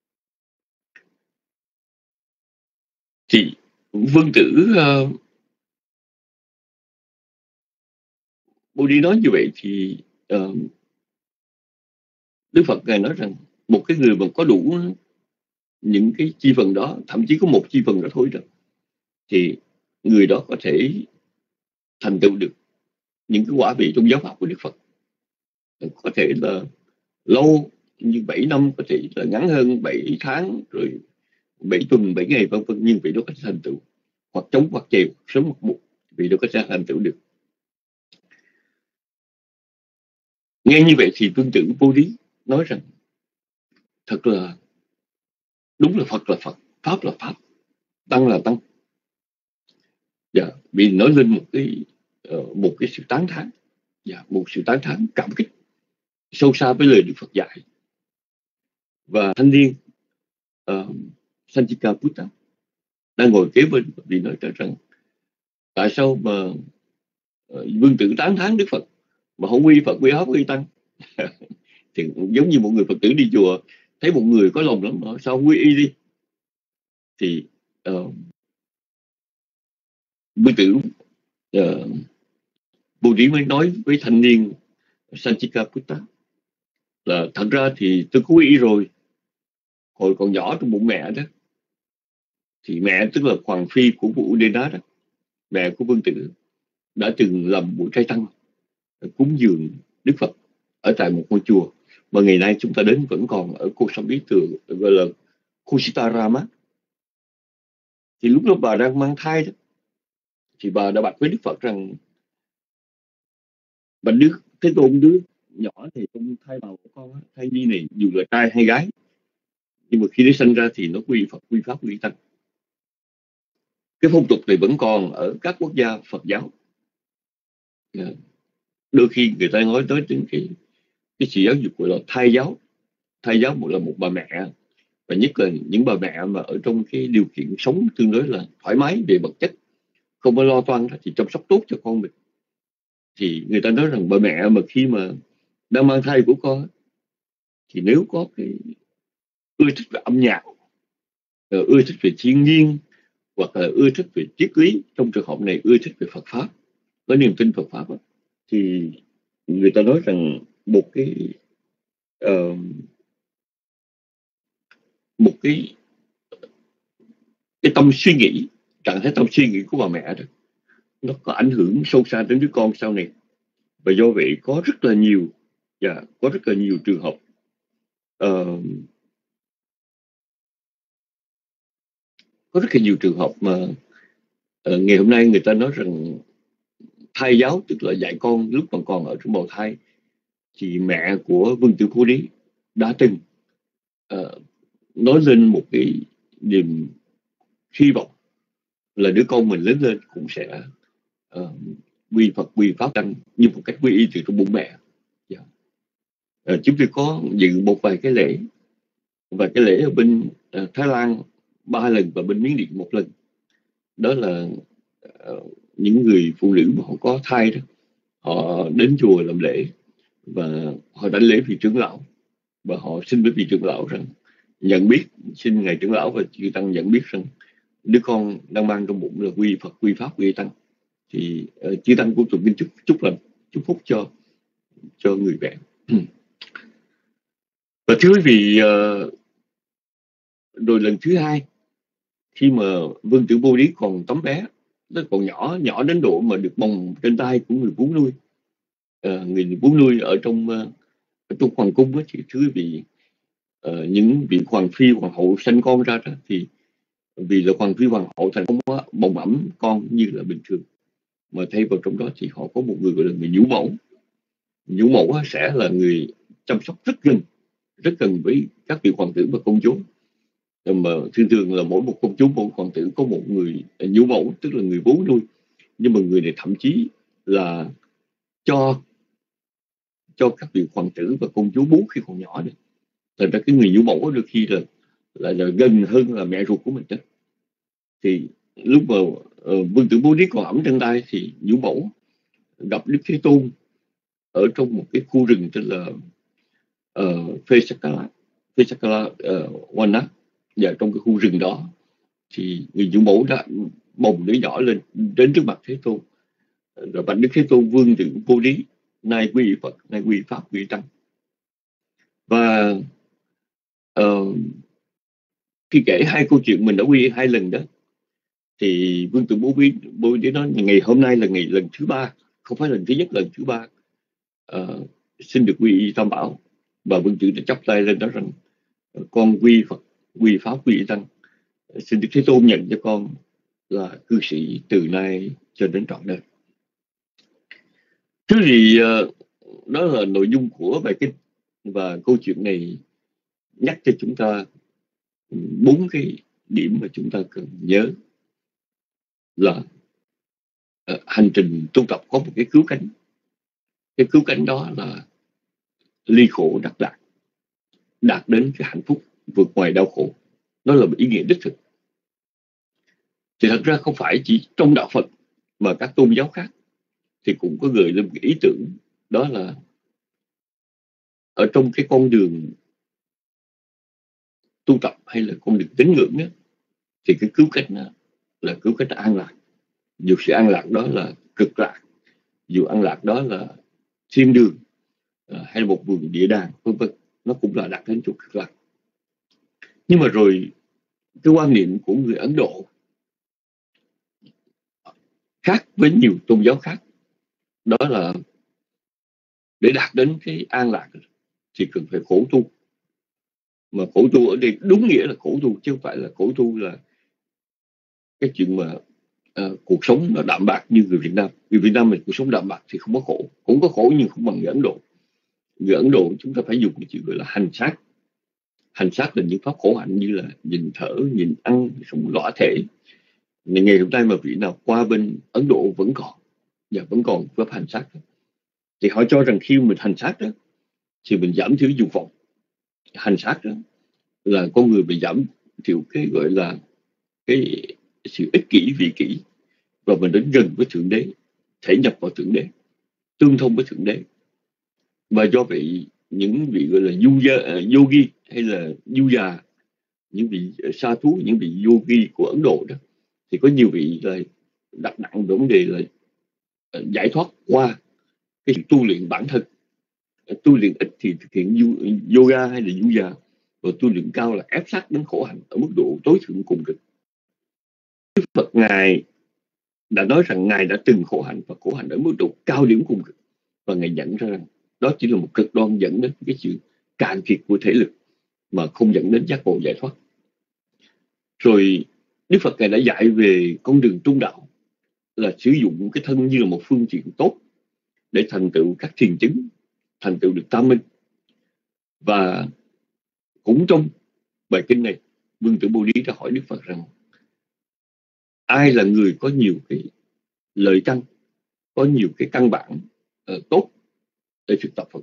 Thì Vương Tử uh, Bồ Đi nói như vậy thì uh, Đức Phật ngài nói rằng một cái người mà có đủ những cái chi phần đó, thậm chí có một chi phần đó thôi đó, thì người đó có thể thành tựu được những cái quả vị trong giáo pháp của Đức Phật. Có thể là lâu như bảy năm, có thể là ngắn hơn bảy tháng, rồi bảy tuần, bảy ngày vân vân, nhưng vị đó có thể thành tựu. Hoặc chống hoặc chèo, sớm hoặc muộn, vị đó có thể thành tựu được. Nghe như vậy thì Vương Tử Bồ Đi nói rằng thật là đúng là Phật là Phật, Pháp là Pháp, Tăng là Tăng. Dạ, vì nói lên một cái uh, một cái sự tán thán, dạ, một sự tán thán cảm kích sâu xa với lời Đức Phật dạy. Và thanh niên uh, Sanchikaputta đang ngồi kế bên vì nói rằng tại sao mà uh, Vương Tử tán thán Đức Phật mà không quy Phật, quy Pháp, quy Tăng. Thì giống như một người Phật tử đi chùa thấy một người có lòng lắm mà sao quy y đi. Thì uh, Vương Tử uh, Bồ Đi mới nói với thanh niên Sanchikaputta là thật ra thì tôi có quy y rồi, hồi còn nhỏ trong bụng mẹ đó. Thì mẹ tức là hoàng phi của vua Udena đó, mẹ của Vương Tử đã từng làm buổi trai tăng cúng dường Đức Phật ở tại một ngôi chùa mà ngày nay chúng ta đến vẫn còn ở Kosambi, từ gọi là Kusitarama. Thì lúc đó bà đang mang thai đó, thì bà đã bạch với Đức Phật rằng bà đứa Thế Tôn, đứa nhỏ thì trong thai bào của con, thai nhi này dù là trai hay gái, nhưng mà khi nó sinh ra thì nó quy Phật, quy Pháp, quy Tăng. Cái phong tục này vẫn còn ở các quốc gia Phật giáo. Đôi khi người ta nói tới đến cái cái sự giáo dục gọi là thai giáo. Thai giáo một là một bà mẹ, và nhất là những bà mẹ mà ở trong cái điều kiện sống tương đối là thoải mái về vật chất, không có lo toan thì chăm sóc tốt cho con mình. Thì người ta nói rằng bà mẹ mà khi mà đang mang thai của con thì nếu có cái ưa thích về âm nhạc, ưa thích về thiên nhiên, hoặc là ưa thích về triết lý, trong trường hợp này ưa thích về Phật Pháp, có niềm tin Phật Pháp, thì người ta nói rằng một cái uh, một cái cái tâm suy nghĩ, trạng thái tâm suy nghĩ của bà mẹ đó, nó có ảnh hưởng sâu xa đến đứa con sau này. Và do vậy có rất là nhiều và yeah, có rất là nhiều trường hợp uh, có rất là nhiều trường hợp mà uh, ngày hôm nay người ta nói rằng thai giáo, tức là dạy con lúc còn còn ở trong bào thai. Thì mẹ của Vương Tử Bồ Đi đã từng uh, nói lên một cái niềm hy vọng là đứa con mình lớn lên cũng sẽ uh, quy Phật, quy Pháp Tăng như một cách quy y từ trong bụng mẹ. Yeah. À, chúng tôi có dự một vài cái lễ, và cái lễ ở bên uh, Thái Lan ba lần và bên Miến Điện một lần. Đó là uh, những người phụ nữ mà họ có thai đó, họ đến chùa làm lễ và họ đánh lễ vị trưởng lão, và họ xin với vị trưởng lão rằng nhận biết, xin ngài trưởng lão và chư tăng nhận biết rằng đứa con đang mang trong bụng là quy Phật, quy Pháp, quy Tăng, thì uh, chư tăng cũng tụng kinh chúc chúc lành, chúc phúc cho cho người mẹ. Và thưa quý vị, uh, rồi lần thứ hai, khi mà Vương Tử Bồ Đi còn tấm bé, nó còn nhỏ nhỏ đến độ mà được bồng trên tay của người vú nuôi, uh, người vú nuôi ở trong uh, ở trong hoàng cung đó, thì thưa quý vị, uh, những vị hoàng phi hoàng hậu sanh con ra đó, thì vì là hoàng phi hoàng hậu thành không có bồng ẵm con như là bình thường, mà thay vào trong đó thì họ có một người gọi là người nhũ mẫu. Nhũ mẫu sẽ là người chăm sóc rất gần, rất gần với các vị hoàng tử và công chúa. Mà thường thường là mỗi một công chúa, mỗi hoàng tử có một người nhũ mẫu, tức là người vú nuôi. Nhưng mà người này thậm chí là cho cho các vị hoàng tử và công chúa bú khi còn nhỏ đấy. Thành ra cái người nhũ mẫu đôi khi là, là là gần hơn là mẹ ruột của mình đó. Thì lúc mà uh, Vương Tử Bố Đi còn ẩm trên tay thì nhũ mẫu gặp Đức Thế Tôn ở trong một cái khu rừng tên là uh, Phê Sakala, Phê Sakala uh, Wana. Và trong cái khu rừng đó thì người nhũ mẫu đã bồng đứa nhỏ lên đến trước mặt Thế Tôn, rồi bạch Đức Thế Tôn: Vương Tử Bố Đi, nay quy Phật, nay quy Pháp, quy Tăng. Và uh, khi kể hai câu chuyện mình đã quy hai lần đó, thì Vương Tử Bố Đi, Bố Đi nói ngày hôm nay là ngày lần thứ ba, không phải lần thứ nhất, lần thứ ba uh, xin được quy y Tam Bảo. Và Vương Tử đã chắp tay lên đó rằng con quy Phật, quy Pháp, quy Tăng, xin Đức Thế Tôn nhận cho con là cư sĩ từ nay cho đến trọn đời. Thứ gì uh, đó là nội dung của bài kinh, và câu chuyện này nhắc cho chúng ta bốn cái điểm mà chúng ta cần nhớ là uh, hành trình tu tập có một cái cứu cánh. Cái cứu cánh đó là ly khổ đắc đạt, đạt đến cái hạnh phúc vượt ngoài đau khổ. Đó là một ý nghĩa đích thực. Thì thật ra không phải chỉ trong đạo Phật mà các tôn giáo khác thì cũng có gợi lên một cái ý tưởng, đó là ở trong cái con đường tu tập hay là con đường tín ngưỡng đó, thì cái cứu cánh đó là cứu cánh an lạc. Dù sự an lạc đó là cực lạc, dù an lạc đó là thiên đường hay là một vườn địa đàng, vân vân, nó cũng là đạt đến chỗ cực lạc. Nhưng mà rồi cái quan niệm của người Ấn Độ khác với nhiều tôn giáo khác, đó là để đạt đến cái an lạc thì cần phải khổ tu. Mà khổ tu ở đây đúng nghĩa là khổ tu, chứ không phải là khổ tu là cái chuyện mà uh, cuộc sống nó đạm bạc như người Việt Nam. Người Việt Nam mình cuộc sống đạm bạc thì không có khổ, cũng có khổ nhưng không bằng người Ấn Độ. Người Ấn Độ chúng ta phải dùng cái chữ gọi là hành sát. Hành sát là những pháp khổ hạnh như là nhìn thở, nhìn ăn, sống lõa thể. Ngày hôm nay mà vị nào qua bên Ấn Độ vẫn còn, và vẫn còn pháp hành sát đó. Thì họ cho rằng khi mình hành sát đó thì mình giảm thiểu dục vọng. Hành sát đó là con người bị giảm thiểu cái gọi là cái sự ích kỷ, vị kỷ, và mình đến gần với Thượng Đế, thể nhập vào Thượng Đế, tương thông với Thượng Đế. Và do vậy những vị gọi là yogi hay là du già, những vị sa thú, những vị yogi của Ấn Độ đó, thì có nhiều vị là đặt nặng vấn đề là giải thoát qua cái tu luyện bản thân. Tu luyện ít thì thực hiện yoga hay là du già, và tu luyện cao là ép sát đến khổ hạnh ở mức độ tối thượng cùng cực. Đức Phật Ngài đã nói rằng Ngài đã từng khổ hạnh, và khổ hạnh ở mức độ cao điểm cùng cực, và Ngài nhận ra rằng đó chỉ là một cực đoan dẫn đến cái sự cạn kiệt của thể lực mà không dẫn đến giác ngộ giải thoát. Rồi Đức Phật Ngài đã dạy về con đường trung đạo, là sử dụng cái thân như là một phương tiện tốt để thành tựu các thiền chứng, thành tựu được tam minh. Và cũng trong bài kinh này, Vương Tử Bồ Đi đã hỏi Đức Phật rằng ai là người có nhiều cái lợi căn, có nhiều cái căn bản uh, tốt để thực tập Phật Pháp.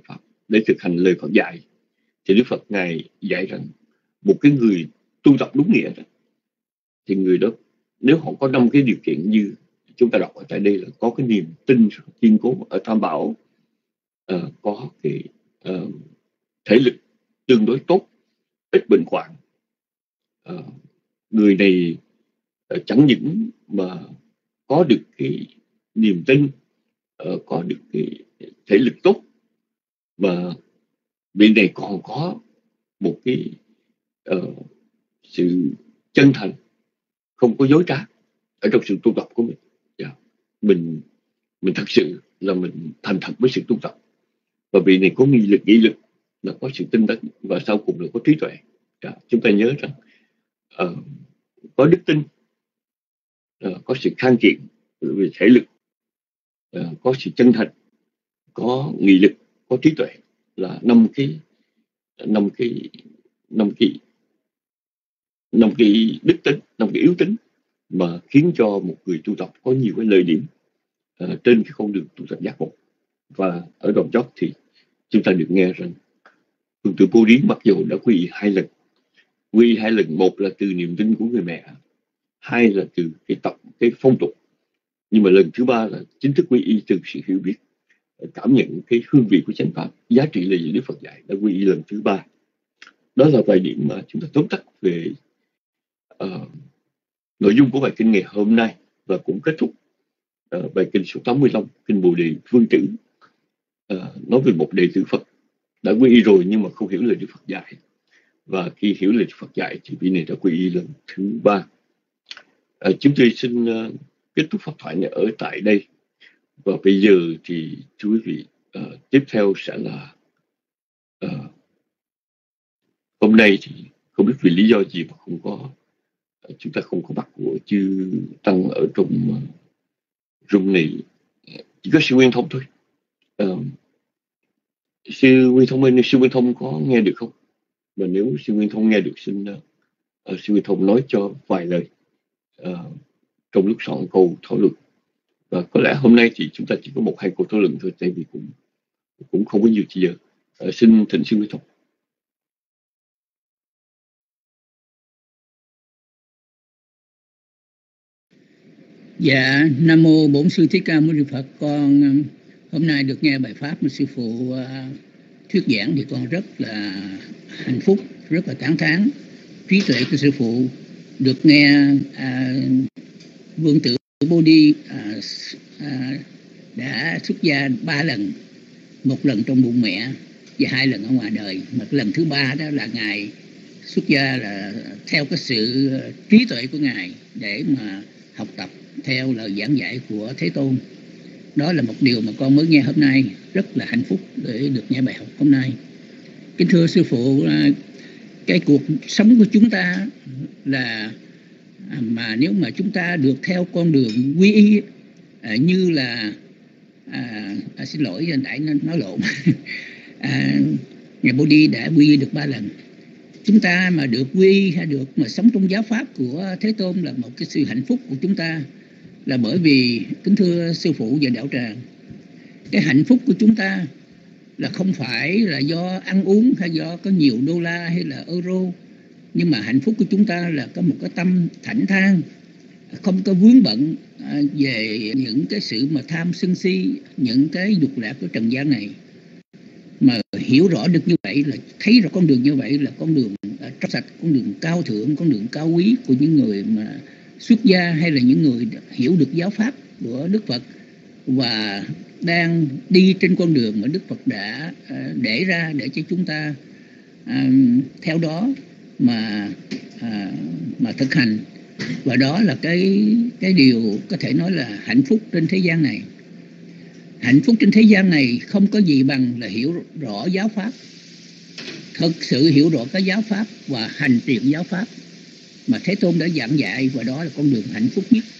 để thực hành lời Phật dạy, thì Đức Phật Ngài dạy rằng một cái người tu tập đúng nghĩa đó, thì người đó nếu họ có năm cái điều kiện như chúng ta đọc ở tại đây, là có cái niềm tin kiên cố ở Tam Bảo, uh, có cái uh, thể lực tương đối tốt, ít bệnh hoạn, uh, người này uh, chẳng những mà có được cái niềm tin, uh, có được cái thể lực tốt, mà vị này còn có một cái uh, sự chân thành, không có dối trá ở trong sự tu tập của mình. Yeah. Mình mình thật sự là mình thành thật với sự tu tập, và vị này có nghị lực, nghị lực là có sự tinh tấn, và sau cùng là có trí tuệ. Yeah. Chúng ta nhớ rằng uh, có đức tin, uh, có sự khang kiện về thể lực, uh, có sự chân thành, có nghị lực, có trí tuệ, là năm cái năm cái năm cái năm cái đức tính, năm cái yếu tính mà khiến cho một người tu tập có nhiều cái lợi điểm uh, trên cái con đường tu tập giác ngộ. Và ở đoạn chót thì chúng ta được nghe rằng Phượng Tử Bồ Đi mặc dù đã quy y hai lần, quy y hai lần, một là từ niềm tin của người mẹ, hai là từ cái tập cái phong tục, nhưng mà lần thứ ba là chính thức quy y từ sự hiểu biết, cảm nhận cái hương vị của chánh pháp, giá trị là gì Đức Phật dạy, đã quy y lần thứ ba. Đó là vài điểm mà chúng ta tóm tắt về uh, nội dung của bài kinh ngày hôm nay, và cũng kết thúc uh, bài kinh số tám mươi lăm, kinh Bồ Đề Vương Tử, uh, nói về một đệ tử Phật đã quy y rồi nhưng mà không hiểu lời Đức Phật dạy, và khi hiểu lời Đức Phật dạy thì vị này đã quy y lần thứ ba. Uh, chúng tôi xin uh, kết thúc pháp thoại này ở tại đây, và bây giờ thì thưa quý vị, uh, tiếp theo sẽ là uh, hôm nay thì không biết vì lý do gì mà không có uh, chúng ta không có mặt của chư tăng ở trong uh, room này, chỉ có sư Nguyên Thông thôi. Uh, sư Nguyên Thông ơi, sư Nguyên Thông có nghe được không? Và nếu sư Nguyên Thông nghe được, xin uh, sư Nguyên Thông nói cho vài lời uh, trong lúc soạn câu thảo luận. Và có lẽ hôm nay thì chúng ta chỉ có một hai câu thảo luận thôi, tại vì cũng cũng không có nhiều thời giờ. Uh, xin thỉnh sư Nguyên Thông. Dạ, Nam Mô Bổn Sư Thích Ca Mâu Ni Phật. Con hôm nay được nghe bài pháp mà sư phụ uh, thuyết giảng thì con rất là hạnh phúc, rất là tán thán trí tuệ của sư phụ. Được nghe uh, Vương Tử Bồ Đi uh, uh, đã xuất gia ba lần, một lần trong bụng mẹ và hai lần ở ngoài đời. Mà lần thứ ba đó là Ngài xuất gia là theo cái sự trí tuệ của Ngài để mà học tập theo lời giảng dạy của Thế Tôn. Đó là một điều mà con mới nghe hôm nay, rất là hạnh phúc để được nghe bài học hôm nay. Kính thưa sư phụ, cái cuộc sống của chúng ta là mà nếu mà chúng ta được theo con đường quy y à, như là à, à, xin lỗi đại nói, nói lộn à, Ngài Bồ Đi đã quy y được ba lần. Chúng ta mà được quy y hay được mà sống trong giáo pháp của Thế Tôn là một cái sự hạnh phúc của chúng ta, là bởi vì kính thưa sư phụ và đạo tràng, cái hạnh phúc của chúng ta là không phải là do ăn uống hay do có nhiều đô la hay là euro, nhưng mà hạnh phúc của chúng ta là có một cái tâm thảnh thang, không có vướng bận về những cái sự mà tham sân si, những cái dục lạc của trần gian này. Mà hiểu rõ được như vậy, là thấy rõ con đường như vậy là con đường trong sạch, con đường cao thượng, con đường cao quý của những người mà xuất gia hay là những người hiểu được giáo pháp của Đức Phật và đang đi trên con đường mà Đức Phật đã để ra để cho chúng ta à, theo đó mà à, mà thực hành. Và đó là cái cái điều có thể nói là hạnh phúc trên thế gian này. Hạnh phúc trên thế gian này không có gì bằng là hiểu rõ giáo pháp, thực sự hiểu rõ cái giáo pháp và hành trì giáo pháp mà Thế Tôn đã giảng dạy, và đó là con đường hạnh phúc nhất.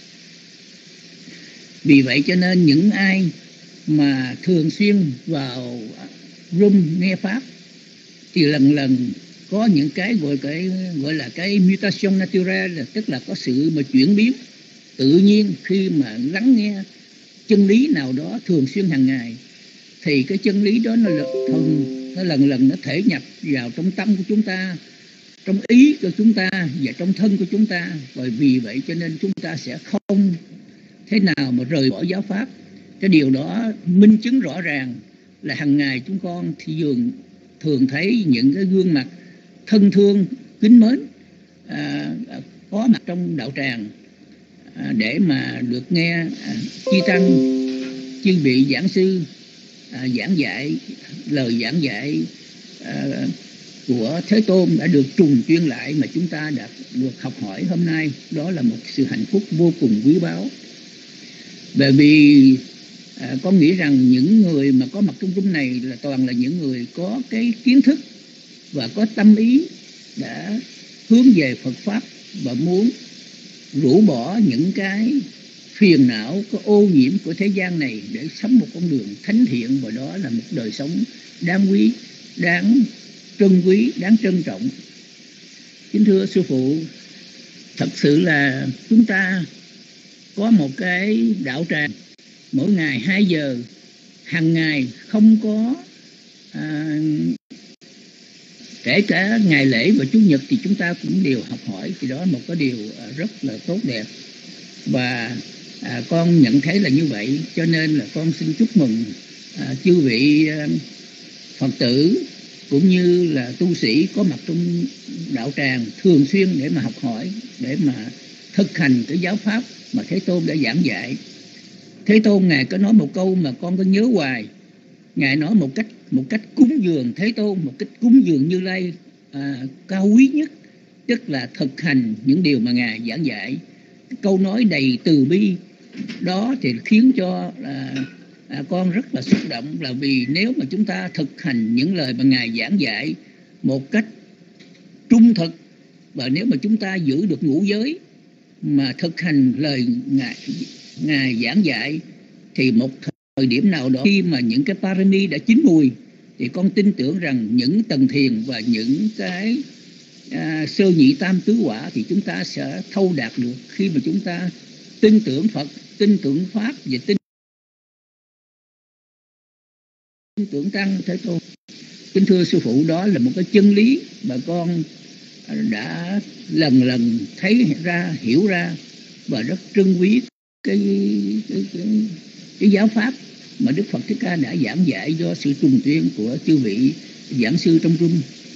Vì vậy cho nên những ai mà thường xuyên vào room nghe pháp thì lần lần có những cái gọi cái gọi là cái mutation naturelle, tức là có sự mà chuyển biến tự nhiên khi mà lắng nghe chân lý nào đó thường xuyên hàng ngày, thì cái chân lý đó nó là thuần nó lần lần nó thể nhập vào trong tâm của chúng ta, trong ý của chúng ta và trong thân của chúng ta. Và vì vậy cho nên chúng ta sẽ không thế nào mà rời bỏ giáo pháp. Cái điều đó minh chứng rõ ràng là hàng ngày chúng con thì thường thường thấy những cái gương mặt thân thương kính mến à, có mặt trong đạo tràng à, để mà được nghe à, chư tăng chư vị giảng sư à, giảng dạy lời giảng dạy à, của Thế Tôn đã được trùng tuyên lại mà chúng ta đã được học hỏi hôm nay. Đó là một sự hạnh phúc vô cùng quý báu. Bởi vì à, con nghĩ rằng những người mà có mặt trong chúng này là toàn là những người có cái kiến thức và có tâm ý đã hướng về Phật Pháp và muốn rũ bỏ những cái phiền não, có ô nhiễm của thế gian này để sống một con đường thánh thiện, và đó là một đời sống đáng quý, đáng trân quý, đáng trân trọng. Kính thưa Sư Phụ, thật sự là chúng ta có một cái đạo tràng mỗi ngày hai giờ, hàng ngày không có à, kể cả ngày lễ và Chủ nhật thì chúng ta cũng đều học hỏi, thì đó là một cái điều rất là tốt đẹp. Và à, con nhận thấy là như vậy, cho nên là con xin chúc mừng à, chư vị à, Phật tử cũng như là tu sĩ có mặt trong đạo tràng thường xuyên để mà học hỏi, để mà thực hành cái giáo pháp mà Thế Tôn đã giảng dạy. Thế Tôn Ngài có nói một câu mà con có nhớ hoài. Ngài nói một cách một cách cúng dường Thế Tôn, một cách cúng dường Như Lai à, cao quý nhất, tức là thực hành những điều mà Ngài giảng dạy. Câu nói đầy từ bi đó thì khiến cho à, à, con rất là xúc động, là vì nếu mà chúng ta thực hành những lời mà Ngài giảng dạy một cách trung thực, và nếu mà chúng ta giữ được ngũ giới mà thực hành lời Ngài, Ngài giảng dạy, thì một thời điểm nào đó khi mà những cái parami đã chín mùi, thì con tin tưởng rằng những tầng thiền và những cái à, sơ nhị tam tứ quả thì chúng ta sẽ thâu đạt được khi mà chúng ta tin tưởng Phật, tin tưởng Pháp và tin, tin tưởng Tăng Thế Tôn. Kính thưa Sư Phụ, đó là một cái chân lý mà con đã lần lần thấy ra, hiểu ra, và rất trân quý cái, cái, cái, cái giáo pháp mà Đức Phật Thích Ca đã giảng dạy do sự trùng tuyên của chư vị giảng sư trong trung.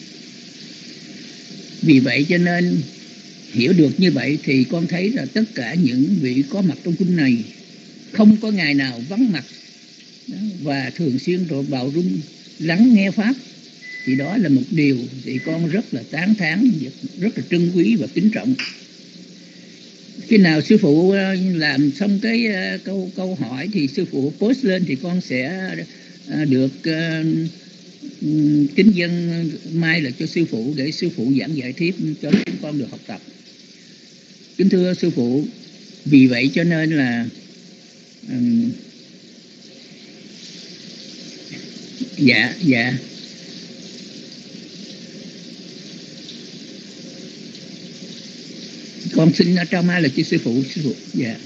Vì vậy cho nên hiểu được như vậy thì con thấy là tất cả những vị có mặt trong cung này không có ngày nào vắng mặt, và thường xuyên rồi vào rung lắng nghe pháp, thì đó là một điều thì con rất là tán thán, rất là trân quý và kính trọng. Khi nào Sư Phụ làm xong cái câu câu hỏi thì Sư Phụ post lên thì con sẽ được kính dân mai là cho Sư Phụ để Sư Phụ giảng giải tiếp cho chúng con được học tập. Kính thưa Sư Phụ, vì vậy cho nên là um, dạ dạ con xin trao mai là cho Sư Phụ. Sư Phụ dạ.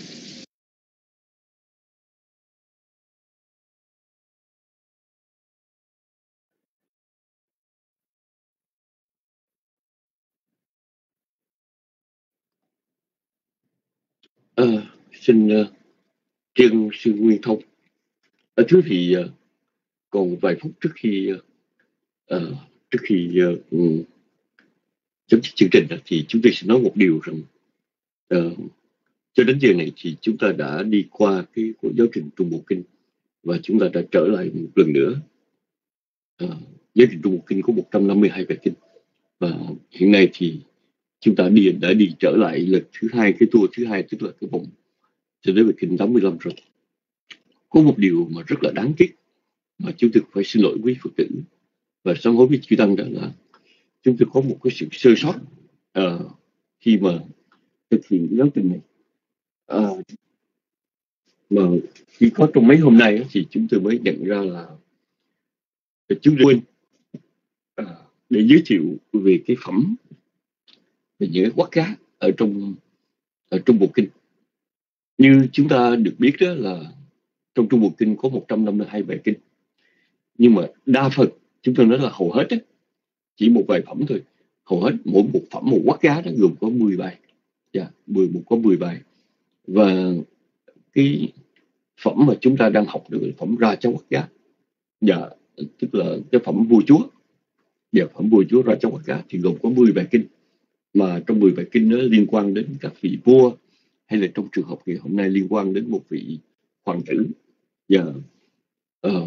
À, xin uh, trân sư Nguyên Thông. À, thưa thì uh, còn vài phút trước khi uh, trước khi uh, um, chấm dứt chương trình uh, thì chúng tôi sẽ nói một điều rằng uh, cho đến giờ này thì chúng ta đã đi qua cái giáo trình Trung Bộ Kinh, và chúng ta đã trở lại một lần nữa. Uh, giáo trình Trung Bộ Kinh có một trăm năm mươi hai bài kinh, và hiện nay thì chúng ta đi đã đi trở lại lần thứ hai, cái tour thứ hai, tức là cái vòng cho đến bài kinh tám mươi lăm rồi. Có một điều mà rất là đáng tiếc mà chúng tôi phải xin lỗi quý Phật tử và sám hối với chư Tăng, đó là chúng tôi có một cái sự sơ sót uh, khi mà thực hiện cái giáo trình này. Uh, mà chỉ có trong mấy hôm nay thì chúng tôi mới nhận ra là chúng tôi quên uh, để giới thiệu về cái phẩm, về những cái quát cá ở trong ở trong bộ kinh. Như chúng ta được biết đó là trong Trung Bộ Kinh có một trăm năm mươi hai bài kinh, nhưng mà đa phần chúng tôi nói là hầu hết á, chỉ một vài phẩm thôi, hầu hết mỗi một phẩm một Quát Giá đó gồm có mười bài, yeah, mười một có mười bài. Và cái phẩm mà chúng ta đang học được là phẩm Raja Quát Giá, dạ, tức là cái phẩm vua chúa. Dạ, phẩm vua chúa Raja Quát Giá thì gồm có mười bài kinh, mà trong mười bài kinh đó liên quan đến các vị vua, hay là trong trường hợp ngày hôm nay liên quan đến một vị hoàng tử, dạ, uh,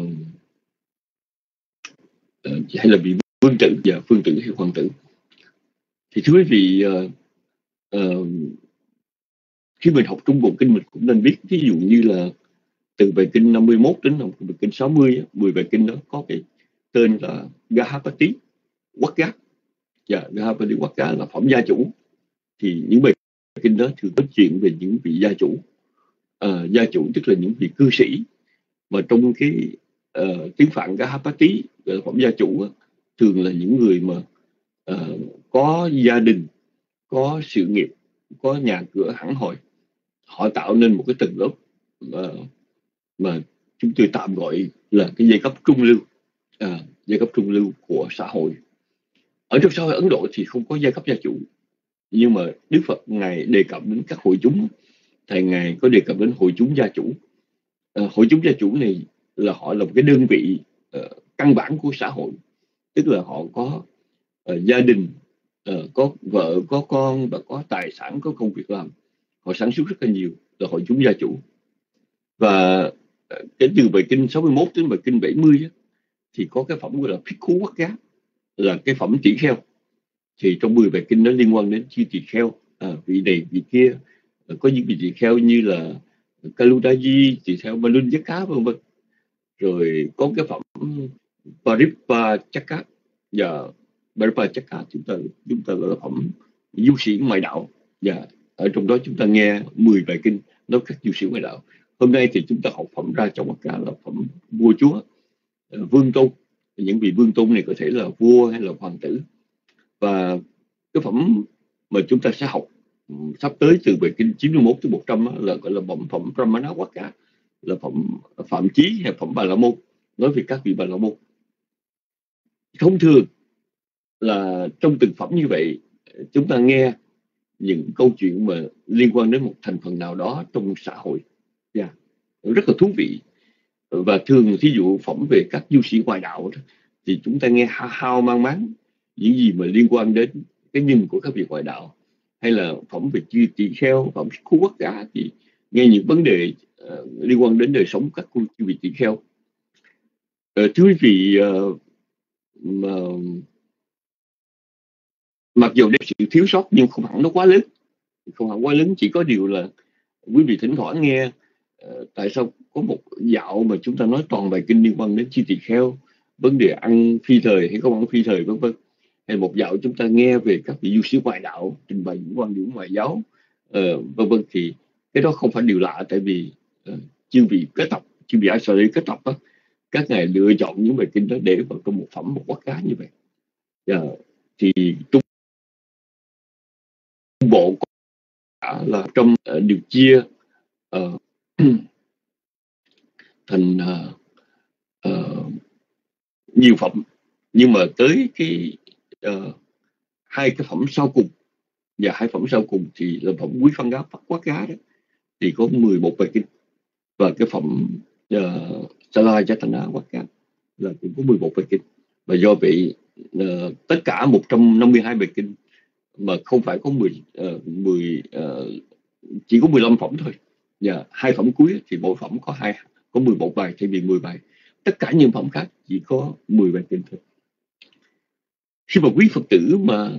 uh, hay là vị vương tử, dạ, vương tử hay hoàng tử. Thì thưa quý vị, uh, uh, khi mình học Trung Bộ Kinh mình cũng nên biết, ví dụ như là từ bài kinh năm mươi mốt đến bài kinh sáu mươi, mười bài kinh đó có cái tên là Gahapati Quát Giá. Dạ, Gahapati Quát Giá là phẩm gia chủ. Thì những bài kinh đó thường nói chuyện về những vị gia chủ. À, gia chủ tức là những vị cư sĩ. Mà trong cái uh, tiếng Phạn Gahapati, phẩm gia chủ, thường là những người mà uh, có gia đình, có sự nghiệp, có nhà cửa hẳn hoi. Họ tạo nên một cái tầng lớp uh, mà chúng tôi tạm gọi là cái giai cấp trung lưu, à, giai cấp trung lưu của xã hội. Ở trong xã hội Ấn Độ thì không có giai cấp gia chủ, nhưng mà Đức Phật Ngài đề cập đến các hội chúng, thầy Ngài có đề cập đến hội chúng gia chủ. À, hội chúng gia chủ này là họ là một cái đơn vị uh, căn bản của xã hội, tức là họ có uh, gia đình, uh, có vợ, có con và có tài sản, có công việc làm. Họ sản xuất rất là nhiều, là hội chúng gia chủ. Và cái từ bài kinh sáu mươi mốt đến bài kinh bảy mươi thì có cái phẩm gọi là Phikkhú Quát Giá, là cái phẩm tỷ kheo. Thì trong mười bài kinh nó liên quan đến chư tỳ kheo, à, vị này vị kia. Có những vị tỳ kheo như là Kaludaji, tỳ kheo Malunjaka vân vân. Rồi có cái phẩm Paripachaka, và Paripachaka chúng ta chúng ta gọi là phẩm du sĩ ngoại đạo. Và ở trong đó chúng ta nghe mười bài kinh nói các du sĩ ngoại đạo. Hôm nay thì chúng ta học phẩm ra trong một cả là phẩm vua chúa, vương tôn. Những vị vương tôn này có thể là vua hay là hoàng tử. Và cái phẩm mà chúng ta sẽ học sắp tới từ bài kinh chín mươi mốt tới một trăm là gọi là phẩm phẩm Brahmana Quát Giá, là phẩm phạm chí hay phẩm Bà La Môn, nói về các vị Bà La Môn. Thông thường là trong từng phẩm như vậy chúng ta nghe những câu chuyện mà liên quan đến một thành phần nào đó trong xã hội, yeah, rất là thú vị. Và thường thí dụ phẩm về các du sĩ ngoại đạo đó, thì chúng ta nghe hao, hao mang máng những gì mà liên quan đến cái nhìn của các vị ngoại đạo. Hay là phẩm về chư tỳ kheo, phẩm Phikkhú Quát Giá thì nghe những vấn đề uh, liên quan đến đời sống các chư vị tỳ kheo. Uh, thưa quý vị, uh, uh, mặc dù đến sự thiếu sót nhưng không hẳn nó quá lớn, không hẳn quá lớn. Chỉ có điều là quý vị thỉnh thoảng nghe uh, tại sao có một dạo mà chúng ta nói toàn bài kinh liên quan đến chư tỳ kheo, vấn đề ăn phi thời hay không ăn phi thời vân vân. Hay một dạo chúng ta nghe về các vị du sĩ ngoại đạo trình bày những quan điểm ngoại giáo, uh, vân vân. Thì cái đó không phải điều lạ, tại vì uh, chư vị kết tập, chư vị Asari kết tập đó, các ngài lựa chọn những bài kinh đó để vào trong một phẩm, một Quát Giá như vậy. Uh, thì Trung Bộ là trong uh, được chia uh, thành uh, uh, nhiều phẩm, nhưng mà tới cái uh, hai cái phẩm sau cùng và hai phẩm sau cùng thì là phẩm Quý Phân Giá Quát Giá đó, thì có mười một bài kinh, và cái phẩm uh, Salajatana Quát Giá là cũng có mười một bài kinh. Và do vậy uh, tất cả một trăm năm mươi hai bài kinh mà không phải có mười, uh, mười uh, chỉ có mười lăm phẩm thôi. Và hai phẩm cuối thì mỗi phẩm có hai có mười một bài thay vì mười bài. Tất cả những phẩm khác chỉ có mười bài kinh thôi. Khi mà quý Phật tử mà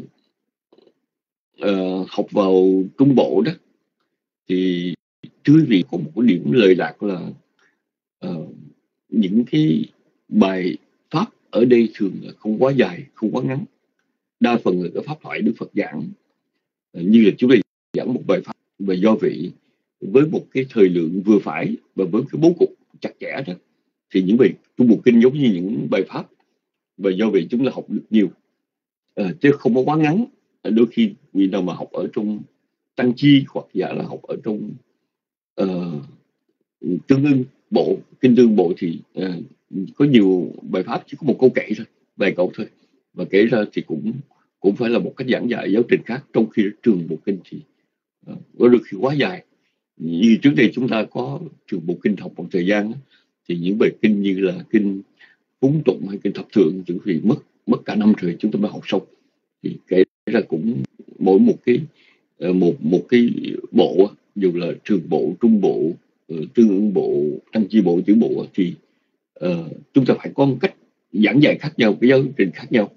uh, học vào Trung Bộ đó, thì thưa quý vị có một cái điểm lời lạc là uh, những cái bài pháp ở đây thường là không quá dài, không quá ngắn. Đa phần là cái pháp thoại Đức Phật giảng, uh, như là chúng ta giảng một bài pháp. Và do vậy với một cái thời lượng vừa phải và với cái bố cục chặt chẽ đó, thì những bài Trung Bộ Kinh giống như những bài pháp. Và do vậy chúng ta học được nhiều, à, chứ không có quá ngắn. Đôi khi vì nào mà học ở trong Tăng Chi hoặc giả là học ở trong uh, Tương Ưng Bộ, Kinh Tương Bộ thì uh, có nhiều bài pháp chỉ có một câu kệ thôi. vài câu thôi, và kể ra thì cũng cũng phải là một cách giảng dạy giáo trình khác, trong khi trường bộ kinh thì uh, có đôi khi quá dài. Như trước đây chúng ta có trường bộ kinh học một thời gian đó, thì những bài kinh như là kinh cúng tụng hay kinh thập thượng chỉ vì mất mất cả năm trời chúng ta mới học xong. Thì kể ra cũng mỗi một cái một một cái bộ, dù là trường bộ, trung bộ, tương ưng bộ, tăng chi bộ, chữ bộ, thì uh, chúng ta phải có một cách giảng dạy khác nhau, cái giáo trình khác nhau.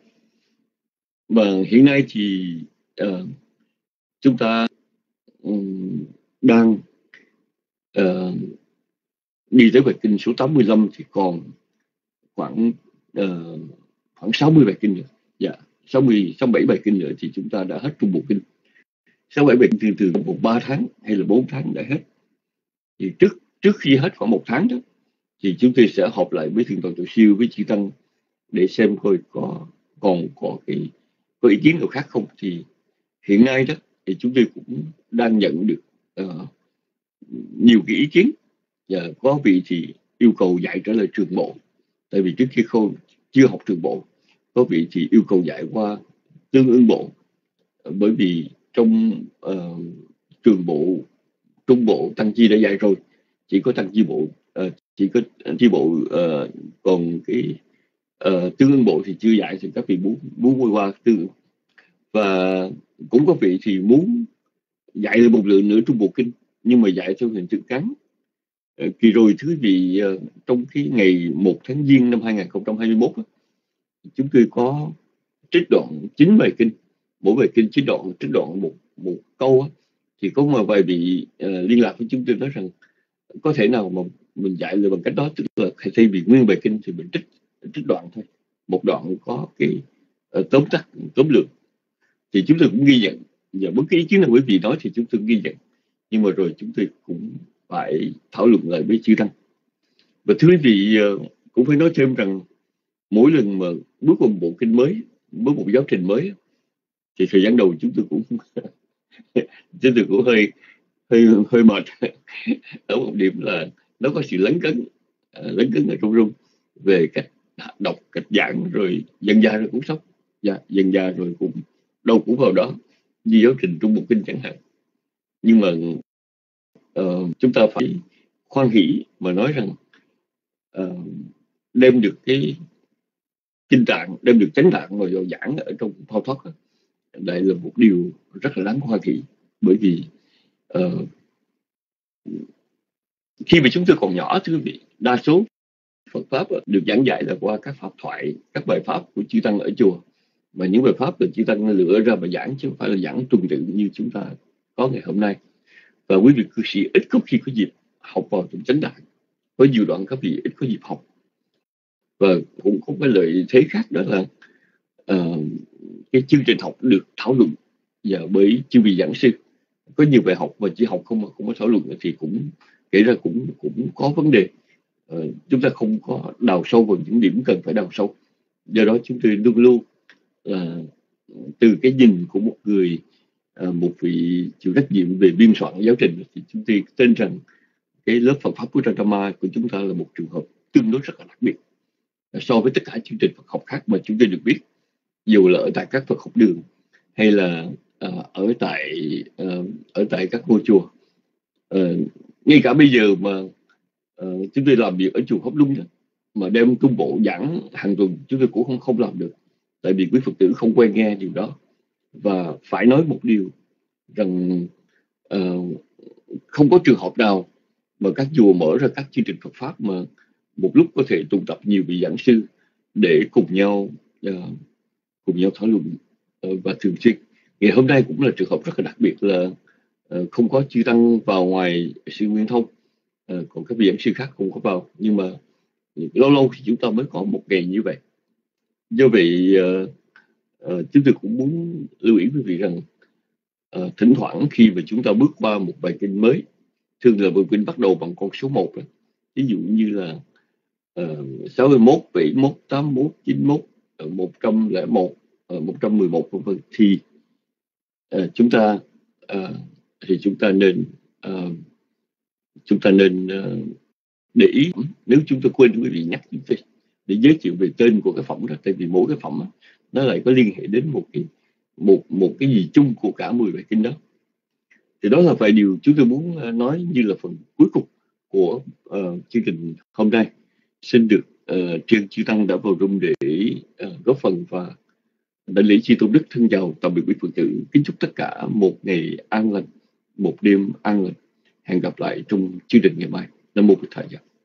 Và hiện nay thì uh, chúng ta um, đang uh, đi tới bài kinh số tám mươi lăm, thì còn khoảng uh, khoảng sáu mươi bài kinh nữa. Dạ, sáu mươi, sáu mươi bảy bài kinh nữa thì chúng ta đã hết trung bộ kinh. sáu mươi bảy bài kinh thường thường một ba tháng hay là bốn tháng đã hết. Thì trước trước khi hết khoảng một tháng đó, thì chúng tôi sẽ họp lại với Thượng tọa Tổ Siêu, với Chư Tăng để xem coi có còn có cái có ý kiến nào khác không. Thì hiện nay đó thì chúng tôi cũng đang nhận được uh, nhiều cái ý kiến, và có vị thì yêu cầu dạy trở lại trường bộ, tại vì trước khi không chưa học trường bộ. Có vị thì yêu cầu dạy qua tương ưng bộ, bởi vì trong uh, trường bộ, trung bộ, tăng chi đã dạy rồi, chỉ có tăng chi bộ, uh, chỉ có chi bộ, uh, còn cái uh, tương ưng bộ thì chưa dạy, thì các vị muốn muốn quay qua tương. Và cũng có vị thì muốn dạy lại một lượng nữa trung bộ kinh, nhưng mà dạy theo hình thức ngắn. Uh, kỳ rồi thứ vị uh, trong cái ngày một tháng Giêng năm hai nghìn không trăm hai mươi mốt đó, chúng tôi có trích đoạn chín bài kinh, mỗi bài kinh chín đoạn, trích đoạn một một câu á, thì có một vài vị uh, liên lạc với chúng tôi nói rằng có thể nào mà mình dạy lại bằng cách đó, tức là thay vì nguyên bài kinh thì mình trích trích đoạn thôi, một đoạn có cái uh, tóm tắt, tóm lược. Thì chúng tôi cũng ghi nhận, và bất cứ ý kiến nào quý vị nói thì chúng tôi ghi nhận, nhưng mà rồi chúng tôi cũng phải thảo luận lại với chư tăng. Và thưa quý vị, uh, cũng phải nói thêm rằng mỗi lần mà bước vào một bộ kinh mới, bước một giáo trình mới, thì thời gian đầu chúng tôi cũng chúng tôi cũng hơi hơi hơi mệt ở một điểm là nó có sự lấn cấn lấn cấn ở trong rung về cách đọc, cách giảng, rồi dần dà rồi cũng sốc, dạ, dần dà rồi cũng đâu cũng vào đó như giáo trình trung bộ kinh chẳng hạn. Nhưng mà uh, chúng ta phải khoan hỷ mà nói rằng uh, đem được cái kinh tạng, đem được chánh tạng vào giảng ở trong Phao Thoát đó, đây là một điều rất là đáng hoan hỷ. Bởi vì uh, khi mà chúng tôi còn nhỏ, thưa quý vị, đa số Phật pháp được giảng dạy là qua các pháp thoại, các bài pháp của chư tăng ở chùa, và những bài pháp được chư tăng lựa ra và giảng, chứ không phải là giảng tuần tự như chúng ta có ngày hôm nay. Và quý vị cư sĩ ít có khi có dịp học vào trong chánh tạng, có nhiều đoạn các vị ít có dịp học. Và cũng có cái lợi thế khác, đó là uh, cái chương trình học được thảo luận và bởi chư vị giảng sư. Có nhiều bài học mà chỉ học không mà không có thảo luận thì cũng kể ra cũng cũng có vấn đề. Uh, chúng ta không có đào sâu vào những điểm cần phải đào sâu. Do đó chúng tôi luôn luôn là uh, từ cái nhìn của một người, uh, một vị chịu trách nhiệm về biên soạn giáo trình, thì chúng tôi tin rằng cái lớp Phật pháp của Pujatama của chúng ta là một trường hợp tương đối rất là đặc biệt so với tất cả chương trình Phật học khác mà chúng tôi được biết, dù là ở tại các Phật học đường hay là uh, ở tại uh, ở tại các ngôi chùa. Uh, ngay cả bây giờ mà uh, chúng tôi làm việc ở chùa Pháp Luân đó, mà đem trung bộ giảng hàng tuần, chúng tôi cũng không không làm được, tại vì quý Phật tử không quen nghe điều đó. Và phải nói một điều rằng uh, không có trường hợp nào mà các chùa mở ra các chương trình Phật pháp mà một lúc có thể tụ tập nhiều vị giảng sư để cùng nhau uh, cùng nhau thảo luận uh, và thường xuyên. Ngày hôm nay cũng là trường hợp rất là đặc biệt là uh, không có chư tăng vào ngoài sư Nguyên Thông, uh, còn các vị giảng sư khác không có vào, nhưng mà lâu lâu thì chúng ta mới có một ngày như vậy. Do vậy uh, uh, chúng tôi cũng muốn lưu ý quý vị rằng uh, thỉnh thoảng khi mà chúng ta bước qua một bài kinh mới, thường là bài kinh bắt đầu bằng con số một, ví dụ như là uh, sáu mươi mốt, bảy mươi mốt, tám mươi mốt, chín mươi mốt, uh, một trăm lẻ một, uh, một trăm mười một, vân vân, thì uh, chúng ta uh, thì chúng ta nên uh, chúng ta nên uh, để ý. Nếu chúng ta quên, quý vị nhắc chúng tôi, để giới thiệu về tên của cái phẩm đó, tại vì mỗi cái phẩm đó, nó lại có liên hệ đến một cái một một cái gì chung của cả mười bài kinh đó. Thì đó là vài điều chúng tôi muốn nói như là phần cuối cùng của uh, chương trình hôm nay. Xin được uh, Trương Chư Tăng đã vào room để uh, góp phần và đại lễ chi tôn đức thân chào tạm biệt quý Phật tử, kính chúc tất cả một ngày an lành, một đêm an lành. Hẹn gặp lại trong chương trình ngày mai. Nam mô Bổn Thầy.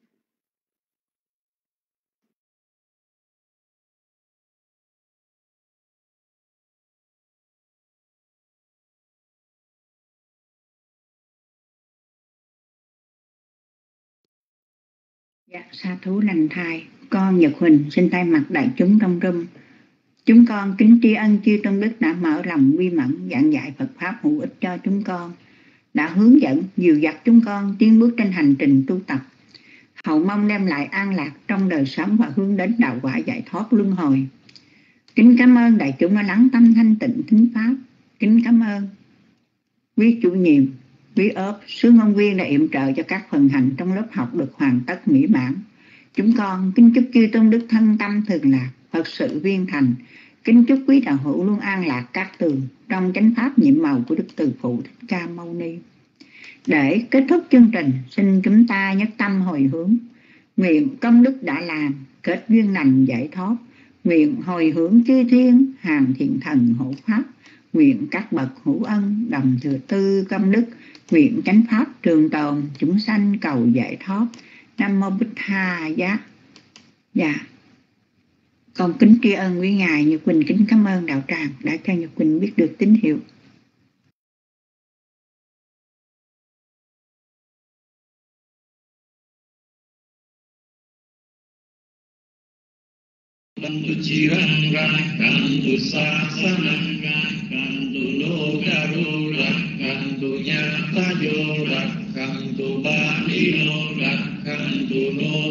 Dạ, sa thú lành thai, con Nhật Huỳnh xin thay mặt đại chúng trong room, chúng con kính tri ân chư tôn đức đã mở lòng quy mẫn giảng dạy Phật pháp hữu ích cho chúng con, đã hướng dẫn dìu dắt chúng con tiến bước trên hành trình tu tập, hậu mong đem lại an lạc trong đời sống và hướng đến đạo quả giải thoát luân hồi. Kính cảm ơn đại chúng đã lắng tâm thanh tịnh thính pháp. Kính cảm ơn quý chủ nhiệm, quý ốp, sứ ngôn viên đã yểm trợ cho các phần hành trong lớp học được hoàn tất mỹ mãn. Chúng con kính chúc chư tôn đức thân tâm thường lạc, Phật sự viên thành. Kính chúc quý đạo hữu luôn an lạc các tường trong chánh pháp nhiệm màu của Đức Từ Phụ Thích Ca Mâu Ni. Để kết thúc chương trình, xin chúng ta nhất tâm hồi hướng, nguyện công đức đã làm kết duyên lành giải thoát, nguyện hồi hướng chư thiên hàng thiện thần hộ pháp, nguyện các bậc hữu ân đồng thừa tư công đức, nguyện chánh pháp trường tồn chúng sanh cầu giải thoát. Nam mô Bích Tha Giá. Dạ, con kính tri ân quý ngài Nhật Quỳnh, kính cảm ơn đạo tràng đã cho Nhật Quỳnh biết được tín hiệu. Kantu cirang kantu sasanang kantu logaru kantu nyata yo kantu badino kantu no